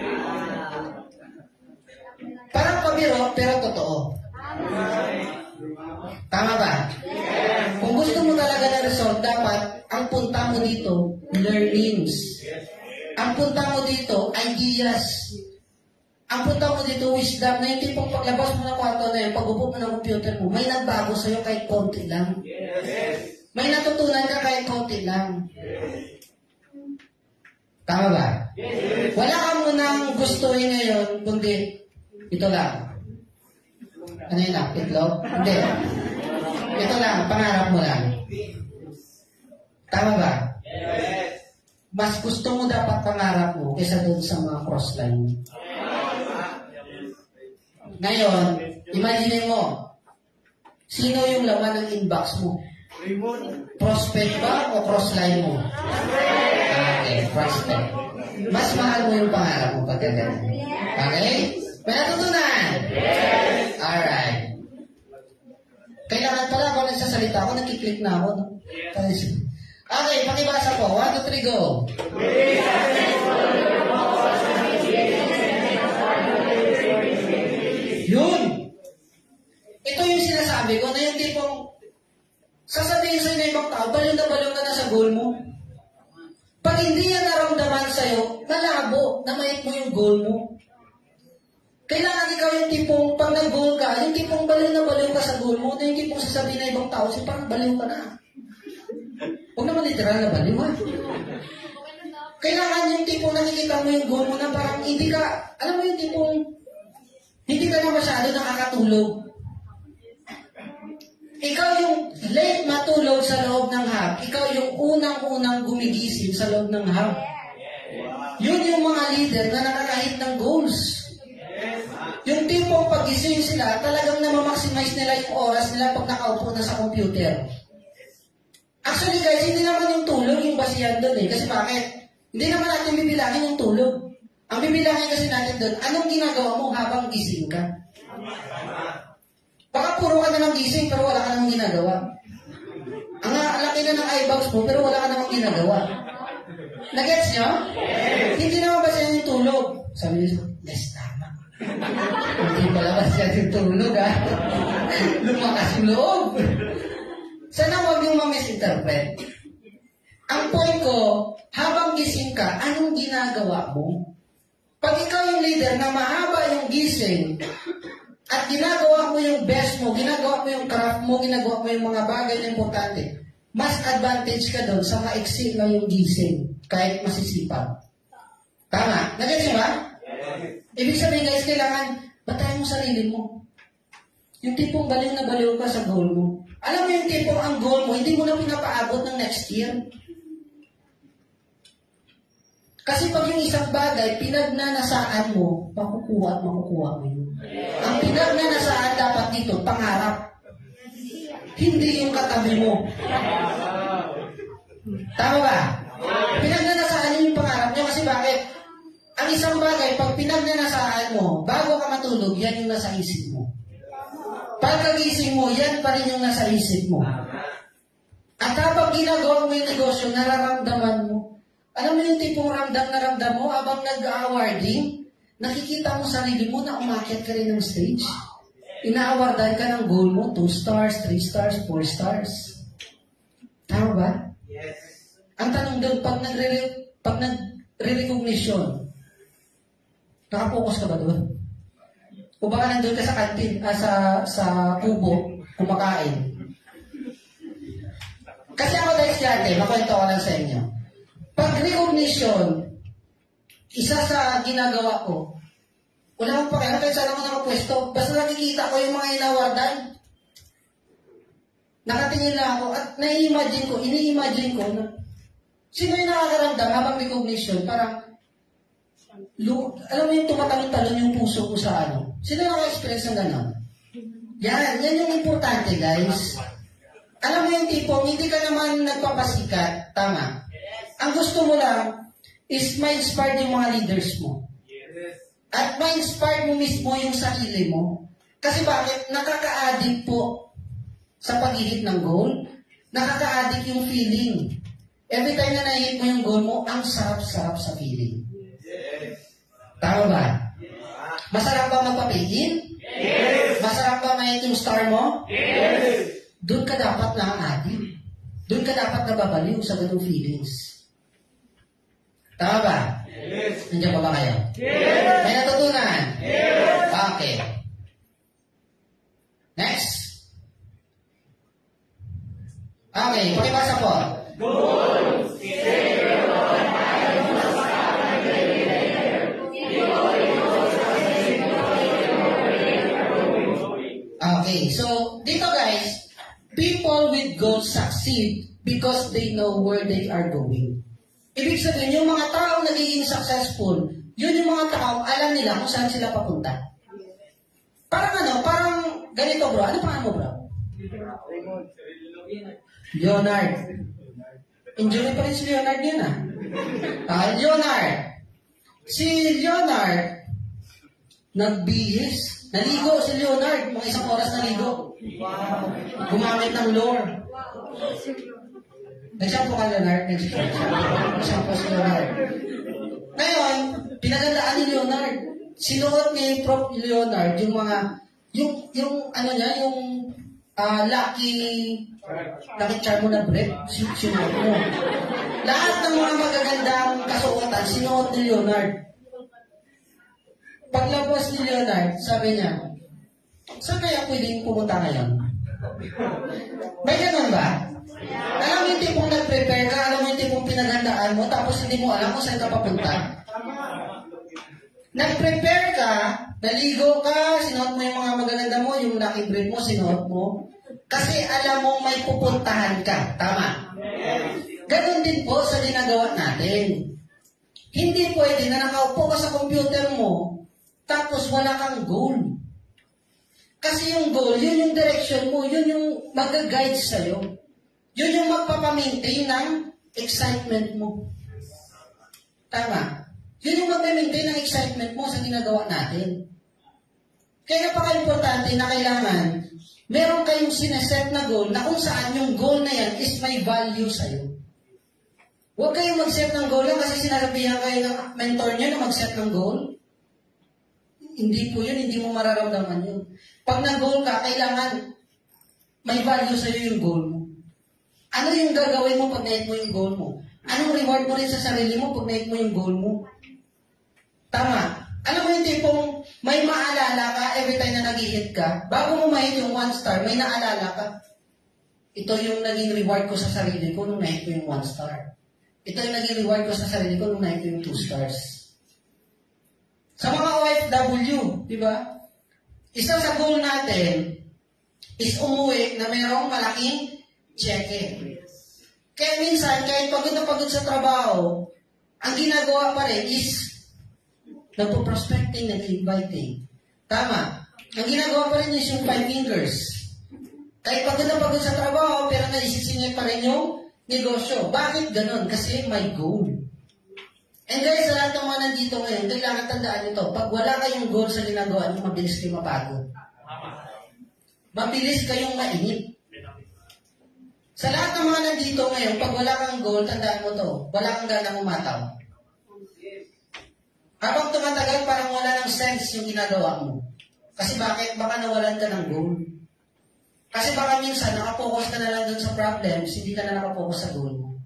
Parang pabiro, pero totoo. Tama ba? Kung gusto mo talaga ng result, dapat ang punta mo dito, learnings. Ang punta mo dito, ideas. Ang punta mo dito, wisdom, na yung tipong paglabas mo ng kwarto na yun, pag-upo mo ng computer mo, may nagbago sa'yo kahit konti lang. May natutunan ka kahit konti lang. Tama ba? Wala ka munang gustuhin ngayon, kundi ito lang. Ano yun lang? Itlog? Hindi. Ito lang, pangarap mo lang. Tama ba? Mas gusto mo dapat pangarap mo kaysa doon sa mga crossline mo. Ngayon, imagine mo, sino yung laman ng inbox mo? Prospect ba o crossline mo? Okay, prospect. Mas mahal mo yung pangarap mo pagkagalan. Okay? May natutunan? Yes! Alright. Kailangan pala ako nagsasalita ako, nakiklik na ako. No? Okay, pakibasa po. 1, 2, 3, go. Yun. Ito yung sinasabi ko na yung tipong sasabihin sa'yo na ibang tao, baliw na ka na sa goal mo. Pag hindi yan naramdaman sa'yo, nalabo, namait mo yung goal mo. Kailangan ikaw yung tipong, pag nag-goal ka, yung tipong baliw ka sa goal mo, na yung tipong sasabihin na ibang tao, parang baliw ka na. Huwag naman literal na baliw, ha? Kailangan yung tipong nakikita mo yung goal mo na parang hindi ka, alam mo yung tipong, hindi ka na masyado nakakatulog. Ikaw yung late matulog sa loob ng hub. Ikaw yung unang-unang gumigising sa loob ng hub. Yun yung mga leader na nakakahit ng goals. Yung tipong pag-gising sila, talagang namamaximize nila yung oras nila pag nakaupo na sa computer. Actually guys, hindi naman yung tulog yung basihan doon eh. Kasi bakit? Hindi naman natin bibilangin yung tulog. Ang bibilangin kasi natin doon, anong ginagawa mo habang gising ka? Baka puro ka na ng gising pero wala ka namang ginagawa. Ang laki na ng eyebags mo pero wala ka namang ginagawa. Nagets nyo? Hindi naman basihan yung tulog. Sabi niyo, yes, tama. Hindi pala basihan yung tulog, ha? Lumakas yung loob. Sana huwag yung ma-misinterpret. Ang point ko, habang gising ka, anong ginagawa mo? Pag ikaw yung leader na mahaba yung gising, at ginagawa mo yung best mo, ginagawa mo yung craft mo, ginagawa mo yung mga bagay na importante, mas advantage ka doon sa maiksi lang yung gising, kahit masisipag. Tama? Nagets ba? Ibig sabihin guys, kailangan batayin mo sarili mo. Yung tipong baliw na baliw ka sa goal mo. Alam mo yung tipong ang goal mo, hindi mo na pinapaabot ng next year. Kasi pag yung isang bagay, pinagnanasaan mo, makukuha mo yun. Ang pinagnanasaan dapat dito, pangarap. Hindi yung katabi mo. Tama ba? Pinagnanasaan niyo yung pangarap niyo kasi bakit? Ang isang bagay, pag pinagnanasaan mo, bago ka matulog, yan yung nasa isip mo. Pagkagising mo, yan pa rin yung nasa isip mo. At habang ginagawa mo yung negosyo, nararamdaman mo. Alam mo yung tipong ramdam na ramdam mo, habang nag-awarding, nakikita mo sarili mo na umakyat ka rin ng stage. Ina-awardan ka ng goal mo, 2 stars, 3 stars, 4 stars. Tama ba? Yes. Ang tanong doon, pag nagre-recognition, nakapokus ka ba doon? O baka nandun ka sa kantin, sa kubo, kumakain. Kasi ako dahil estudyante, makwento ko lang sa inyo. Pag recognition, isa sa ginagawa ko, wala akong pakialam kahit saan ako nakapwesto. Basta nakikita ko yung mga inawardan. Nakatingin lang ako at ini-imagine ko na sino yung nakakaramdam habang recognition, parang alam mo yung tumatalon-talon yung puso ko sa ano. Sino naka-experience ng gano'n? Yan yung importante, guys. Alam mo yung tipong, hindi ka naman nagpapasikat, tama. Ang gusto mo lang is ma-inspire yung mga leaders mo. At ma-inspire mo mismo yung sarili mo. Kasi bakit? Nakaka-addict po sa pag-ihit ng goal. Nakaka-addict yung feeling. Every time na nahihit mo yung goal mo, ang sarap-sarap sa feeling. Tama ba? Masarap ba magpapigil? Yes. Masarap ba mahit yung star mo? Yes. Doon ka dapat na-addict. Doon ka dapat nababaliw sa ganung feelings. Tama ba? Yes. Nandiyan pa ba kayo? Yes. May natutunan? Yes. Okay. Next. Okay, pakibasa po. Okay, so dito guys, people with goals succeed because they know where they are going. Ibig sabihin, yung mga taong nagiging successful, yun yung mga taong alam nila kung saan sila papunta. Parang ganito bro. Ano pangalan mo bro? Leonard. Enjoy pa rin si Leonard yun Leonard. Si Leonard, nagbihis. Naligo si Leonard. Mga 1 oras naligo. Gumamit ng lore. Nag-shampoo ka, Leonard? Nag-shampoo si Leonard. Ngayon, pinagandaan ni Leonard. Sinuot ni Prof. Leonard yung mga, yung lucky charm mo na bread, sinuot mo. Lahat ng mga magagandang kasuotan, sinuot ni Leonard. Paglabas ni Leonard, sabi niya, saan kaya pwedeng pumunta ngayon? May ganun ba? Alam mo yung tipong nag-prepare ka, alam mo yung tipong pinaghandaan mo, tapos hindi mo alam kung saan ka papunta. Nag-prepare ka, naligo ka, sinuot mo yung mga magaganda mo, yung lucky bread mo, sinuot mo. Kasi alam mo may pupuntahan ka. Tama? Ganon din po sa ginagawa natin. Hindi pwede na nakaupo ka sa computer mo, tapos wala kang goal. Kasi yung goal, yun yung direction mo, yun yung mag-guide sa'yo. Yun yung magpapamaintain ng excitement mo. Tama? Yun yung magpapamaintain ng excitement mo sa ginagawa natin. Kaya napaka-importante na kailangan meron kayong sineset na goal na kung saan yung goal na yan is may value sa'yo. Huwag kayong mag-set ng goal lang kasi sinasabihan kayo ng mentor nyo na mag-set ng goal. Hindi po yun, hindi mo mararamdaman yun. Pag nag-goal ka, kailangan may value sa'yo yung goal mo. Ano yung gagawin mo pag na-hit mo yung goal mo? Anong reward mo rin sa sarili mo pag na-hit mo yung goal mo? Tama. Alam mo yung tipong may maalala ka every time na nag-hit ka, bago mo ma-hit yung 1 star, may naalala ka. Ito yung naging reward ko sa sarili ko nung na-hit ko yung 1 star. Ito yung naging reward ko sa sarili ko nung na-hit ko yung 2 stars. Sa mga OFW, di ba? Isa sa goal natin is umuwi na mayroong malaking cheque. Kaya minsan, kahit pagod na pagod sa trabaho, ang ginagawa pa rin is nagpo-prospecting, nag-inviting. Tama. Ang ginagawa pa rin is yung 5 fingers. Kahit pagod na pagod sa trabaho, pero naisisingit pa rin yung negosyo. Bakit ganun? Kasi may goal. And guys, sa lahat ng mga nandito ngayon, kailangan tandaan nito, pag wala kayong goal sa ginagawa niyo, mabilis kayo mapagod. Mabilis kayong mainip. Sa lahat ng mga nandito ngayon, pag wala kang goal, tandaan mo to, wala kang ganang umataw. Habang tumatagal, parang wala ng sense yung ginagawa mo. Kasi bakit? Baka nawalan ka ng goal. Kasi baka minsan, nakapokus ka na lang dun sa problems, hindi ka na nakapokus sa goal mo.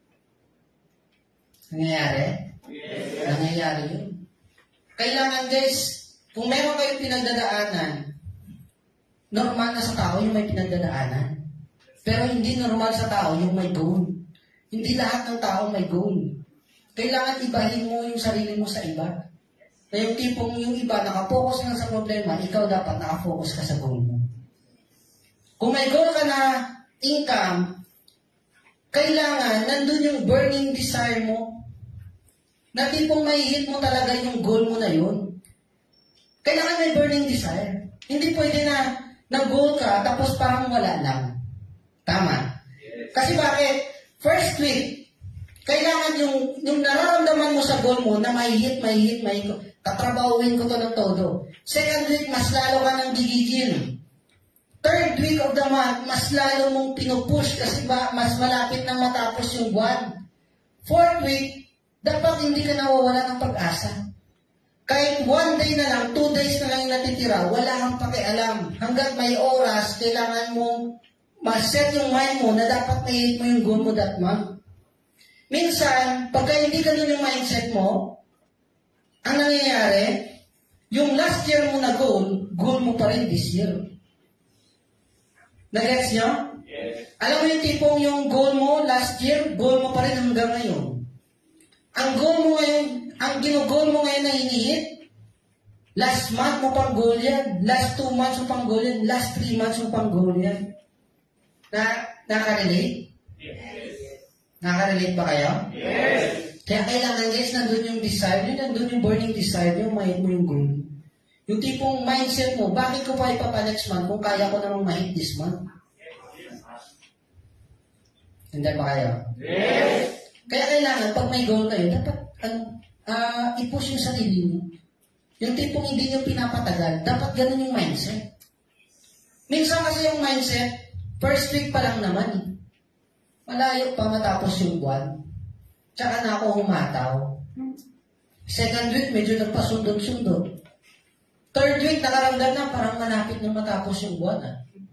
Nangyayari? Yes. Nangyayari yun. Kailangan guys, kung meron kayong pinagdadaanan, normal na sa tao yung may pinagdadaanan. Pero hindi normal sa tao yung may goal. Hindi lahat ng tao may goal. Kailangan ibahin mo yung sarili mo sa iba. Na yung tipong yung iba nakapokus lang sa problema, ikaw dapat nakapokus ka sa goal mo. Kung may goal ka na income, kailangan nandun yung burning desire mo. Na tipong may hit mo talaga yung goal mo na yun. Kailangan may burning desire. Hindi pwede na nag-goal ka tapos parang wala lang. Tama? Kasi bakit? First week, kailangan yung nararamdaman mo sa goal mo na may hit. Katrabawin ko to ng todo. Second week, mas lalo ka nang gigigil. Third week of the month, mas lalo mong pinupush kasi mas malapit na matapos yung buwan. Fourth week, dapat hindi ka nawawala ng pag-asa. Kahit 1 day na lang, 2 days na lang yung natitira, wala kang pakialam. Hanggat may oras, kailangan mong ma-set yung mind mo na dapat may-hit mo yung goal mo that month. Minsan, pagka hindi ganun yung mindset mo, ang nangyayari, yung last year mo na goal mo pa rin this year. Nag-gets nyo? Yes. Alam mo yung tipong yung goal mo last year, goal mo pa rin hanggang ngayon. Ang goal mo ngayon, ang ginugol mo ngayon na hinihit, last month mo pang goal yan, last 2 months mo pang goal yan, last 3 months mo pang goal yan. Nakarelate? Yes. Nakarelate ba kayo? Yes. Kaya kailangan guys, nandun yung desire nyo, nandun yung burning desire nyo, mahit mo yung goal. Yung tipong mindset mo, bakit ko pa ipapa-next month kung kaya ko namang mahit this month? Hindi ba kayo? Yes. Kaya kailangan, pag may goal kayo, dapat i-push yung sarili mo. Yung tipong hindi nyo pinapatagal, dapat ganun yung mindset. Minsan kasi yung mindset, first week pa lang naman. Malayo pa matapos yung buwan. Tsaka na ako humataw. Second week, medyo nagpasundot-sundot. Third week, nakaramdam na parang malapit na matapos yung buwan.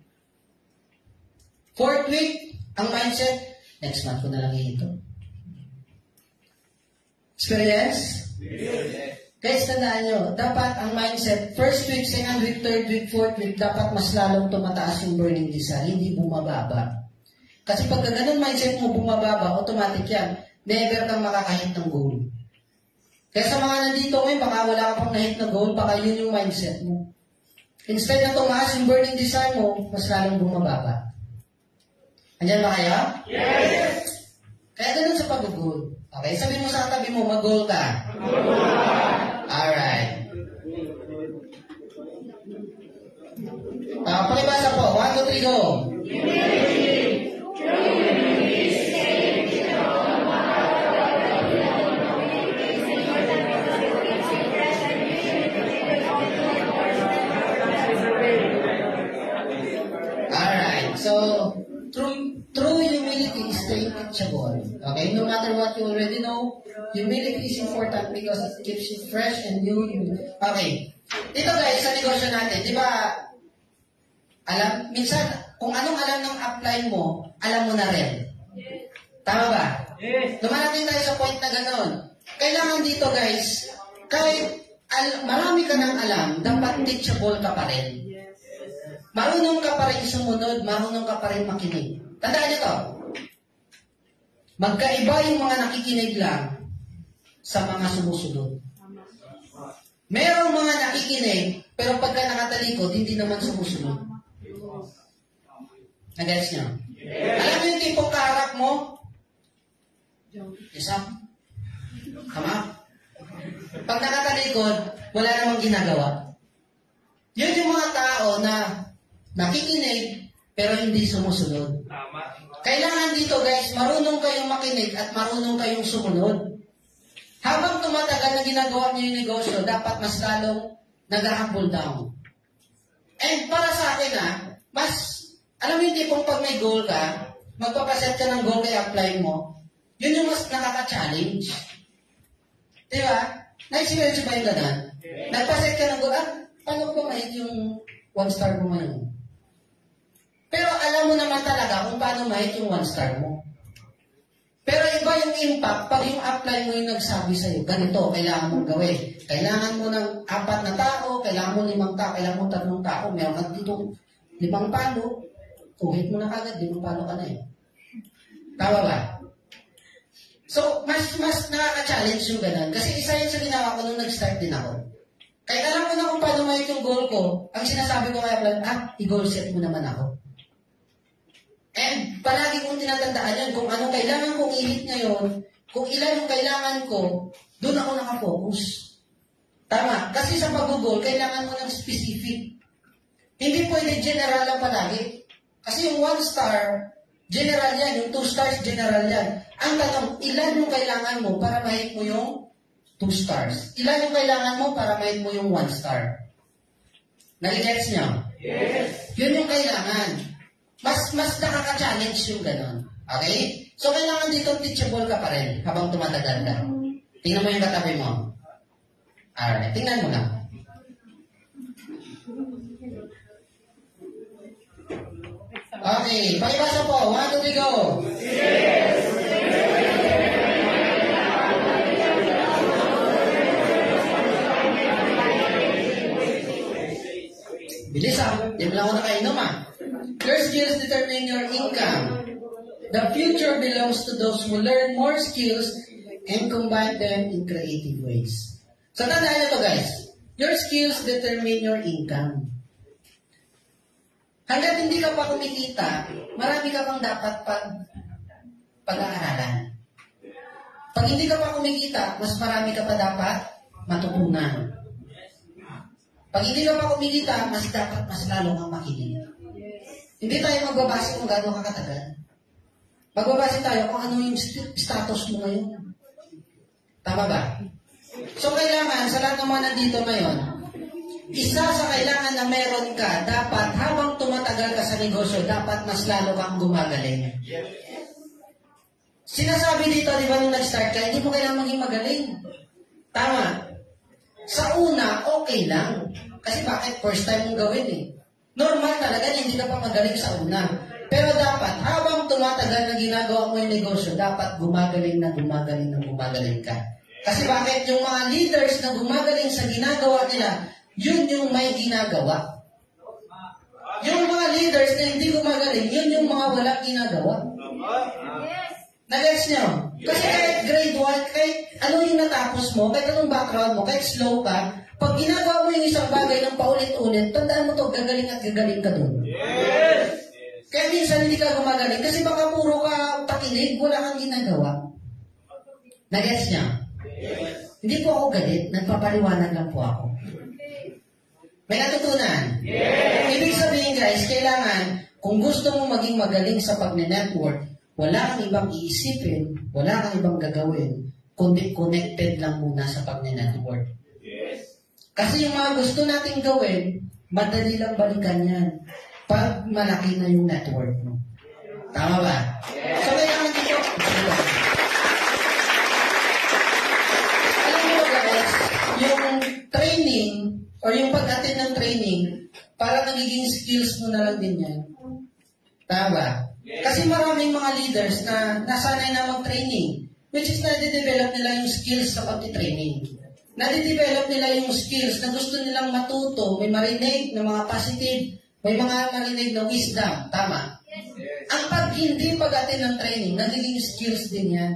Fourth week, ang mindset, next month ko na lang ito. Experience? Yes. Guys, tandaan nyo, dapat ang mindset, first week, second week, third week, fourth week, dapat mas lalong tumataas yung burning desire, hindi bumababa. Kasi pag ganun mindset mo bumababa, automatic yan, never kang makakahit ng goal. Kaya sa mga nandito ngayon, baka wala ka pang nahit na goal, baka yun yung mindset mo. Instead na tumaas yung burning desire mo, mas lalong bumababa. Andiyan ba kayo? Yes! Kaya ganun sa pag-goal. Okay, sabi mo sa tabi mo, mag-goal ka. Alright. Pakibasa po. 1, 2, 3, go. Alright, so, true humility is staying teachable. Okay, no matter what you already know, humility is important because it keeps you fresh and new. Okay, dito guys, sa negosyo natin, di ba, minsan, kung anong alam ng upline mo, alam mo na rin. Tama ba? Yes. Dumarating tayo sa point na gano'n. Kailangan dito guys, kahit marami ka ng alam, dapat teachable ka pa rin. Marunong ka pa rin sumunod, marunong ka pa rin makinig. Tandaan niyo to. Magkaiba yung mga nakikinig lang sa mga sumusunod. Merong mga nakikinig, pero pagka nakatalikod, hindi naman sumusunod. Nag-gets niyo? Yes. Alam mo yung tipong kaharap mo? Isa? Kama? Pag nakatalikod, wala namang ginagawa. Yun yung mga tao na nakikinig, pero hindi sumusunod. Kailangan dito guys, marunong kayong makinig at marunong kayong sumunod. Habang tumatagal na ginagawa niyo yung negosyo, dapat mas lalong nag-humble down. And para sa akin alam mo yung tipong pag may goal ka, magpapaset ka ng goal kaya apply mo, yun yung mas nakaka-challenge. Di ba? Na-experience ba yung ganun? Nagpaset ka ng goal, paano ko mahit yung 1 star mo ngayon? Pero alam mo naman talaga kung paano mahit yung 1 star mo. Pero iba yung impact pag yung apply mo yung nagsabi sa'yo, ganito, kailangan mong gawin. Kailangan mo ng 4 na tao, kailangan mo 5 tao, kailangan mo 3 tao, meron ka dito 5 palo, tuhit mo na kagad, 5 palo ka na eh. Tama ba? So, mas nakaka-challenge yung ganun. Kasi isa yun sa ginawa ko nung nag-start din ako. Kahit alam ko na kung paano mahit yung goal ko, ang sinasabi ko kaya plan, i-goal set mo naman ako. And palagi kong tinatandaan yan kung ano kailangan kong i-hit ngayon, kung ilan yung kailangan ko, doon ako nakafocus. Tama. Kasi sa pag-goal, kailangan mo ng specific. Hindi pwede general lang palagi. Kasi yung 1 star, general yan. Yung 2 stars, general yan. Ang tanong, ilan yung kailangan mo para mahit mo yung 2 stars? Ilan yung kailangan mo para mahit mo yung 1 star? Nag-gets niyo? Yes. Yun yung kailangan. Mas nakaka-challenge yung ganon. Okay? So, kailangan dito teachable ka pa rin habang tumatagal ka. Tingnan mo yung katabi mo. Alright, tingnan mo lang. Okay, pakibasa po. 1, 2, 3, go! Bilis Di mo lang ako nakainom Your skills determine your income. The future belongs to those who learn more skills and combine them in creative ways. So, tandaan nyo to guys. Your skills determine your income. Hanggat hindi ka pa kumikita, marami ka pang dapat pag-aaralan. Pag hindi ka pa kumikita, mas marami ka pa dapat matutunan. Pag hindi ka pa kumikita, mas lalo kang makinig. Hindi tayo magbabase kung gano'n ka katagal. Magbabase tayo kung ano yung status mo ngayon. Tama ba? So, kailangan, sa lahat ng mga nandito ngayon, isa sa kailangan na meron ka, dapat habang tumatagal ka sa negosyo, dapat mas lalo kang gumagaling. Sinasabi dito, di ba, nung nag-start ka, hindi mo kailangan maging magaling. Tama. Sa una, okay lang. Kasi bakit? First time mong gawin eh. Normal talaga na hindi ka pa magaling sa una. Pero dapat, habang tumatagal na ginagawa mo yung negosyo, dapat gumagaling ka. Kasi bakit? Yung mga leaders na gumagaling sa ginagawa nila, yun yung may ginagawa. Yung mga leaders na hindi gumagaling, yun yung mga walang ginagawa. Nag-gets nyo? Kasi kahit grade 1, kahit ano yung natapos mo, kahit anong background mo, kahit slow ka, pag ginagawa mo yung isang bagay ng paulit-ulit, tandaan mo to, gagaling at gagaling ka dun. Yes. Kaya minsan hindi ka gumagaling kasi baka puro ka pakinig, wala kang ginagawa. Nag-gets niya? Yes. Hindi po ako galit, nagpapaliwanag lang po ako. May natutunan? Yes. Ibig sabihin guys, kailangan, kung gusto mo maging magaling sa pag-network, wala kang ibang iisipin, wala kang ibang gagawin, kundi connected lang muna sa pag-network. Kasi yung mga gusto nating gawin, madali lang balikan yan pag malaki na yung network mo. Tama ba? So, kailangan dito. Alam mo guys, yung training or yung pag-attend ng training, parang nagiging skills mo na lang din yan. Tama ba? Kasi maraming mga leaders na nasanay na mag-training, which is na-develop nila yung skills sa pag-training. Nade-develop nila yung skills na gusto nilang matuto, may marinig na mga positive, may mga marinig na wisdom. Tama? Yes. Ang pag hindi pag-attend ng training, nagiging skills din yan.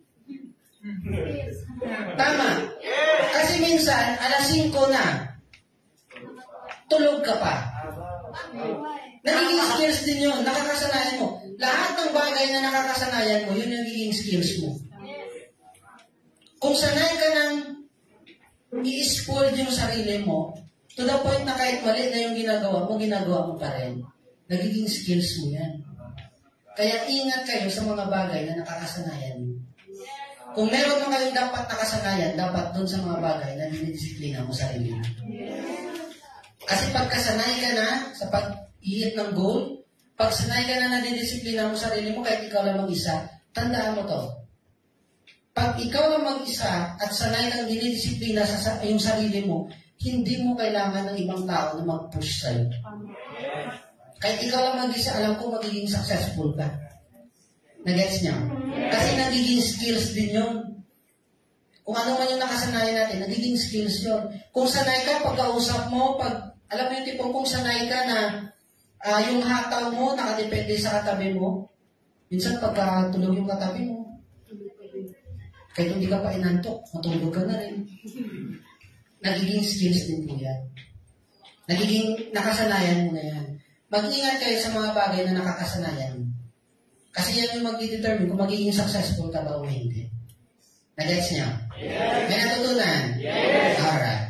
Tama? Kasi minsan, 5:00 na, tulog ka pa. Nagiging skills din yun, nakakasanayan mo. Lahat ng bagay na nakakasanayan mo, yun yung nagiging skills mo. Kung sanay ka ng i-spoil yung sarili mo, to the point na kahit mali na yung ginagawa mo pa rin. Nagiging skills mo yan. Kaya ingat kayo sa mga bagay na nakakasanayan mo. Kung meron mo kayong dapat nakasanayan, dapat doon sa mga bagay na dinidisiplina mo sarili mo. Kasi pagkasanay ka na sa pag-ihit ng goal, pag sanay ka na nadidisiplina mo sarili mo kahit ikaw lang mag-isa, tandaan mo to. Pag ikaw lang mag-isa at sanay kang dinidisiplina sa yung sarili mo, hindi mo kailangan ng ibang tao na mag-push sa'yo. Kahit ikaw lang mag-isa, alam ko magiging successful ka. Nagets niya? Kasi nagiging skills din yun. Kung ano man yung nakasanayan natin, nagiging skills yun. Kung sanay ka, pagkausap mo, alam mo yung tipong kung sanay ka na yung hataw mo, nakadepende sa katabi mo, minsan pagkatulog yung katabi mo, kahit hindi ka pa inantok, matulog ka na rin. Nagiging skills din po yan. Nagiging nakasanayan mo na yan. Mag-ingat kayo sa mga bagay na nakakasanayan. Kasi yan yung mag-determine kung magiging successful ka ba o hindi. Nagets niya? Yes. May natutunan? Yes. Alright.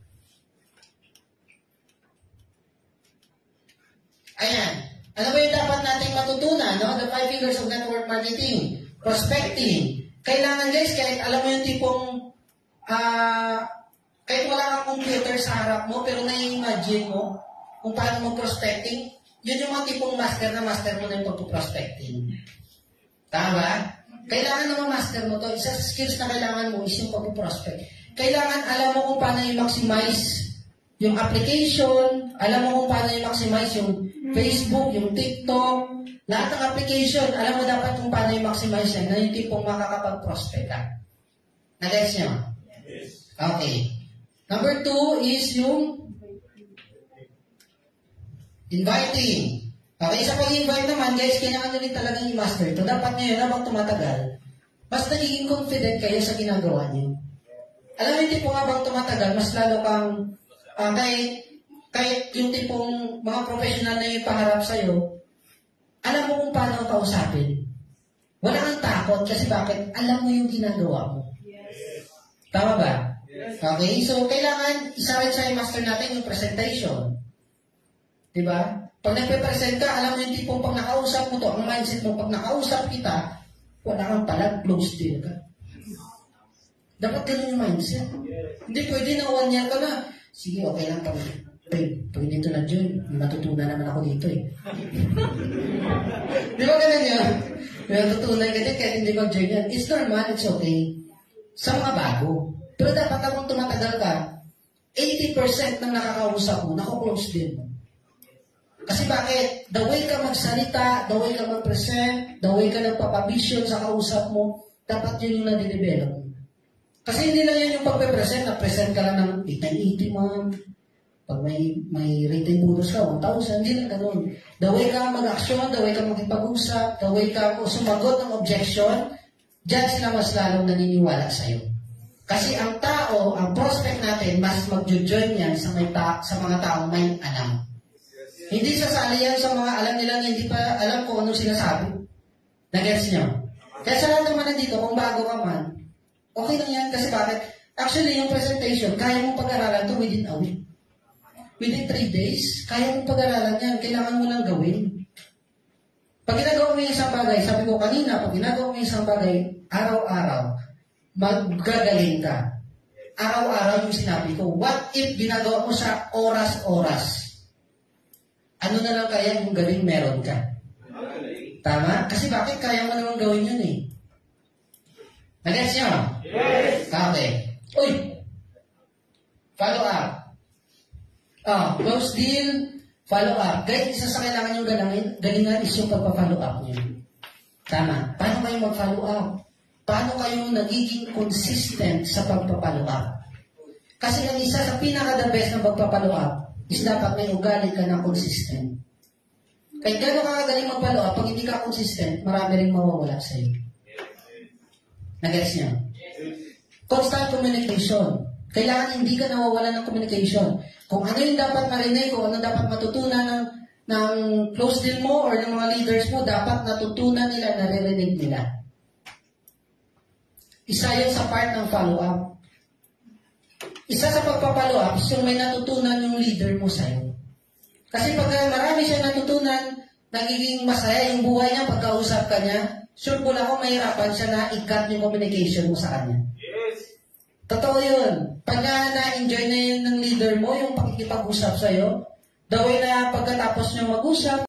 Ayan. Ano ba yung dapat nating matutunan? No? The 5 figures of network marketing. Prospecting. Kailangan guys, kahit alam mo yung tipong kahit wala kang computer sa harap mo, pero nai-imagine mo kung paano mag-prospecting, yun yung mga tipong master na master mo na yung pag-prospecting. Tama? Kailangan naman master mo to. Isa sa skills na kailangan mo is yung pag-prospect. Kailangan alam mo kung paano i-maximize yung application, alam mo kung paano i-maximize yung Facebook, yung TikTok, lahat ng application, alam mo dapat kung paano i-maximize yan na yung tipong makakapag-prospect ka. Nag-gets nyo? Yes. Okay. Number 2 is yung inviting. Okay, sa pag-invite naman, guys, kailangan nyo rin talagang i-master ito. Dapat ngayon, habang tumatagal, mas nagiging confident kayo sa ginagawa nyo. Alam mo yung tipong habang tumatagal, mas lalo kang, kahit yung tipong mga professional na yung paharap sa'yo, alam mo kung paano kausapin. Wala kang takot kasi bakit? Alam mo yung ginagawa mo. Yes. Tama ba? Yes. Okay, so kailangan isa rin sa i-master natin yung presentation. Diba? Pag nagpe-present ka, alam mo yung tipong pag nakausap mo to, ang mindset mo, pag nakausap kita, wala kang palag, close deal ka. Dapat ganun yung mindset. Hindi pwede na 1 year ka na. Sige, okay lang kami. Pag dito na dyan, matutunan naman ako dito eh. Di ba ganun yun? May matutunan ka din kahit hindi mag-join yan. It's normal, it's okay. Sa mga bago. Pero dapat kung tumatagal ka, 80% ng nakakausap mo, nako-close din mo. Kasi bakit? The way ka magsalita, the way ka mag-present, the way ka nagpapavision sa kausap mo, dapat yun yung nadidevelop. Kasi hindi lang yan yung pagpe-present, na-present ka lang ng 880 ma'am. Pag may rating bonus ka, 1,000, hindi lang ganun. The way ka mag-action, the way ka magpag-usap, the way ka sumagot ng objection, dyan sila mas lalong naniniwala sa'yo. Kasi ang tao, ang prospect natin, mas mag-join yan sa mga taong may alam. Hindi sasali yan sa mga alam nilang hindi pa alam kung anong sinasabi. Nag-gets nyo? Kaya sa lahat naman nandito, kung bago ka man, okay lang yan kasi bakit? Actually, yung presentation, kaya mong pag-aralan to within a week. Within 3 days, kaya mong pag-aralan yan. Kailangan mo lang gawin. Pag ginagawa mo yung isang bagay, sabi ko kanina, pag ginagawa mo yung isang bagay, araw-araw, maggagaling ka. Araw-araw yung sinabi ko, what if ginagawa mo sa oras-oras? Ano na lang kaya yung galing meron ka? Tama? Kasi bakit kaya mo naman gawin yun eh? Nag-gets nyo? Yes! Okay. Uy! Follow up. Close deal, follow up. Guys, isa sa kailangan yung galingan is yung pagpa-follow up nyo. Tama? Paano kayo mag-follow up? Paano kayo nagiging consistent sa pagpa-follow up? Kasi ang isa sa pinaka-the best na pagpa-follow up is dapat may ugali ka na consistent. Kahit gano'n ka kagaling mag-follow up, pag hindi ka consistent, marami rin mawawala sa'yo. Nag-gets niyo? Constant communication. Kailangan hindi ka nawawala ng communication. Kung ano yung dapat marinig, kung ano dapat matutunan ng close deal mo or ng mga leaders mo, dapat natutunan nila, naririnig nila. Isa yan sa part ng follow-up. Isa sa pagpapalo up is yung may natutunan yung leader mo sa'yo. Kasi pag marami siya natutunan, nagiging masaya yung buhay niya pagkausap ka niya, sure po lang ako mahirapan siya na i-cut yung communication mo sa kanya. Yes. Totoo yun. Pag na-enjoy na yun ng leader mo, yung pakikipag-usap sa'yo, the way na pagkatapos nyo mag-usap,